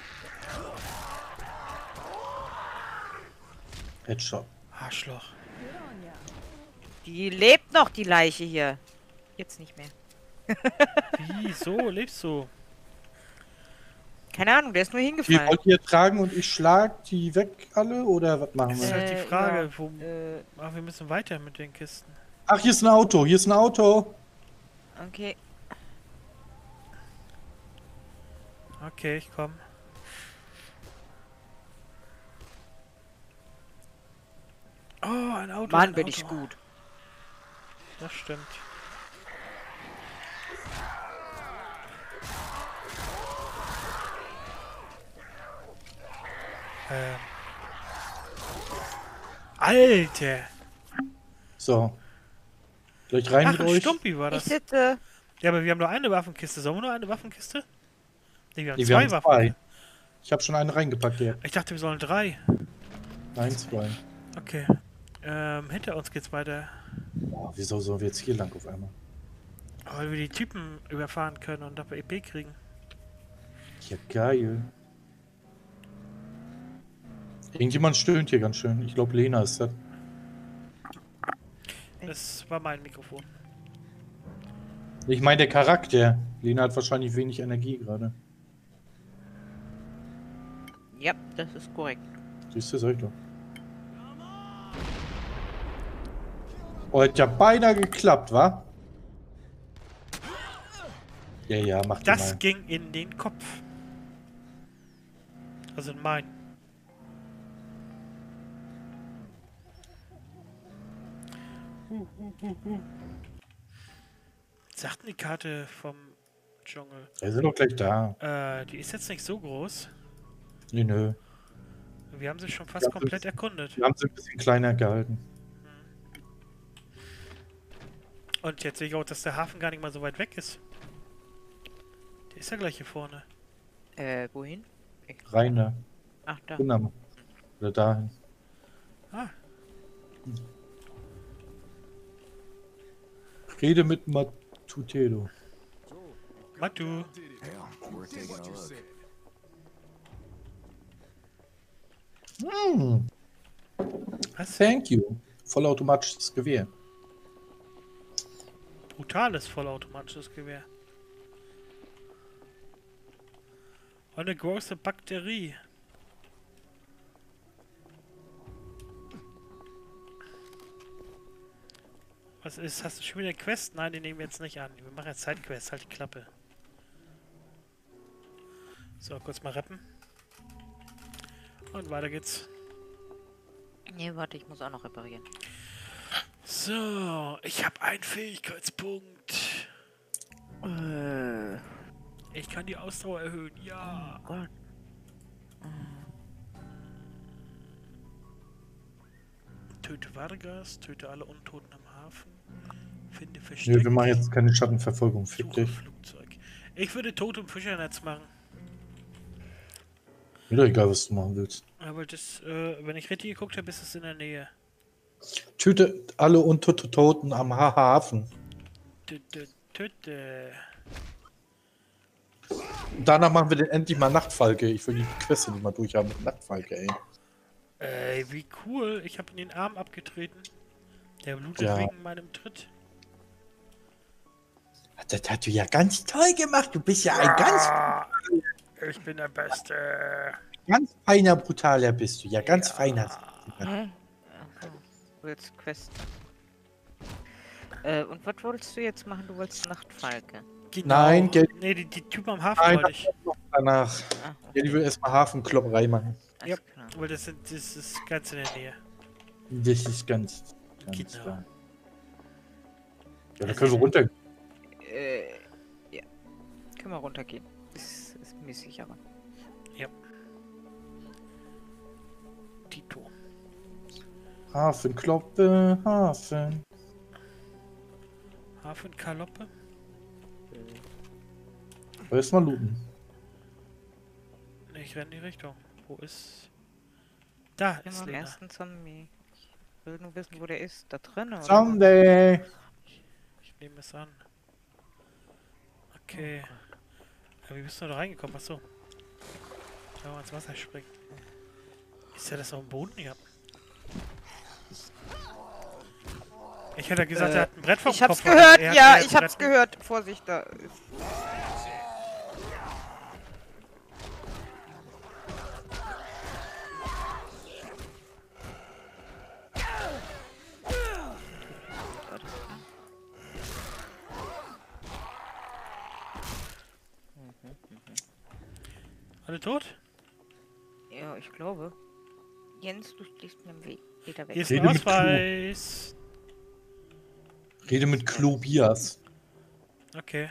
Headshot. Arschloch. Die lebt noch, die Leiche hier. Jetzt nicht mehr. Wieso lebst du? Keine Ahnung, der ist nur Wie hingefallen. wollt ihr tragen und ich schlag die weg alle oder was machen Das ist wir? halt die Frage, ja. wo... wir müssen weiter mit den Kisten. Ach, hier ist ein Auto, hier ist ein Auto. Okay. Okay, ich komm. Oh, ein Auto. Mann, ein bin Auto. ich gut. Das stimmt. Alter! So. Gleich rein Ach, mit ein euch. Stumpi war Ich das. sitze. Ja, aber wir haben nur eine Waffenkiste. Sollen wir nur eine Waffenkiste? Nee, wir haben Nee, zwei Waffen. zwei. Ich habe schon eine reingepackt hier. Ich dachte, wir sollen 3. Nein, zwei. Okay. Hinter uns geht's weiter. Boah, wieso sollen wir jetzt hier lang auf einmal? Weil wir die Typen überfahren können und dafür EP kriegen. Ja, geil. Irgendjemand stöhnt hier ganz schön. Ich glaube, Lena ist das. Das war mein Mikrofon. Ich meine, der Charakter. Lena hat wahrscheinlich wenig Energie gerade. Ja, das ist korrekt. Siehst du, sag ich doch. Oh, hat ja beinahe geklappt, wa? Ja, ja, mach die Das mal. ging in den Kopf. Also in meinen. Sagt denn die Karte vom Dschungel? Wir sind doch gleich da. Die ist jetzt nicht so groß. Nee, nö. Wir haben sie schon fast Ja, komplett erkundet. Wir haben sie ein bisschen kleiner gehalten. Und jetzt sehe ich auch, dass der Hafen gar nicht mal so weit weg ist. Der ist ja gleich hier vorne. Wohin? Rein da. Ach, da. Genau. Oder dahin. Ah, Rede mit Matutelo. Matu. Hell, we're taking a look. Hm, Was? thank you. Vollautomatisches Gewehr. Brutales vollautomatisches Gewehr. Und eine große Bakterie. Was ist? Hast du schon wieder eine Quest? Nein, die nehmen wir jetzt nicht an. Wir machen jetzt Sidequests. Halt die Klappe. So, kurz mal rappen. Und weiter geht's. Nee, warte, ich muss auch noch reparieren. So, ich habe einen Fähigkeitspunkt. Ich kann die Ausdauer erhöhen. Ja. Oh Gott. Töte Vargas, töte alle Untoten am Hafen. Finde Nö, Versteck. wir machen jetzt keine Schattenverfolgung. Fick Suche dich. Flugzeug. Ich würde Tod im Fischernetz machen. Mir doch egal, was du machen willst. Aber das, wenn ich richtig geguckt habe, ist es in der Nähe. Töte alle Untoten am Hafen. Töte. Danach machen wir den endlich mal Nachtfalke. Ich will die Quest nicht mal durchhaben mit Nachtfalke, ey. Ey, wie cool. Ich habe ihn den Arm abgetreten. Der blutet Ja. wegen meinem Tritt. Das hast du ja ganz toll gemacht. Du bist ja ein Ah, ich bin der Beste. ganz feiner Brutaler bist du. Ja, ganz feiner. Hä? Ach, du willst Quest. Und was wolltest du jetzt machen? Du wolltest Nachtfalke. Genau. Nein, Geld. Nee, die Typen am Hafen Nein, wollte ich. danach. Ah, Ja, die will erstmal Hafenklopperei machen. Ja, alles klar. weil das ist ganz in der Nähe. Das ist ganz Genau. klar. Ja, da können wir runter. Ja. Können wir runtergehen. Das ist mir sicherer. Tito. Hafenkloppe, Hafen. Hafenkaloppe? Aber erstmal looten. Nee, ich renne in die Richtung. Wo ist... Da Ich bin ist am Lena. ersten Zombie. Ich will nur wissen, wo der ist. Da drin, oder? Someday. Ich nehme es an. Okay. Ja, wie bist du da reingekommen? Achso. Wenn wir ins Wasser springen. Ist ja das auf dem Boden? Ja. Ich hätte gesagt, er hat ein Brett vom Ich hab's Kopf. aber gehört, er hat ja, mehr ich hab's Brett- gehört. Vorsicht, da ist. Alle tot? Ja, ich glaube. Jens, du stehst mir im Weg. Geht da weg. Hier ist Rede ein mit Ausweis. Rede mit Klobias. Okay.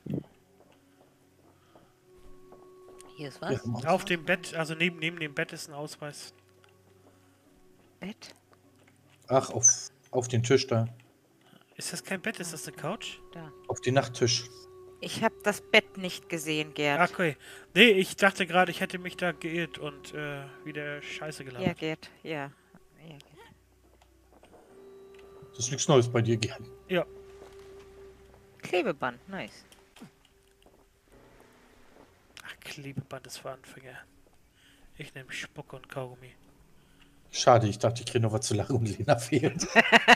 Hier ist Ja, was? mach. Auf dem Bett, also neben dem Bett ist ein Ausweis. Bett? Ach, auf den Tisch da. Ist das kein Bett? Ist das eine Couch? Da. Auf den Nachttisch. Ich habe das Bett nicht gesehen, Gerd. Okay. Nee, ich dachte gerade, ich hätte mich da geirrt und wieder Scheiße Ja, gelabert. Gerd, ja. Ja, Gerd. Das ist nichts Neues bei dir, Gern. Ja. Klebeband, nice. Ach, Klebeband ist für Anfänger. Ich nehme Spucke und Kaugummi. Schade, ich dachte, ich kriege noch was zu lachen und Lena fehlt.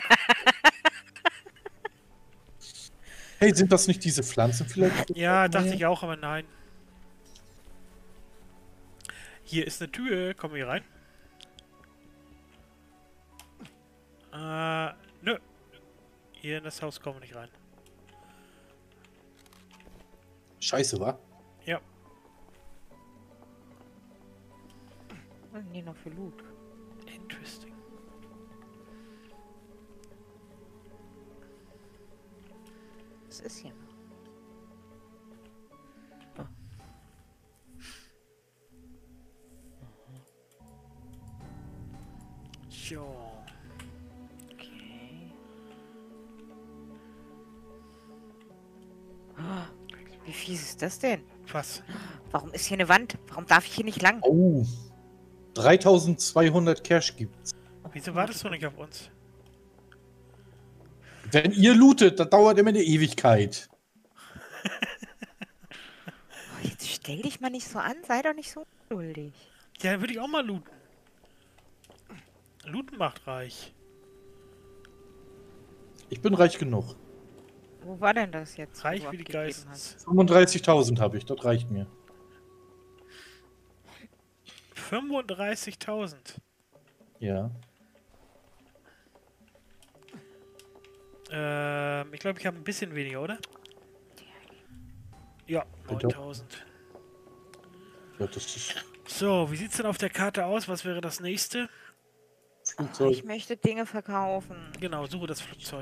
Hey, sind das nicht diese Pflanzen vielleicht? Ja, dachte ich auch, aber nein. Hier ist eine Tür. Kommen wir hier rein? Nö. Hier in das Haus kommen wir nicht rein. Scheiße, wa? Ja. Was denn hier noch für Loot? Interesting. was ist hier? Jo. Okay. Ah, wie fies ist das denn? Was? Warum ist hier eine Wand? Warum darf ich hier nicht lang? Oh. 3200 Cash gibt's. Wieso wartest du nicht auf uns? Wenn ihr lootet, das dauert immer eine Ewigkeit. Oh, jetzt stell dich mal nicht so an, sei doch nicht so ungeduldig. Ja, dann würde ich auch mal looten. Looten macht reich. Ich bin reich genug. Wo war denn das jetzt? wo Reich du wie die abgegeben hast? Geistens. 35.000 habe ich, das reicht mir. 35.000. Ja. Ich glaube, ich habe ein bisschen weniger, oder? Ja, Bitte? 9.000. Ja, das ist So, wie sieht's denn auf der Karte aus? Was wäre das nächste? Flugzeug. Ich möchte Dinge verkaufen. Genau, suche das Flugzeug.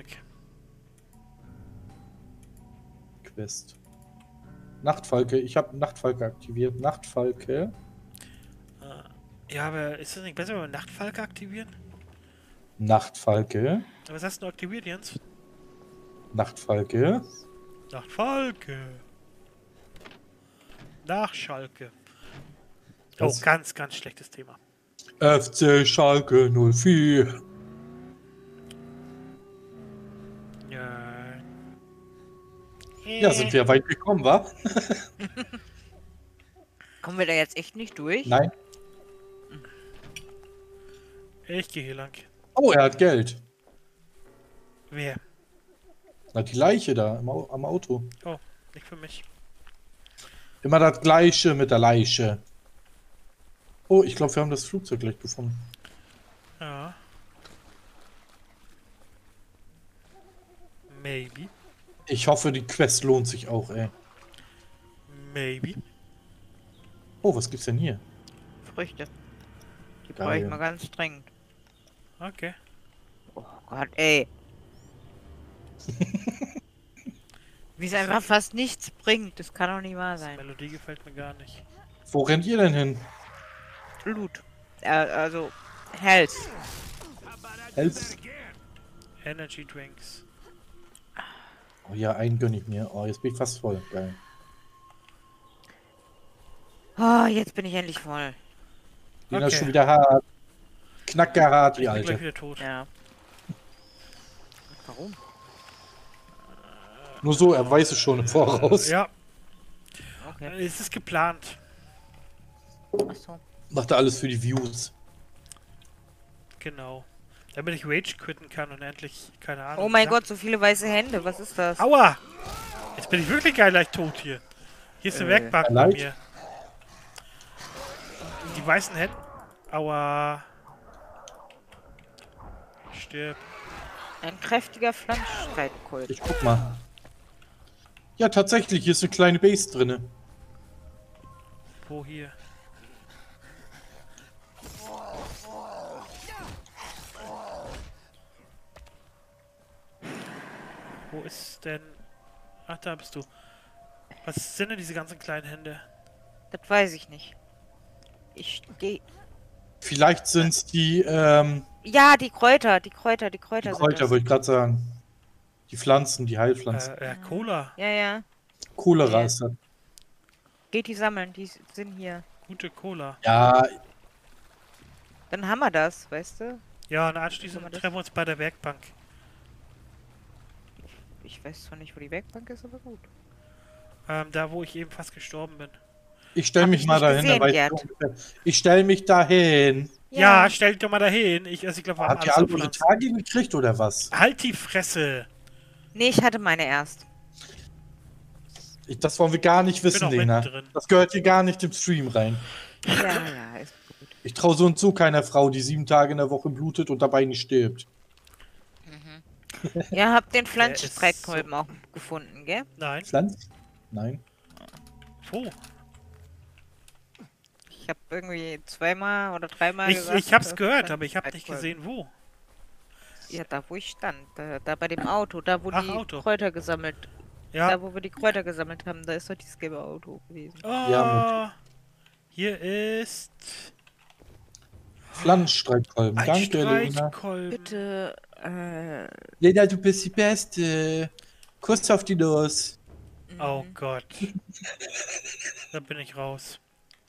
Quest. Nachtfalke. Ich habe Nachtfalke aktiviert. Nachtfalke. Ja, aber ist das nicht besser, wenn wir Nachtfalke aktivieren? Nachtfalke. Was hast du aktiviert, Jens? Nachtfalke. Nachtfalke. Nachschalke. Oh, Was? ganz, ganz schlechtes Thema. FC Schalke 04. Ja. Ja, sind wir weit gekommen, wa? Kommen wir da jetzt echt nicht durch? Nein. Ich gehe hier lang. Oh, er hat Geld. Wer? Na, die Leiche da am Auto. Oh, nicht für mich. Immer das Gleiche mit der Leiche. Oh, ich glaube, wir haben das Flugzeug gleich gefunden. Ja. Maybe. Ich hoffe, die Quest lohnt sich auch, ey. Maybe. Oh, was gibt's denn hier? Früchte. Die brauche ich Geil. mal ganz dringend. Okay. Oh Gott, ey. Wie es einfach fast nichts bringt, das kann doch nicht wahr Die sein. Melodie gefällt mir gar nicht. Wo rennt ihr denn hin? Loot. Also, Health. Helft. Energy Drinks. Oh ja, einen gönn ich mir. Oh, jetzt bin ich fast voll. Geil. Oh, jetzt bin ich endlich voll. Den Okay. ist schon wieder hart. Knackerhart, Ich die bin gleich Alte. wieder tot. Ja. Warum? Nur so, er weiß es schon im Voraus. Ja, Okay. es ist geplant. Achso. Macht er alles für die Views. Genau. Damit ich Rage quitten kann und endlich, keine Ahnung. Oh mein Sachen- Gott, so viele weiße Hände. Was ist das? Aua! Jetzt bin ich wirklich geil leicht tot hier. Hier ist eine Werkbank bei leicht? mir. Die weißen Hände. Aua. Stirb. Ein kräftiger Pflanzenstreitkult. Ich guck mal. Ja, tatsächlich, hier ist eine kleine Base drinne. Wo hier? Wo ist denn... Ach, da bist du. Was sind denn diese ganzen kleinen Hände? Das weiß ich nicht. Ich stehe. Vielleicht sind es die, Ja, die Kräuter. Die Kräuter die sind Kräuter, das. wollte ich gerade sagen. Die Pflanzen, die Heilpflanzen. Cola. Ja, ja. Cholera ja. ist das. Geht die sammeln. Die sind hier. Gute Cola. Ja, Dann haben wir das, weißt du? Ja, und anschließend Kann man das- treffen wir uns bei der Werkbank. Ich weiß zwar nicht, wo die Werkbank ist, aber gut. Da, wo ich eben fast gestorben bin. ich stelle Hab mich ich mal nicht dahin. gesehen, dann weiß Gerd. ich ungefähr. Ich stelle mich dahin. Ja, stell dich doch mal dahin. Ich glaube, wir haben Habt ihr alles alle auf unsere Pflanzen. Tage gekriegt oder was? Halt die Fresse. Nee, ich hatte meine erst. Das wollen wir gar nicht wissen, auch Lena. mittendrin. Das gehört hier gar nicht im Stream rein. Ja, ja, ist gut. Ich traue so und so keiner Frau, die 7 Tage in der Woche blutet und dabei nicht stirbt. Ja, hab den ist Pflanzenstreitkolben auch gefunden, gell? Nein. Pflanz? Nein. Wo? Ich hab irgendwie zweimal oder dreimal Ich hab's gehört, aber ich habe nicht gesehen, wo. Ja, da wo ich stand. Da bei dem Auto. Da wo Ach, die Auto. Kräuter gesammelt Ja. Da, wo wir die Kräuter gesammelt haben, da ist doch dieses gelbe Auto gewesen. Oh, Ja, hier ist Pflanzenstreitkolben. ein Danke, Lena. Hm. Streichkolben. Bitte, Lena, du bist die Beste. Kuss auf die Nuss. Oh Gott. Da bin ich raus.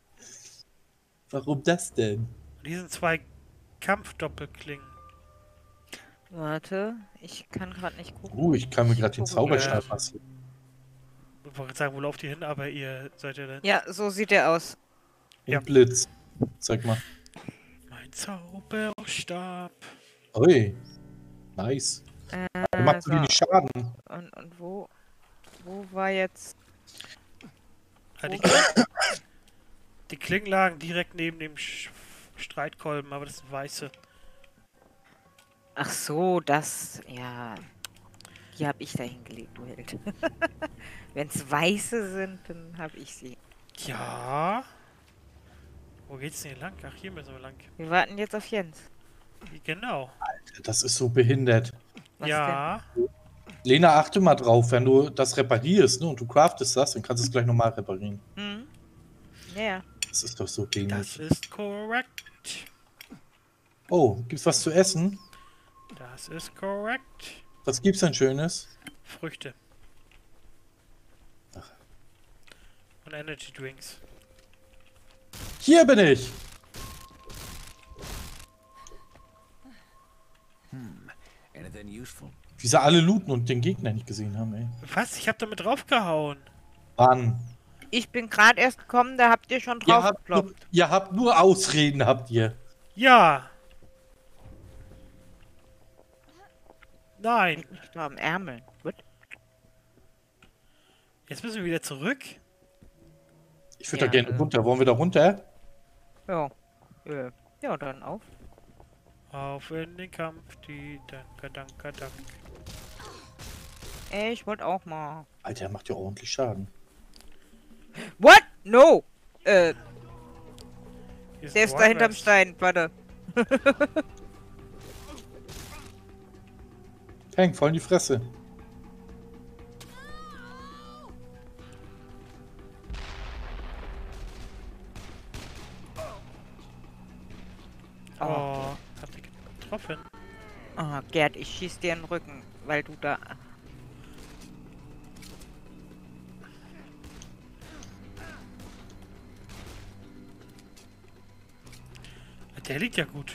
Warum das denn? Die sind 2 Kampfdoppelklingen. Warte, ich kann gerade nicht gucken. Ich kann mir gerade den gucke Zauberstab gleich. passieren. Ich wollte sagen, wo lauft ihr hin, aber ihr seid ja dann. Ja, so sieht der aus. Und Ja. Blitz. Sag mal. Mein Zauberstab. Ui. Nice. Der macht so so. wenig Schaden. Und wo war jetzt... Ah, die Klingen lagen direkt neben dem Streitkolben, aber das sind weiße. Ach so, das... Ja... Die habe ich da hingelegt, du Held. Wenn es weiße sind, dann habe ich sie. Ja. Wo geht's denn hier lang? Ach, hier müssen wir lang. Wir warten jetzt auf Jens. Genau. Das ist so behindert. Was Ja. Lena, achte mal drauf, wenn du das reparierst, ne, und du craftest das, dann kannst du es gleich nochmal reparieren. Hm? Ja. Das ist doch so Das dämlich. ist korrekt. Oh, gibt's was zu essen? Das ist korrekt. Was gibt's denn Schönes? Früchte. Und Energy Drinks. Hier bin ich! Anything useful? Wie sie alle looten und den Gegner nicht gesehen haben, ey. Was? Ich hab damit draufgehauen. Mann. Ich bin gerade erst gekommen, da habt ihr schon drauf gekloppt. Ihr habt nur Ausreden, habt ihr. Ja. Nein. Ich war am Ärmel. Gut. Jetzt müssen wir wieder zurück. Ich würde Ja, da gerne runter. Wollen wir da runter? Ja. Ja, dann auf. Auf in den Kampf. Die Danke, danke, danke. Ey, ich wollte auch mal. Alter, er macht ja ordentlich Schaden. What? No! Hier Der ist da hinterm Walrus. Stein, warte. Peng, voll in die Fresse. Oh, hab ich getroffen. Ah, Gerd, ich schieß dir in den Rücken, weil du da... Der liegt ja gut.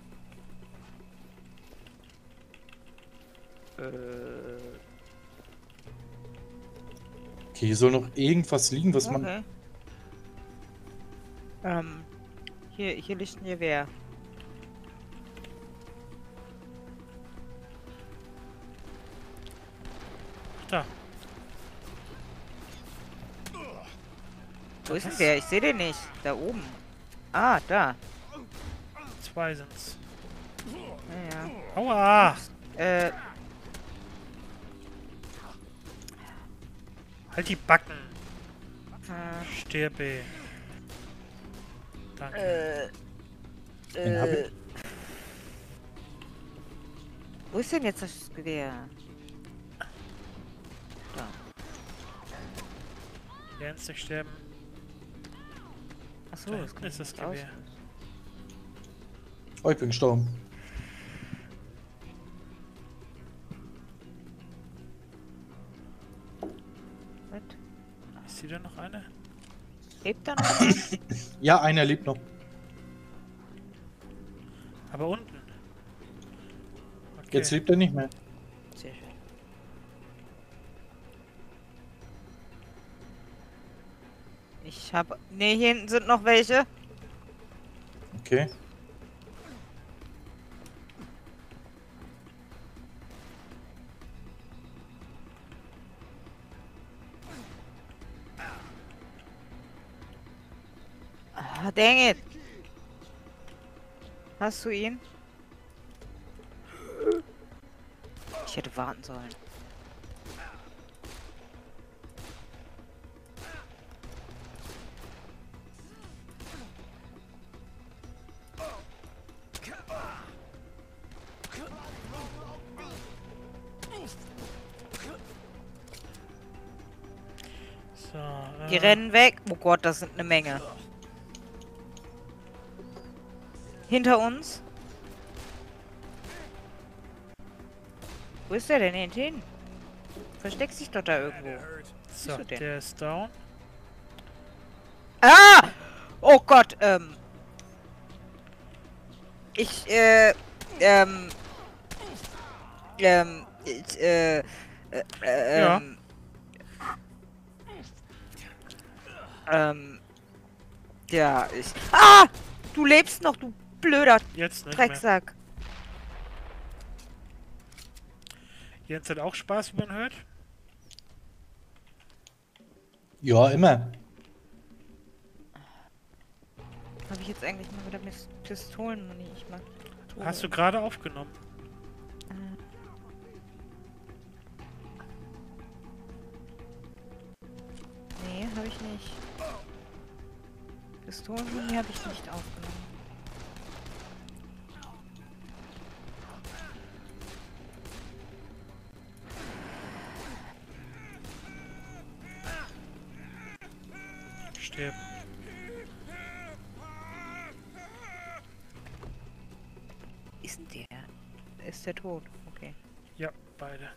Okay, hier soll noch irgendwas liegen, was man... Okay. Hier liegt ein Gewehr. Da. Wo ist denn der? Ich sehe den nicht. Da oben. Ah, da. 2 sind's. Ja, Aua! ja. Halt die Backen. Äh, Stirbe. Danke. Den hab ich. Wo ist denn jetzt das Gewehr? Da. Lernst nicht sterben. Achso, Da das hinten kann ist das ich aus. Gewehr. Oh, ich bin gestorben. Was? Ist hier denn noch eine? Lebt da noch einer? Ja, einer lebt noch. Aber unten. Okay. Jetzt lebt er nicht mehr. Sehr schön. Ich habe... Ne, hier hinten sind noch welche. Okay. Ah, dang it. Hast du ihn? Ich hätte warten sollen. Die rennen weg. Oh Gott, das sind eine Menge. Hinter uns. Wo ist der denn hin? Versteckt sich doch da irgendwo. So, du denn? der ist down. Ah! Oh Gott, Ich, Ja. Ja, ich... Ah! Du lebst noch, du blöder Jetzt nicht mehr. Drecksack. Jens hat auch Spaß, wie man hört. Ja, immer. Habe ich jetzt eigentlich mal wieder Pistolen? Nee, ich mag... Hast du gerade aufgenommen? Nee, habe ich nicht. Pistolen habe ich nicht aufgenommen. Stirb. Ist denn der? Ist der tot? Okay. Ja, beide.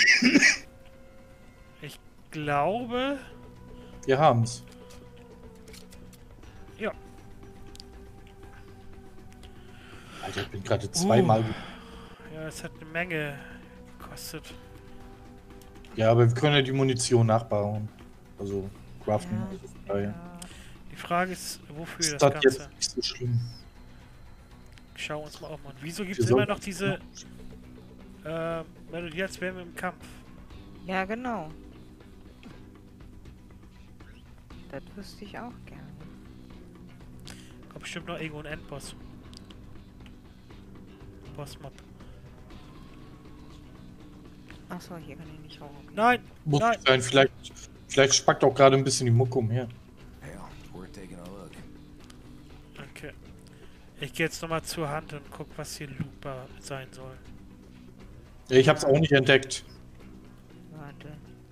Ich glaube... Wir haben's. Ja. Alter, ich bin gerade zweimal... Ja, es hat eine Menge gekostet. Ja, aber wir können ja die Munition nachbauen. Also, craften. Ja, Also von daher Die Frage ist, wofür ist das das Ganze? jetzt nicht so schlimm. Schauen wir uns mal auch mal an. Wieso gibt Wir es immer sollten- noch diese Melodie, als wären wir im Kampf? Ja, genau. Das wüsste ich auch gerne. Kommt bestimmt noch irgendwo ein Endboss. Bossmob. Achso, hier kann ich nicht hoch. Okay. Nein! Muss Nein! nicht sein, vielleicht spackt auch gerade ein bisschen die Mucke umher. Hell, we're taking a look. Okay. Ich gehe jetzt nochmal zur Hand und guck, was hier loopbar sein soll. Ja, ich hab's auch nicht entdeckt. Warte.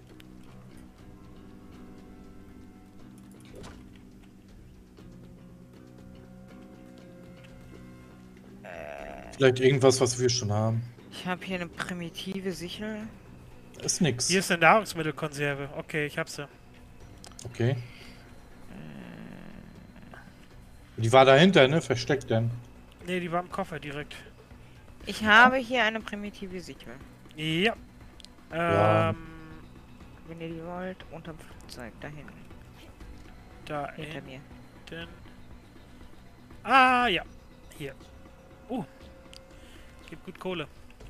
Vielleicht irgendwas, was wir schon haben. Ich habe hier eine primitive Sichel. Ist nix. Hier ist eine Nahrungsmittelkonserve. Okay, ich hab sie. Okay. Die war dahinter, ne? Versteckt denn. Ne, die war im Koffer direkt. Ich habe hier eine primitive Sichel. Ja. Ja. Wenn ihr die wollt, unterm Flugzeug, da hinten. Da Hinter mir. hinten. Ah, ja. Hier. Gibt gut Kohle.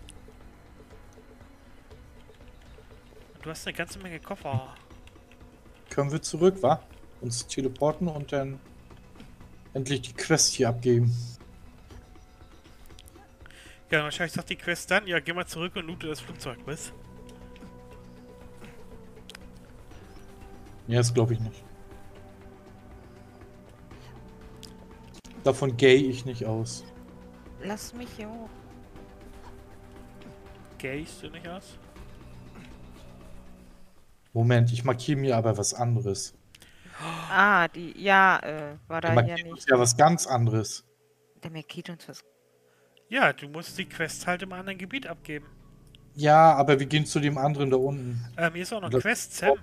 Und du hast eine ganze Menge Koffer. Können wir zurück, wa? Uns teleporten und dann endlich die Quest hier abgeben. Ja, wahrscheinlich sagt die Quest dann, ja, geh mal zurück und loote das Flugzeug, was? Ja, das glaube ich nicht. Davon gehe ich nicht aus. Lass mich hier hoch. Gehst du nicht aus? Moment, ich markiere mir aber was anderes. Ah, die, ja, war Der da ja markiert uns nicht. ja was ganz anderes. Der markiert uns was. Ja, du musst die Quest halt im anderen Gebiet abgeben. Ja, aber wir gehen zu dem anderen da unten. Hier ist auch noch Das- Quest, Sam.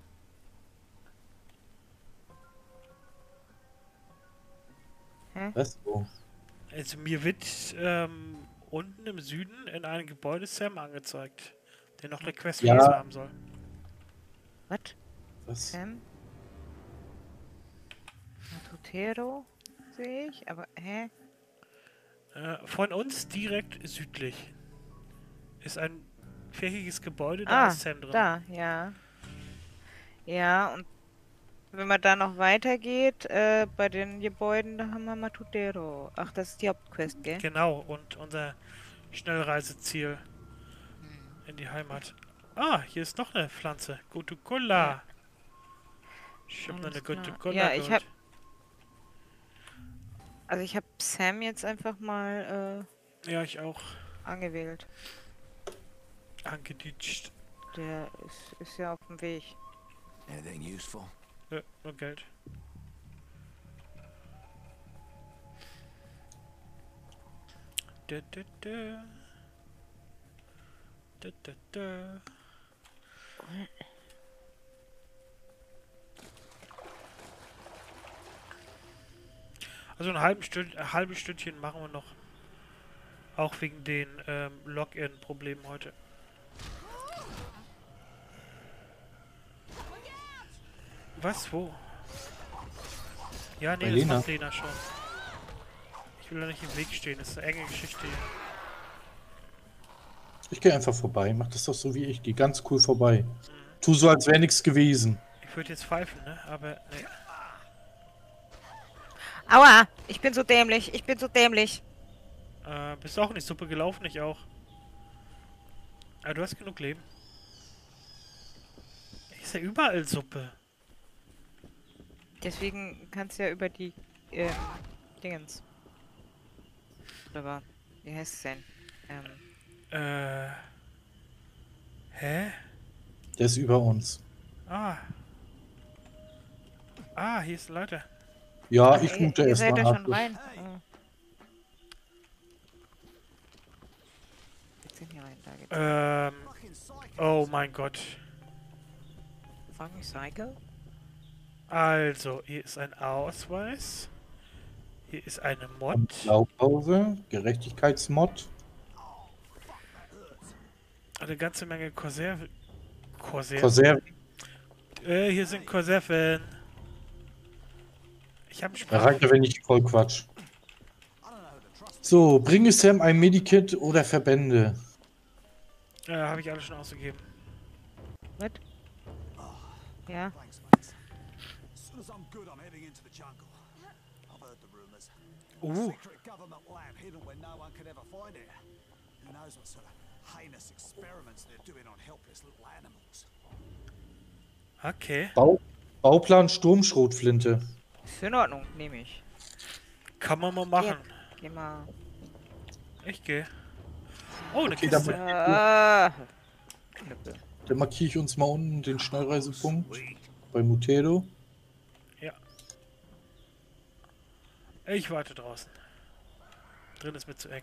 Was? Oh. Also mir wird unten im Süden in einem Gebäude Sam angezeigt, der noch eine Quest Ja. für uns haben soll. Was? Was? Sam? Matutero sehe ich, aber hä? Von uns direkt südlich ist ein fächiges Gebäude, da Ah, ist Sam drin. da, ja. Ja, und wenn man da noch weitergeht, bei den Gebäuden, da haben wir Matutero. Ach, das ist die Hauptquest, gell? Genau, und unser Schnellreiseziel in die Heimat. Ah, hier ist noch eine Pflanze. Gute Cola. Ja. Ich habe noch Alles eine gute klar. Cola. Ja, ich geholt. Also ich habe Sam jetzt einfach mal Ja, ich auch. angewählt. Angeditscht. Der ist ja auf dem Weg. Anything useful? Nö, nur Geld. Da, da, da. Da, da, da. Also ein halbes Stündchen machen wir noch. Auch wegen den Login-Problemen heute. Was? Wo? Ja, nee, Bei das Lena. macht Lena schon. Ich will da nicht im Weg stehen, das ist eine enge Geschichte hier. Ich gehe einfach vorbei. Mach das doch so wie ich. Geh ganz cool vorbei. Tu so, als wäre nichts gewesen. Ich würde jetzt pfeifen, ne? Aber nee. Aua! Ich bin so dämlich. Ich bin so dämlich. Bist du auch in die Suppe gelaufen? Ich auch. Aber du hast genug Leben. Ist ja überall Suppe. Deswegen kannst du ja über die Dingens. Oder wie heißt es denn? Hä? Der ist über uns. Ah. Ah, hier ist ein Leiter. Ja, ich ihr mute ihr erst seid mal da ab. schon rein. Oh. Jetzt sind hier rein. Da geht's. Oh mein Gott. Fucking Psycho? Also, hier ist ein Ausweis. Hier ist eine Mod. Blaupause, Gerechtigkeitsmod. Eine ganze Menge Konserven. Konserven. Hier sind Konserven. Ich habe Da reicht ja, wenn nicht voll Quatsch. So, bringe Sam ein Medikit oder Verbände. Habe ich alles schon ausgegeben. Was? Ja. Thanks, mates. As soon as I'm good, I'm heading into the jungle. I've heard the rumors. Secret government lab hidden where no one could ever find it. Who knows what sort of heinous experiments they're doing on helpless little animals. Okay. Bauplan Sturmschrotflinte. Ist in Ordnung, nehme ich. Kann man mal machen. Geh mal. Ich gehe. Oh, eine Okay, Kiste. Knüppel. Dann markiere ich uns mal unten den Schnellreisepunkt bei Mutero. Ja. Ich warte draußen. Drin ist mir zu eng.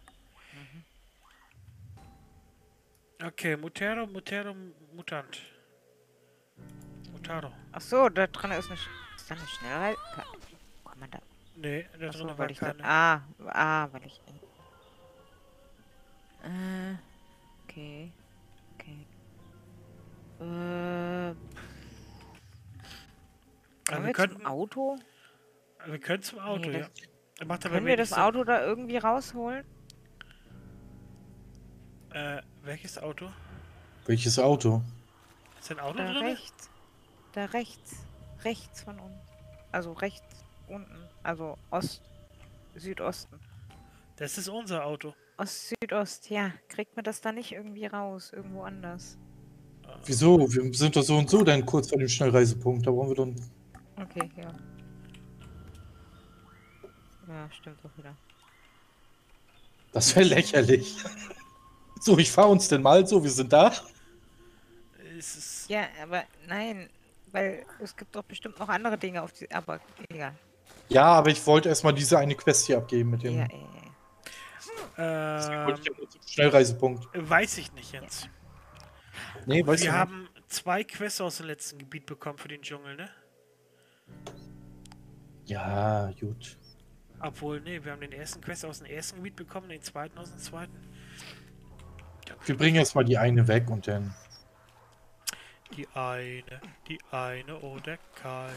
Okay, Mutero, Mutant. Mutaro. Ach so, da dran ist eine. Ist da eine Schnellreise? Kann man da. Nee, da Ach so, drin war weil ich da. keine. Weil ich. Okay. Okay. Also Können wir wir könnten zum Auto? Wir können zum Auto, Nee, ja. Macht aber Können wir wenig das Auto da irgendwie rausholen? Sinn. Welches Auto? Welches Auto? Ist ein Auto Da drin? rechts. Da rechts. Rechts von uns. Also rechts unten. Also Südosten. Das ist unser Auto. Südost, ja. Kriegt man das da nicht irgendwie raus? Irgendwo anders? Wieso? Wir sind doch so und so dann kurz vor dem Schnellreisepunkt. Da wollen wir dann. Okay, ja. Ja, stimmt doch wieder. Das wäre lächerlich. So, ich fahre uns denn mal so, wir sind da. Es ist Ja, aber nein. Weil es gibt doch bestimmt noch andere Dinge auf die. Aber egal. Ja, aber ich wollte erstmal diese eine Quest hier abgeben mit dem. Ja, Deswegen wollte ich ja nur zum Schnellreisepunkt. weiß ich nicht, Jens. Nee, weißt du Wir nicht. haben 2 Quests aus dem letzten Gebiet bekommen für den Dschungel, ne? Ja, gut. Obwohl, nee, wir haben den ersten Quest aus dem ersten Gebiet bekommen, den zweiten aus dem zweiten. Wir bringen erstmal die eine weg und dann. Die eine oder keine.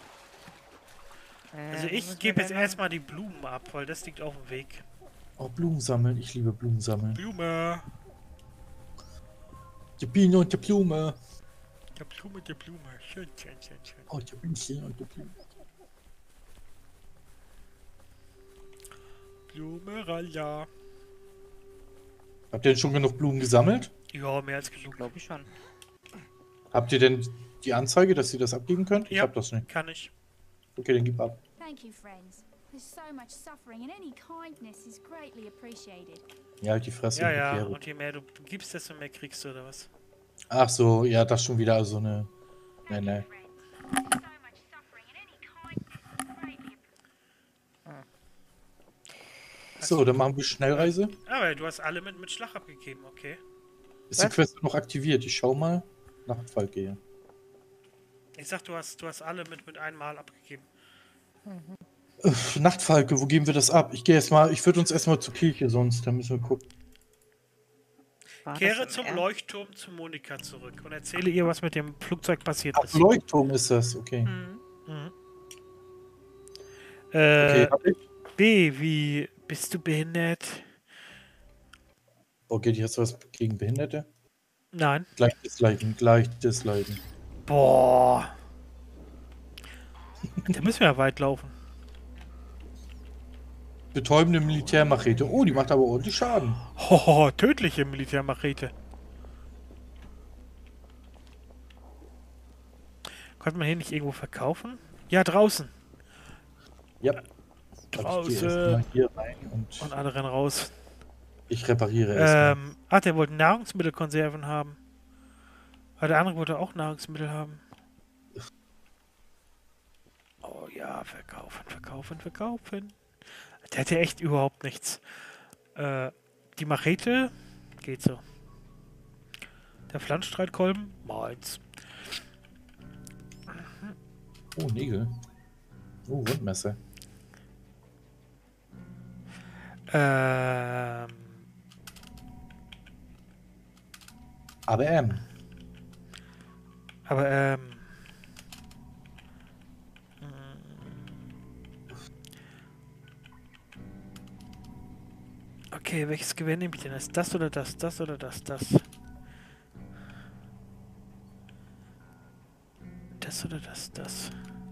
Also ich gebe jetzt erstmal die Blumen ab, weil das liegt auf dem Weg. Oh, Blumen sammeln. Ich liebe Blumen sammeln. Blume! Die Biene und die Blume. Die Blume, die Blume. Schön, schön, schön, schön. Oh, die Bienchen und die Blume. Blume, Ralla. Habt ihr denn schon genug Blumen gesammelt? Ja, mehr als genug. Glaube ich schon. Habt ihr denn die Anzeige, dass ihr das abgeben könnt? Ich Ja. hab das nicht. Kann ich. Okay, dann gib ab. Thank you, friends. There's so much suffering, and any kindness is greatly appreciated. Ja, halt die Fresse. Ja, ja. Mikero. Und je mehr du gibst, desto mehr kriegst du, oder was? Ach so, ja, das schon wieder so eine. Nee, nee. So, dann machen wir Schnellreise. Aber du hast alle mit Schlag abgegeben, okay. Ist die Quest noch aktiviert? Ich schau mal. Nachtfall gehe. Ich sag, du hast alle mit einmal abgegeben. Nachtfalke, wo geben wir das ab? Ich würde uns erstmal zur Kirche sonst, da müssen wir gucken. Kehre zum Leuchtturm zu Monika zurück und erzähle ihr, was mit dem Flugzeug passiert ist. Leuchtturm ist das, okay. Okay, B, wie bist du behindert? Okay, hast du was gegen Behinderte? Nein. Gleich disliken. Boah. Da müssen wir ja weit laufen. Betäubende Militärmachete. Oh, die macht aber ordentlich Schaden. Hoho, tödliche Militärmachete. Konnte man hier nicht irgendwo verkaufen? Ja, draußen. Ja. Draußen. Hier rein und alle rennen raus. Ich repariere erstmal. Der wollte Nahrungsmittelkonserven haben. Aber der andere wollte auch Nahrungsmittel haben. Oh ja, verkaufen. Der hatte echt überhaupt nichts. Die Machete geht so. Der Pflanzstreitkolben, meins. Oh, Nägel. Oh, Rundmesser. Okay, welches Gewehr nehme ich denn? Ist das oder das? Das oder das? Das. Das oder das? Das.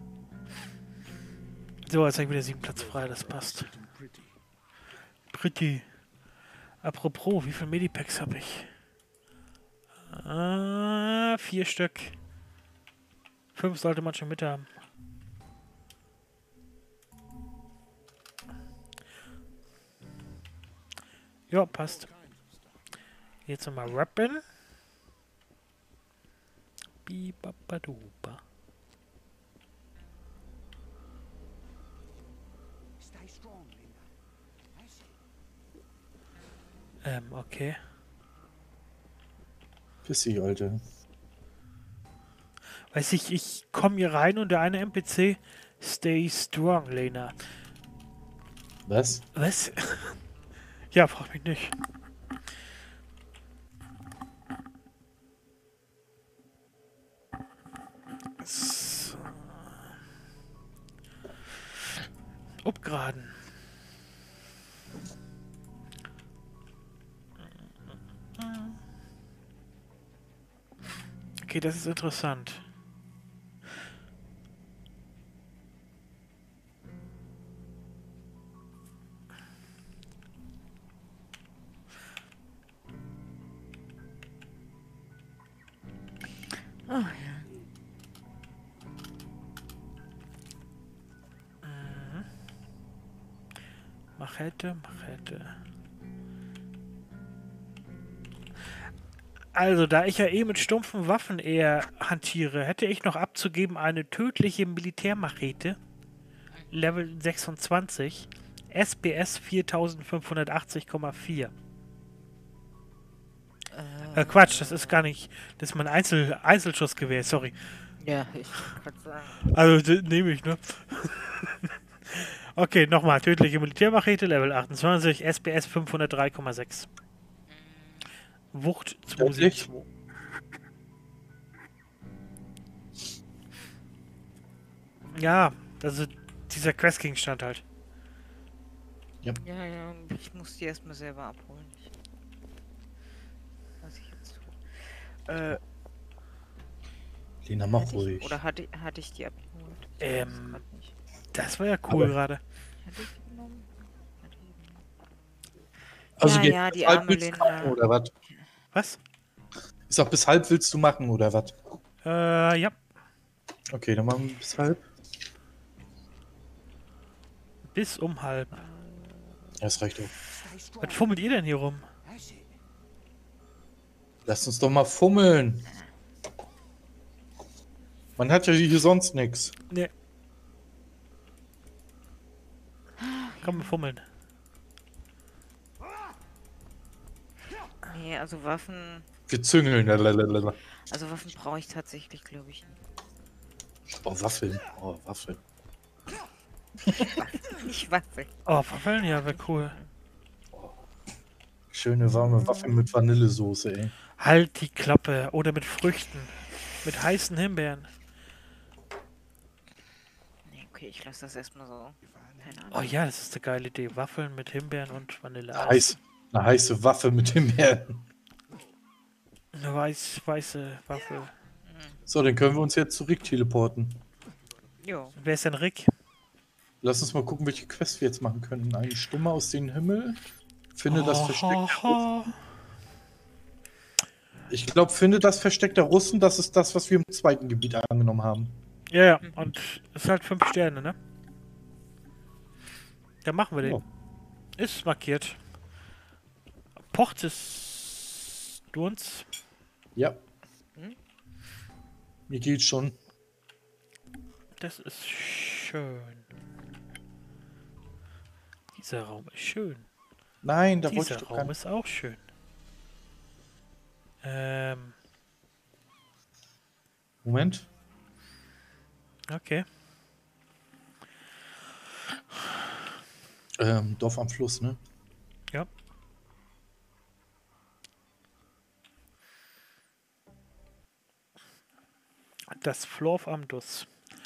So, jetzt habe ich wieder 7 Platz frei, das passt. Pretty. Apropos, wie viele Medipacks habe ich? 4 Stück. 5 sollte man schon mit haben. Ja, passt. Jetzt nochmal rappen. Bibabaduba. Okay. Pissy, Alter. Weiß ich komme hier rein und der eine NPC Stay strong, Lena. Was? Was? Ja, frag mich nicht. So. Upgraden. Okay, das ist interessant. Oh, ja. Machete. Also, da ich ja mit stumpfen Waffen eher hantiere, hätte ich noch abzugeben eine tödliche Militärmachete, Level 26, SPS 4580,4. Quatsch, das ist gar nicht, das ist mein Einzelschussgewehr, sorry. Ja, ich kann sagen. Also, nehme ich, ne? Okay, nochmal, tödliche Militärmachete, Level 28, SPS 503,6. Wucht 272. Ja, also dieser Questgegenstand halt. Ja, ich muss die erstmal selber abholen. Was ich jetzt tue. Lena, mach ruhig. Oder hatte ich die abgeholt? Das war ja cool gerade. Hatte ich genommen? Also ja, die arme Linda. Oder was? Was? Ich sag, bis halb willst du machen, oder was? Ja. Okay, dann machen wir bis halb. Bis um halb. Ja, das reicht auch. Was fummelt ihr denn hier rum? Lasst uns doch mal fummeln. Man hat ja hier sonst nichts. Nee. Komm, wir fummeln. Nee, also Waffen. Wir züngeln. Lalalala. Also Waffen brauche ich tatsächlich, glaube ich, nicht. Oh, Waffeln. Oh, Waffeln. Nicht Waffeln. Oh, Waffeln? Ja, wäre cool. Schöne warme Waffeln mit Vanillesoße, ey. Halt die Klappe. Oder mit Früchten. Mit heißen Himbeeren. Nee, okay, ich lasse das erstmal so. Keine Ahnung. Oh ja, das ist eine geile Idee. Waffeln mit Himbeeren und Vanille. Eine heiße Waffe mit dem Herrn. Eine weiße Waffel. So, dann können wir uns jetzt zurück teleporten. Jo. Wer ist denn Rick? Lass uns mal gucken, welche Quest wir jetzt machen können. Eine Stimme aus dem Himmel. Finde das Versteck der Russen. Ich glaube, finde das Versteck der Russen. Das ist das, was wir im zweiten Gebiet angenommen haben. Ja, ja. Und es ist halt 5 Sterne, ne? Dann machen wir den. Ja. Ist markiert. Portes Durns. Ja. Mir geht's schon. Das ist schön. Dieser Raum ist schön. Nein, da wollte ich Dieser doch Raum gar nicht. ist auch schön. Moment. Okay. Dorf am Fluss, ne? Ja. Das Florf am Duss.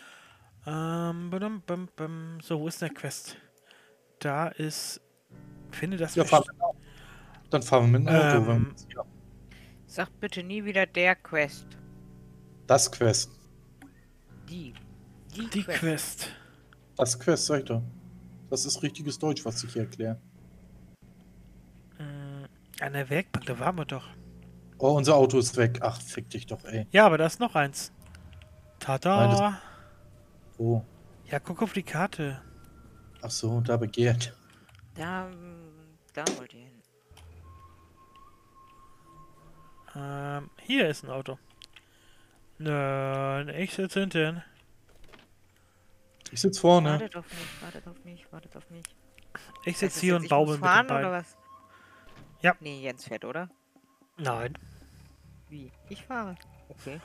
So, wo ist der Quest? Da ist. Finde das Ja, dann fahren wir mit dem Auto. Ja. Sag bitte nie wieder der Quest. Das Quest. Die Quest. Das Quest, sag ich doch. Das ist richtiges Deutsch, was ich hier erkläre. An der Werkbank, da waren wir doch. Oh, unser Auto ist weg. Ach, fick dich doch, ey. Ja, aber da ist noch eins. Tada! Nein, Oh. Ja, guck auf die Karte. Ach so, da begehrt. Da wollt ihr hin. Hier ist ein Auto. Nein, ich sitze hinten. Ich sitz vorne. Wartet auf mich, wartet auf mich, wartet auf mich. Ich Heißt sitze das hier jetzt, und ich baumel muss mit den fahren, oder Beinen. was? Ja. Nee, Jens fährt, oder? Nein. Wie? Ich fahre. Okay.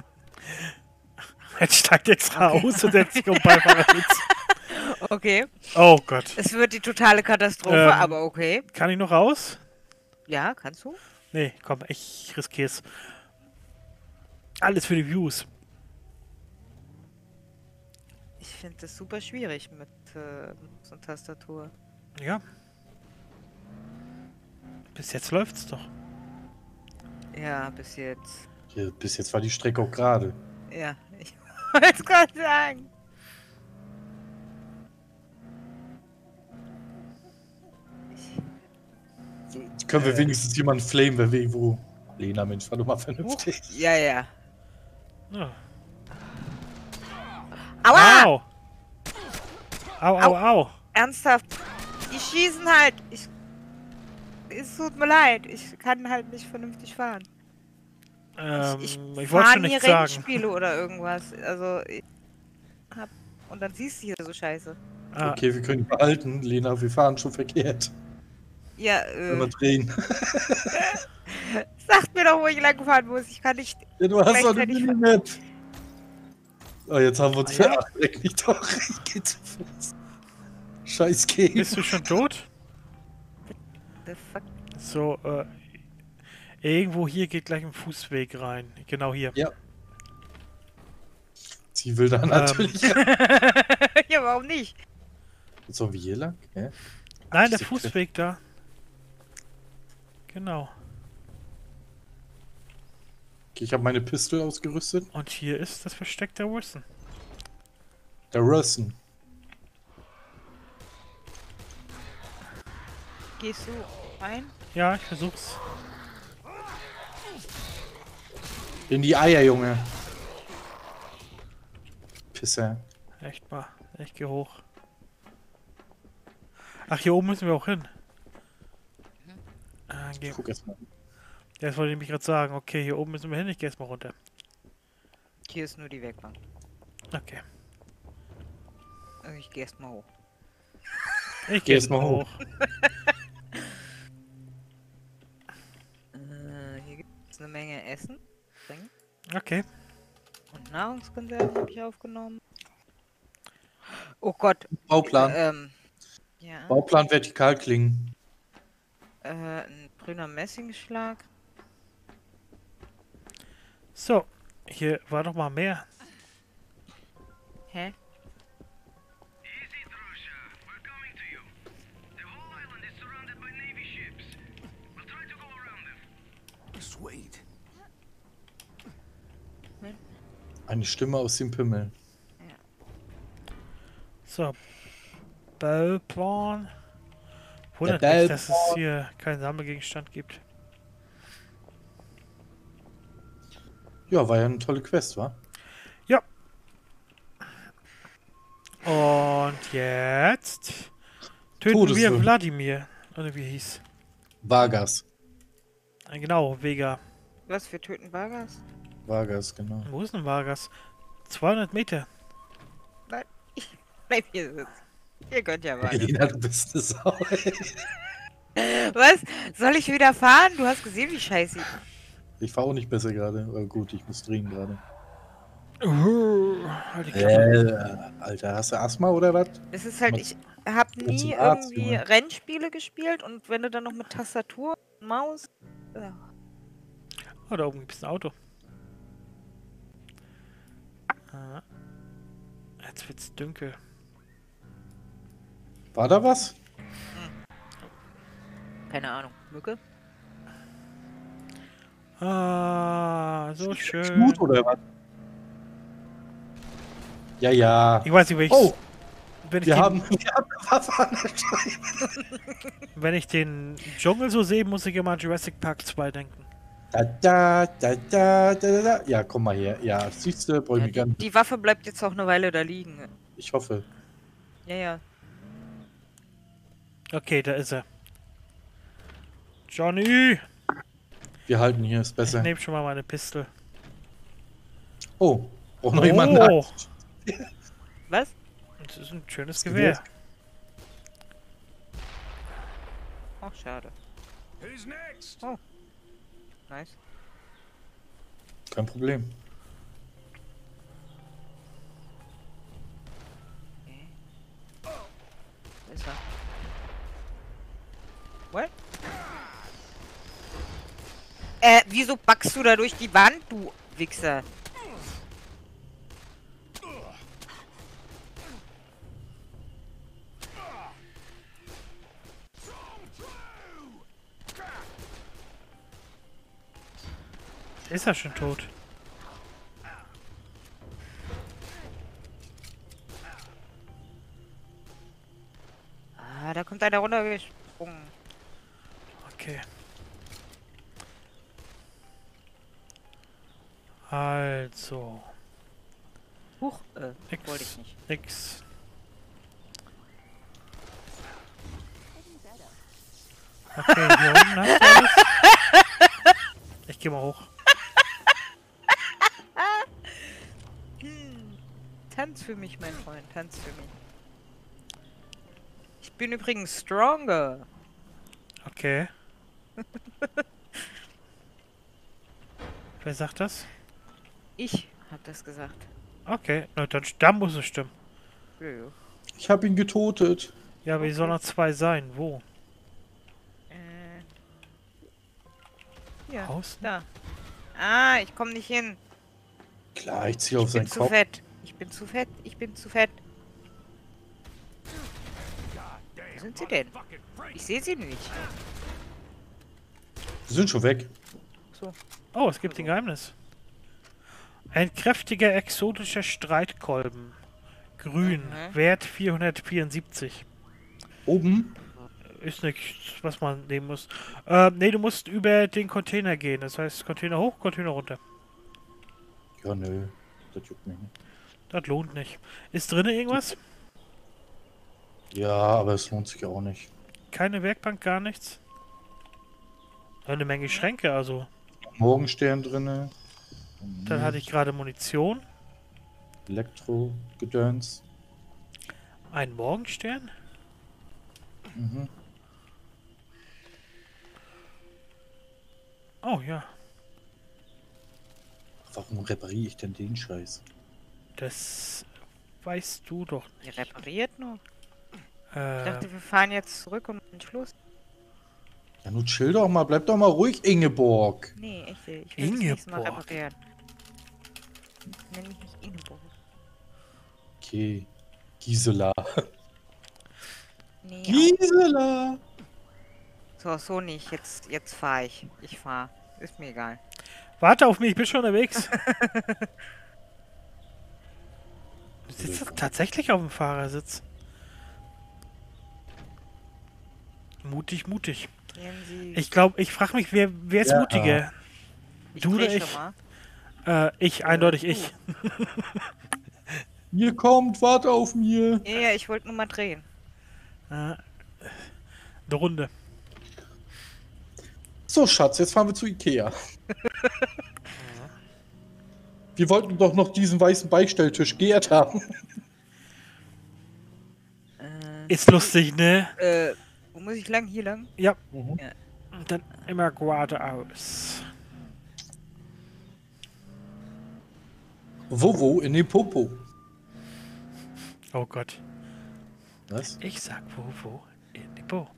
Jetzt steigt extra aus und setzt sich um Beifahrersitz. Okay. Oh Gott. Es wird die totale Katastrophe, aber okay. Kann ich noch raus? Ja, kannst du? Nee, komm, ich riskier's. Alles für die Views. Ich finde das super schwierig mit so einer Tastatur. Ja. Bis jetzt läuft's doch. Ja, bis jetzt. Ja, bis jetzt war die Strecke auch gerade. Ja, ich wollte es gerade sagen. Können wir wenigstens jemanden flamen, wenn wir irgendwo... Lena, Mensch, fahr doch mal vernünftig. Ja, ja. Ja. Aua! Au! Au, au, au! Ernsthaft. Die schießen halt. Es tut mir leid. Ich kann halt nicht vernünftig fahren. Ich Ich wollte fahr schon nie nichts sagen. Rennspiele oder irgendwas. Also, und dann siehst du hier so scheiße. Ah, Okay, wir können ihn behalten. Lena, wir fahren schon verkehrt. Ja, Wenn wir drehen. sagt mir doch, wo ich lang fahren muss. Ich kann nicht. Ja, du hast doch eine Gleichzeitig Minimap. Oh, jetzt haben wir uns Ah, ja? verachtet. Leck mich doch. Ich geh zu Fuß. Scheiß Game. bist du schon tot? The fuck? So, irgendwo hier geht gleich ein Fußweg rein. Genau hier. Ja. Sie will da natürlich. Ja, warum nicht? Sollen wir hier lang? Hä? Nein, der diese Fußweg da. Genau. Okay, ich habe meine Pistole ausgerüstet. Und hier ist das Versteck der Wilson. Der Russen. Gehst du rein? Ja, ich versuch's. In die Eier, Junge. Pisser. Echt mal. Ich geh hoch. Ach, hier oben müssen wir auch hin. Geh. Guck erst mal. Ja, das wollte ich mich gerade sagen. Okay, hier oben müssen wir hin. Ich geh erst mal runter. Hier ist nur die Werkbank. Okay. Also ich geh erst mal hoch. Ich Geh erst mal hoch. jetzt eine Menge Essen bringen. Okay. Und Nahrungskonserven habe ich aufgenommen. Oh Gott. Bauplan. Ja. Bauplan vertikal klingen. Ein grüner Messingschlag. So, hier war doch mal mehr. Hä? Easy, Drusha. We're coming to you. The whole island is surrounded by Navy ships. We'll try to go around them. Sweet. Eine Stimme aus dem Pimmel. So. Bauplan. Wundert Der mich, dass es hier keinen Sammelgegenstand gibt. Ja, war ja eine tolle Quest, wa? Ja. Und jetzt töten wir Todeswürfe. Wladimir. Oder wie er hieß. Vargas. Genau, Vega. Was, wir töten Vargas? Vargas, genau. Wo ist denn Vargas? 200 Meter. Nein, ich bleib hier sitzen. Ihr könnt ja mal. Elena, du bist eine Sau. Was? Soll ich wieder fahren? Du hast gesehen, wie scheiße ich. Ich fahr auch nicht besser gerade. Aber gut, ich muss drehen gerade. Halt die Klappe. Alter, hast du Asthma oder was? Es ist halt, Man- ich habe zum nie Arzt, irgendwie Junge. Rennspiele gespielt und wenn du dann noch mit Tastatur und Maus. Oh, da oben gibt es ein Auto. Ah. Jetzt wird's dunkel. War da was? Keine Ahnung. Mücke? Ah, so schön. Smooth oder was? Ja, ja. Ich weiß nicht, welches. Oh, wenn ich wir den, haben eine Waffe an der Scheibe. wenn ich den Dschungel so sehe, muss ich immer an Jurassic Park 2 denken. Da. Ja, komm mal her. Ja, siehst du, brauch ich Ja, mich gar nicht. die Waffe bleibt jetzt auch eine Weile da liegen. Ich hoffe. Ja, ja. Okay, da ist er. Johnny! Wir halten hier, ist Ich besser. nehme schon mal meine Pistole. Oh, braucht noch jemand einen Oh, Axt? Was? das ist ein schönes Das Gewehr. Gewehr. Ach, schade. Who's next? Nice. Kein Problem. Wo ist er? What? Wieso backst du da durch die Wand, du Wichser? Ist er schon tot? Ah, da kommt einer runtergesprungen. Okay. Also. Huch, wollte ich Nix. nicht. Nix. Okay, hier unten hast du alles. Ich geh mal hoch. Tanz für mich, mein Freund, tanz für mich. Ich bin übrigens stronger. Okay. Wer sagt das? Ich hab das gesagt. Okay, na dann muss es stimmen. Jojo. Ich habe ihn getötet. Ja, aber wie soll noch 2 sein? Wo? Hier, Außen? da. Ah, ich komme nicht hin. Klar, ich ziehe auf Ich bin seinen zu Kopf. fett. Ich bin zu fett. Ich bin zu fett. Wo sind sie denn? Ich sehe sie nicht. Sie sind schon weg. So. Oh, es gibt ein Geheimnis. Ein kräftiger exotischer Streitkolben. Grün. Mhm. Wert 474. Oben. Ist nichts, was man nehmen muss. Nee, du musst über den Container gehen. Das heißt, Container hoch, Container runter. Ja, nö. Das juckt mich nicht. Das lohnt nicht. Ist drin irgendwas? Ja, aber es lohnt sich auch nicht. Keine Werkbank, gar nichts? Eine Menge Schränke, also. Morgenstern drinne. Dann hatte ich gerade Munition. Elektro-Gedöns. Ein Morgenstern? Mhm. Oh ja. Warum repariere ich denn den Scheiß? Das weißt du doch Ihr nicht. repariert nur. Ich dachte, wir fahren jetzt zurück und machen Schluss. Ja, nun chill doch mal, bleib doch mal ruhig, Ingeborg. Nee, ich will das nächste Mal Ingeborg. reparieren. Nenn mich nicht Ingeborg. Okay. Gisela. Nee, Gisela! so nicht. Jetzt fahre ich. Ich fahre. Ist mir egal. Warte auf mich, ich bin schon unterwegs. Du sitzt doch tatsächlich auf dem Fahrersitz. Mutig, mutig. Gehen Sie. Ich glaube, ich frage mich, wer ist Ja. mutiger? Du oder dreh ich? schon mal. Ich, eindeutig ich. Ihr kommt, warte auf mir. Ja, ich wollte nur mal drehen. Eine Runde. So, Schatz, jetzt fahren wir zu Ikea. Wir wollten doch noch diesen weißen Beistelltisch geehrt haben. Ist lustig, ne? Wo muss ich lang? Hier lang? Ja. Mhm. Ja. Und dann immer geradeaus. Wo? In den Popo. Oh Gott. Was? Ich sag wo in die Bo.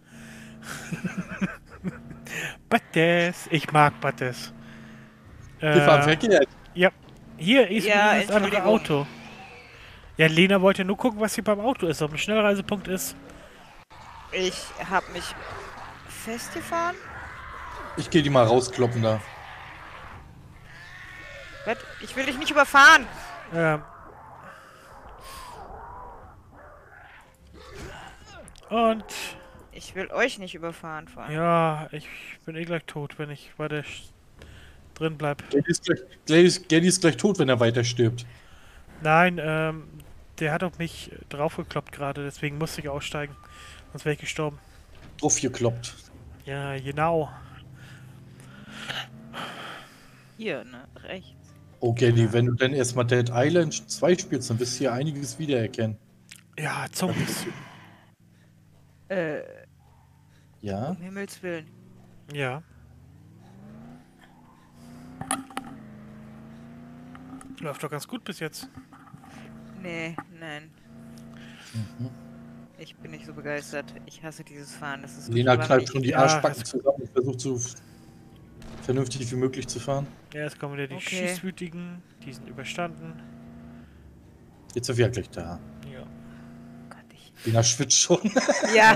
Battes. Ich mag Battes. Wir fahren verkehrt. Ja. Hier ist Ja, das andere Entschuldigung. Auto. Ja, Lena wollte nur gucken, was hier beim Auto ist, ob ein Schnellreisepunkt ist. Ich hab mich festgefahren. Ich gehe die mal rauskloppen da. Was? Ich will dich nicht überfahren. Und Ich will euch nicht überfahren, vor allem. ja, ich bin eh gleich tot, wenn ich weiter drin bleib. Geddy ist gleich tot, wenn er weiter stirbt. Nein, der hat auf mich draufgekloppt gerade, deswegen musste ich aussteigen. Sonst wäre ich gestorben. Drauf gekloppt. Ja, genau. Hier, ne? Rechts. Oh, Geddy, wenn du dann erstmal Dead Island 2 spielst, dann wirst du hier einiges wiedererkennen. Ja, Zombies. Ja? Um Himmels Willen. Ja. Läuft doch ganz gut bis jetzt. Nee, nein. Mhm. Ich bin nicht so begeistert. Ich hasse dieses Fahren. Das ist so Lena schlimm, knallt schon die Ja, Arschbacken das- zusammen und versucht so vernünftig wie möglich zu fahren. Ja, jetzt kommen wieder die Okay. Schießwütigen. Die sind überstanden. Jetzt sind wir ja gleich da. Ja. Gott, ich... Lena schwitzt schon. Ja,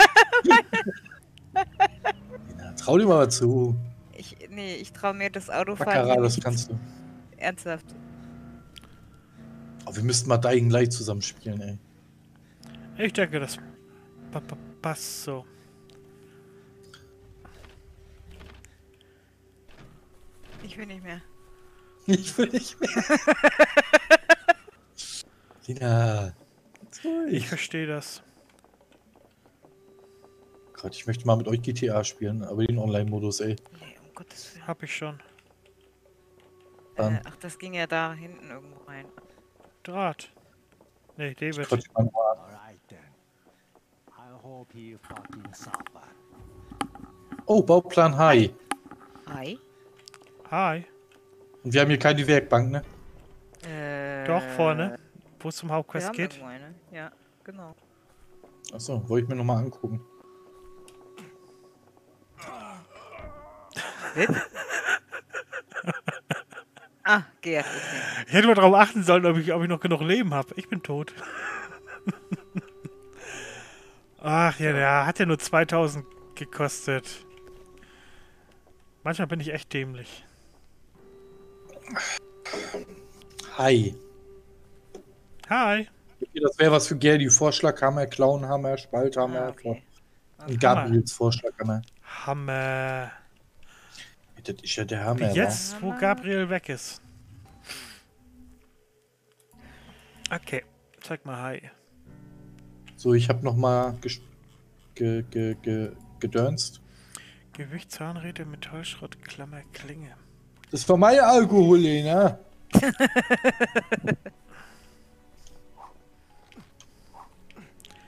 Lena, trau dir mal zu. ich traue mir das Autofahren Baccarat, hier das nicht. kannst du. Ernsthaft. Aber wir müssten mal Dying Light zusammen spielen, ey. Ich denke, das passt so. Ich will nicht mehr. Ich will nicht mehr. Lena. Ich verstehe das. Gott, ich möchte mal mit euch GTA spielen, aber den Online-Modus, ey. Nee, um Gottes Willen. Hab ich schon. Ach, das ging ja da hinten irgendwo rein. Draht. Nee, David. Quatsch, Mann. Alright then. I hope you fucking suffer. Oh, Bauplan High. Hi. Hi. Und wir haben hier keine Werkbank, ne? Doch, vorne. Wo es zum Wir Hauptquest haben geht. irgendwo eine. Ja, genau. Achso, wollte ich mir nochmal angucken. Ah, Gerd. Okay. Ich hätte mal darauf achten sollen, ob ich noch genug Leben habe. Ich bin tot. Ach ja, der hat ja nur 2000 gekostet. Manchmal bin ich echt dämlich. Hi. Hi. Das wäre was für Gerdi. Vorschlaghammer, Clownhammer, Spalthammer. Ah, okay. Und Gabriels Vorschlaghammer. Hammer. Das ist ja der Hammer. Jetzt, wo Gabriel weg ist. Okay, zeig mal Hi. Wa? So, ich habe nochmal gedönst. Gewicht, Zahnräder, Metallschrott, Klammer, Klinge. Das war mein Alkohol, Lena.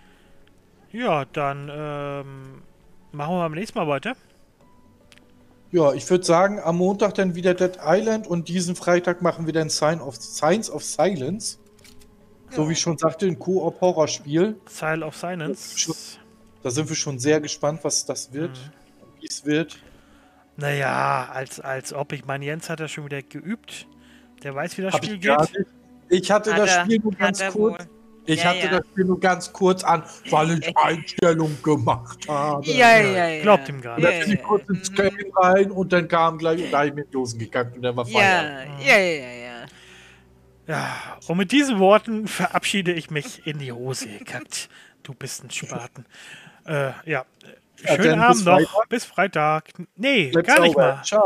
Ja, dann machen wir beim nächsten Mal weiter. Ja, ich würde sagen, am Montag dann wieder Dead Island und diesen Freitag machen wir dann Signs of Silence. So wie ich schon sagte, ein Koop-Horrorspiel. Style of Silence. Da sind wir schon sehr gespannt, was das wird, wie es wird. Naja, als ob. Ich meine, Jens hat ja schon wieder geübt. Der weiß, wie das Hab Spiel ich gar geht. nicht. Ich hatte das Spiel nur ganz kurz. Ich hatte das Spiel nur ganz kurz an, weil ich Einstellungen gemacht habe. Ja. Glaubt ihm gar Und nicht. dann bin ich kurz ins Game rein und dann kam gleich, und da habe ich mit Dosen gekackt und dann war Feierabend. Ja. Ja, und mit diesen Worten verabschiede ich mich in die Hose gekackt. Du bist ein Spaten. Ja, schönen dann bis Abend noch. Freitag. Bis Freitag. Nee, Let's gar nicht over. mal. Ciao.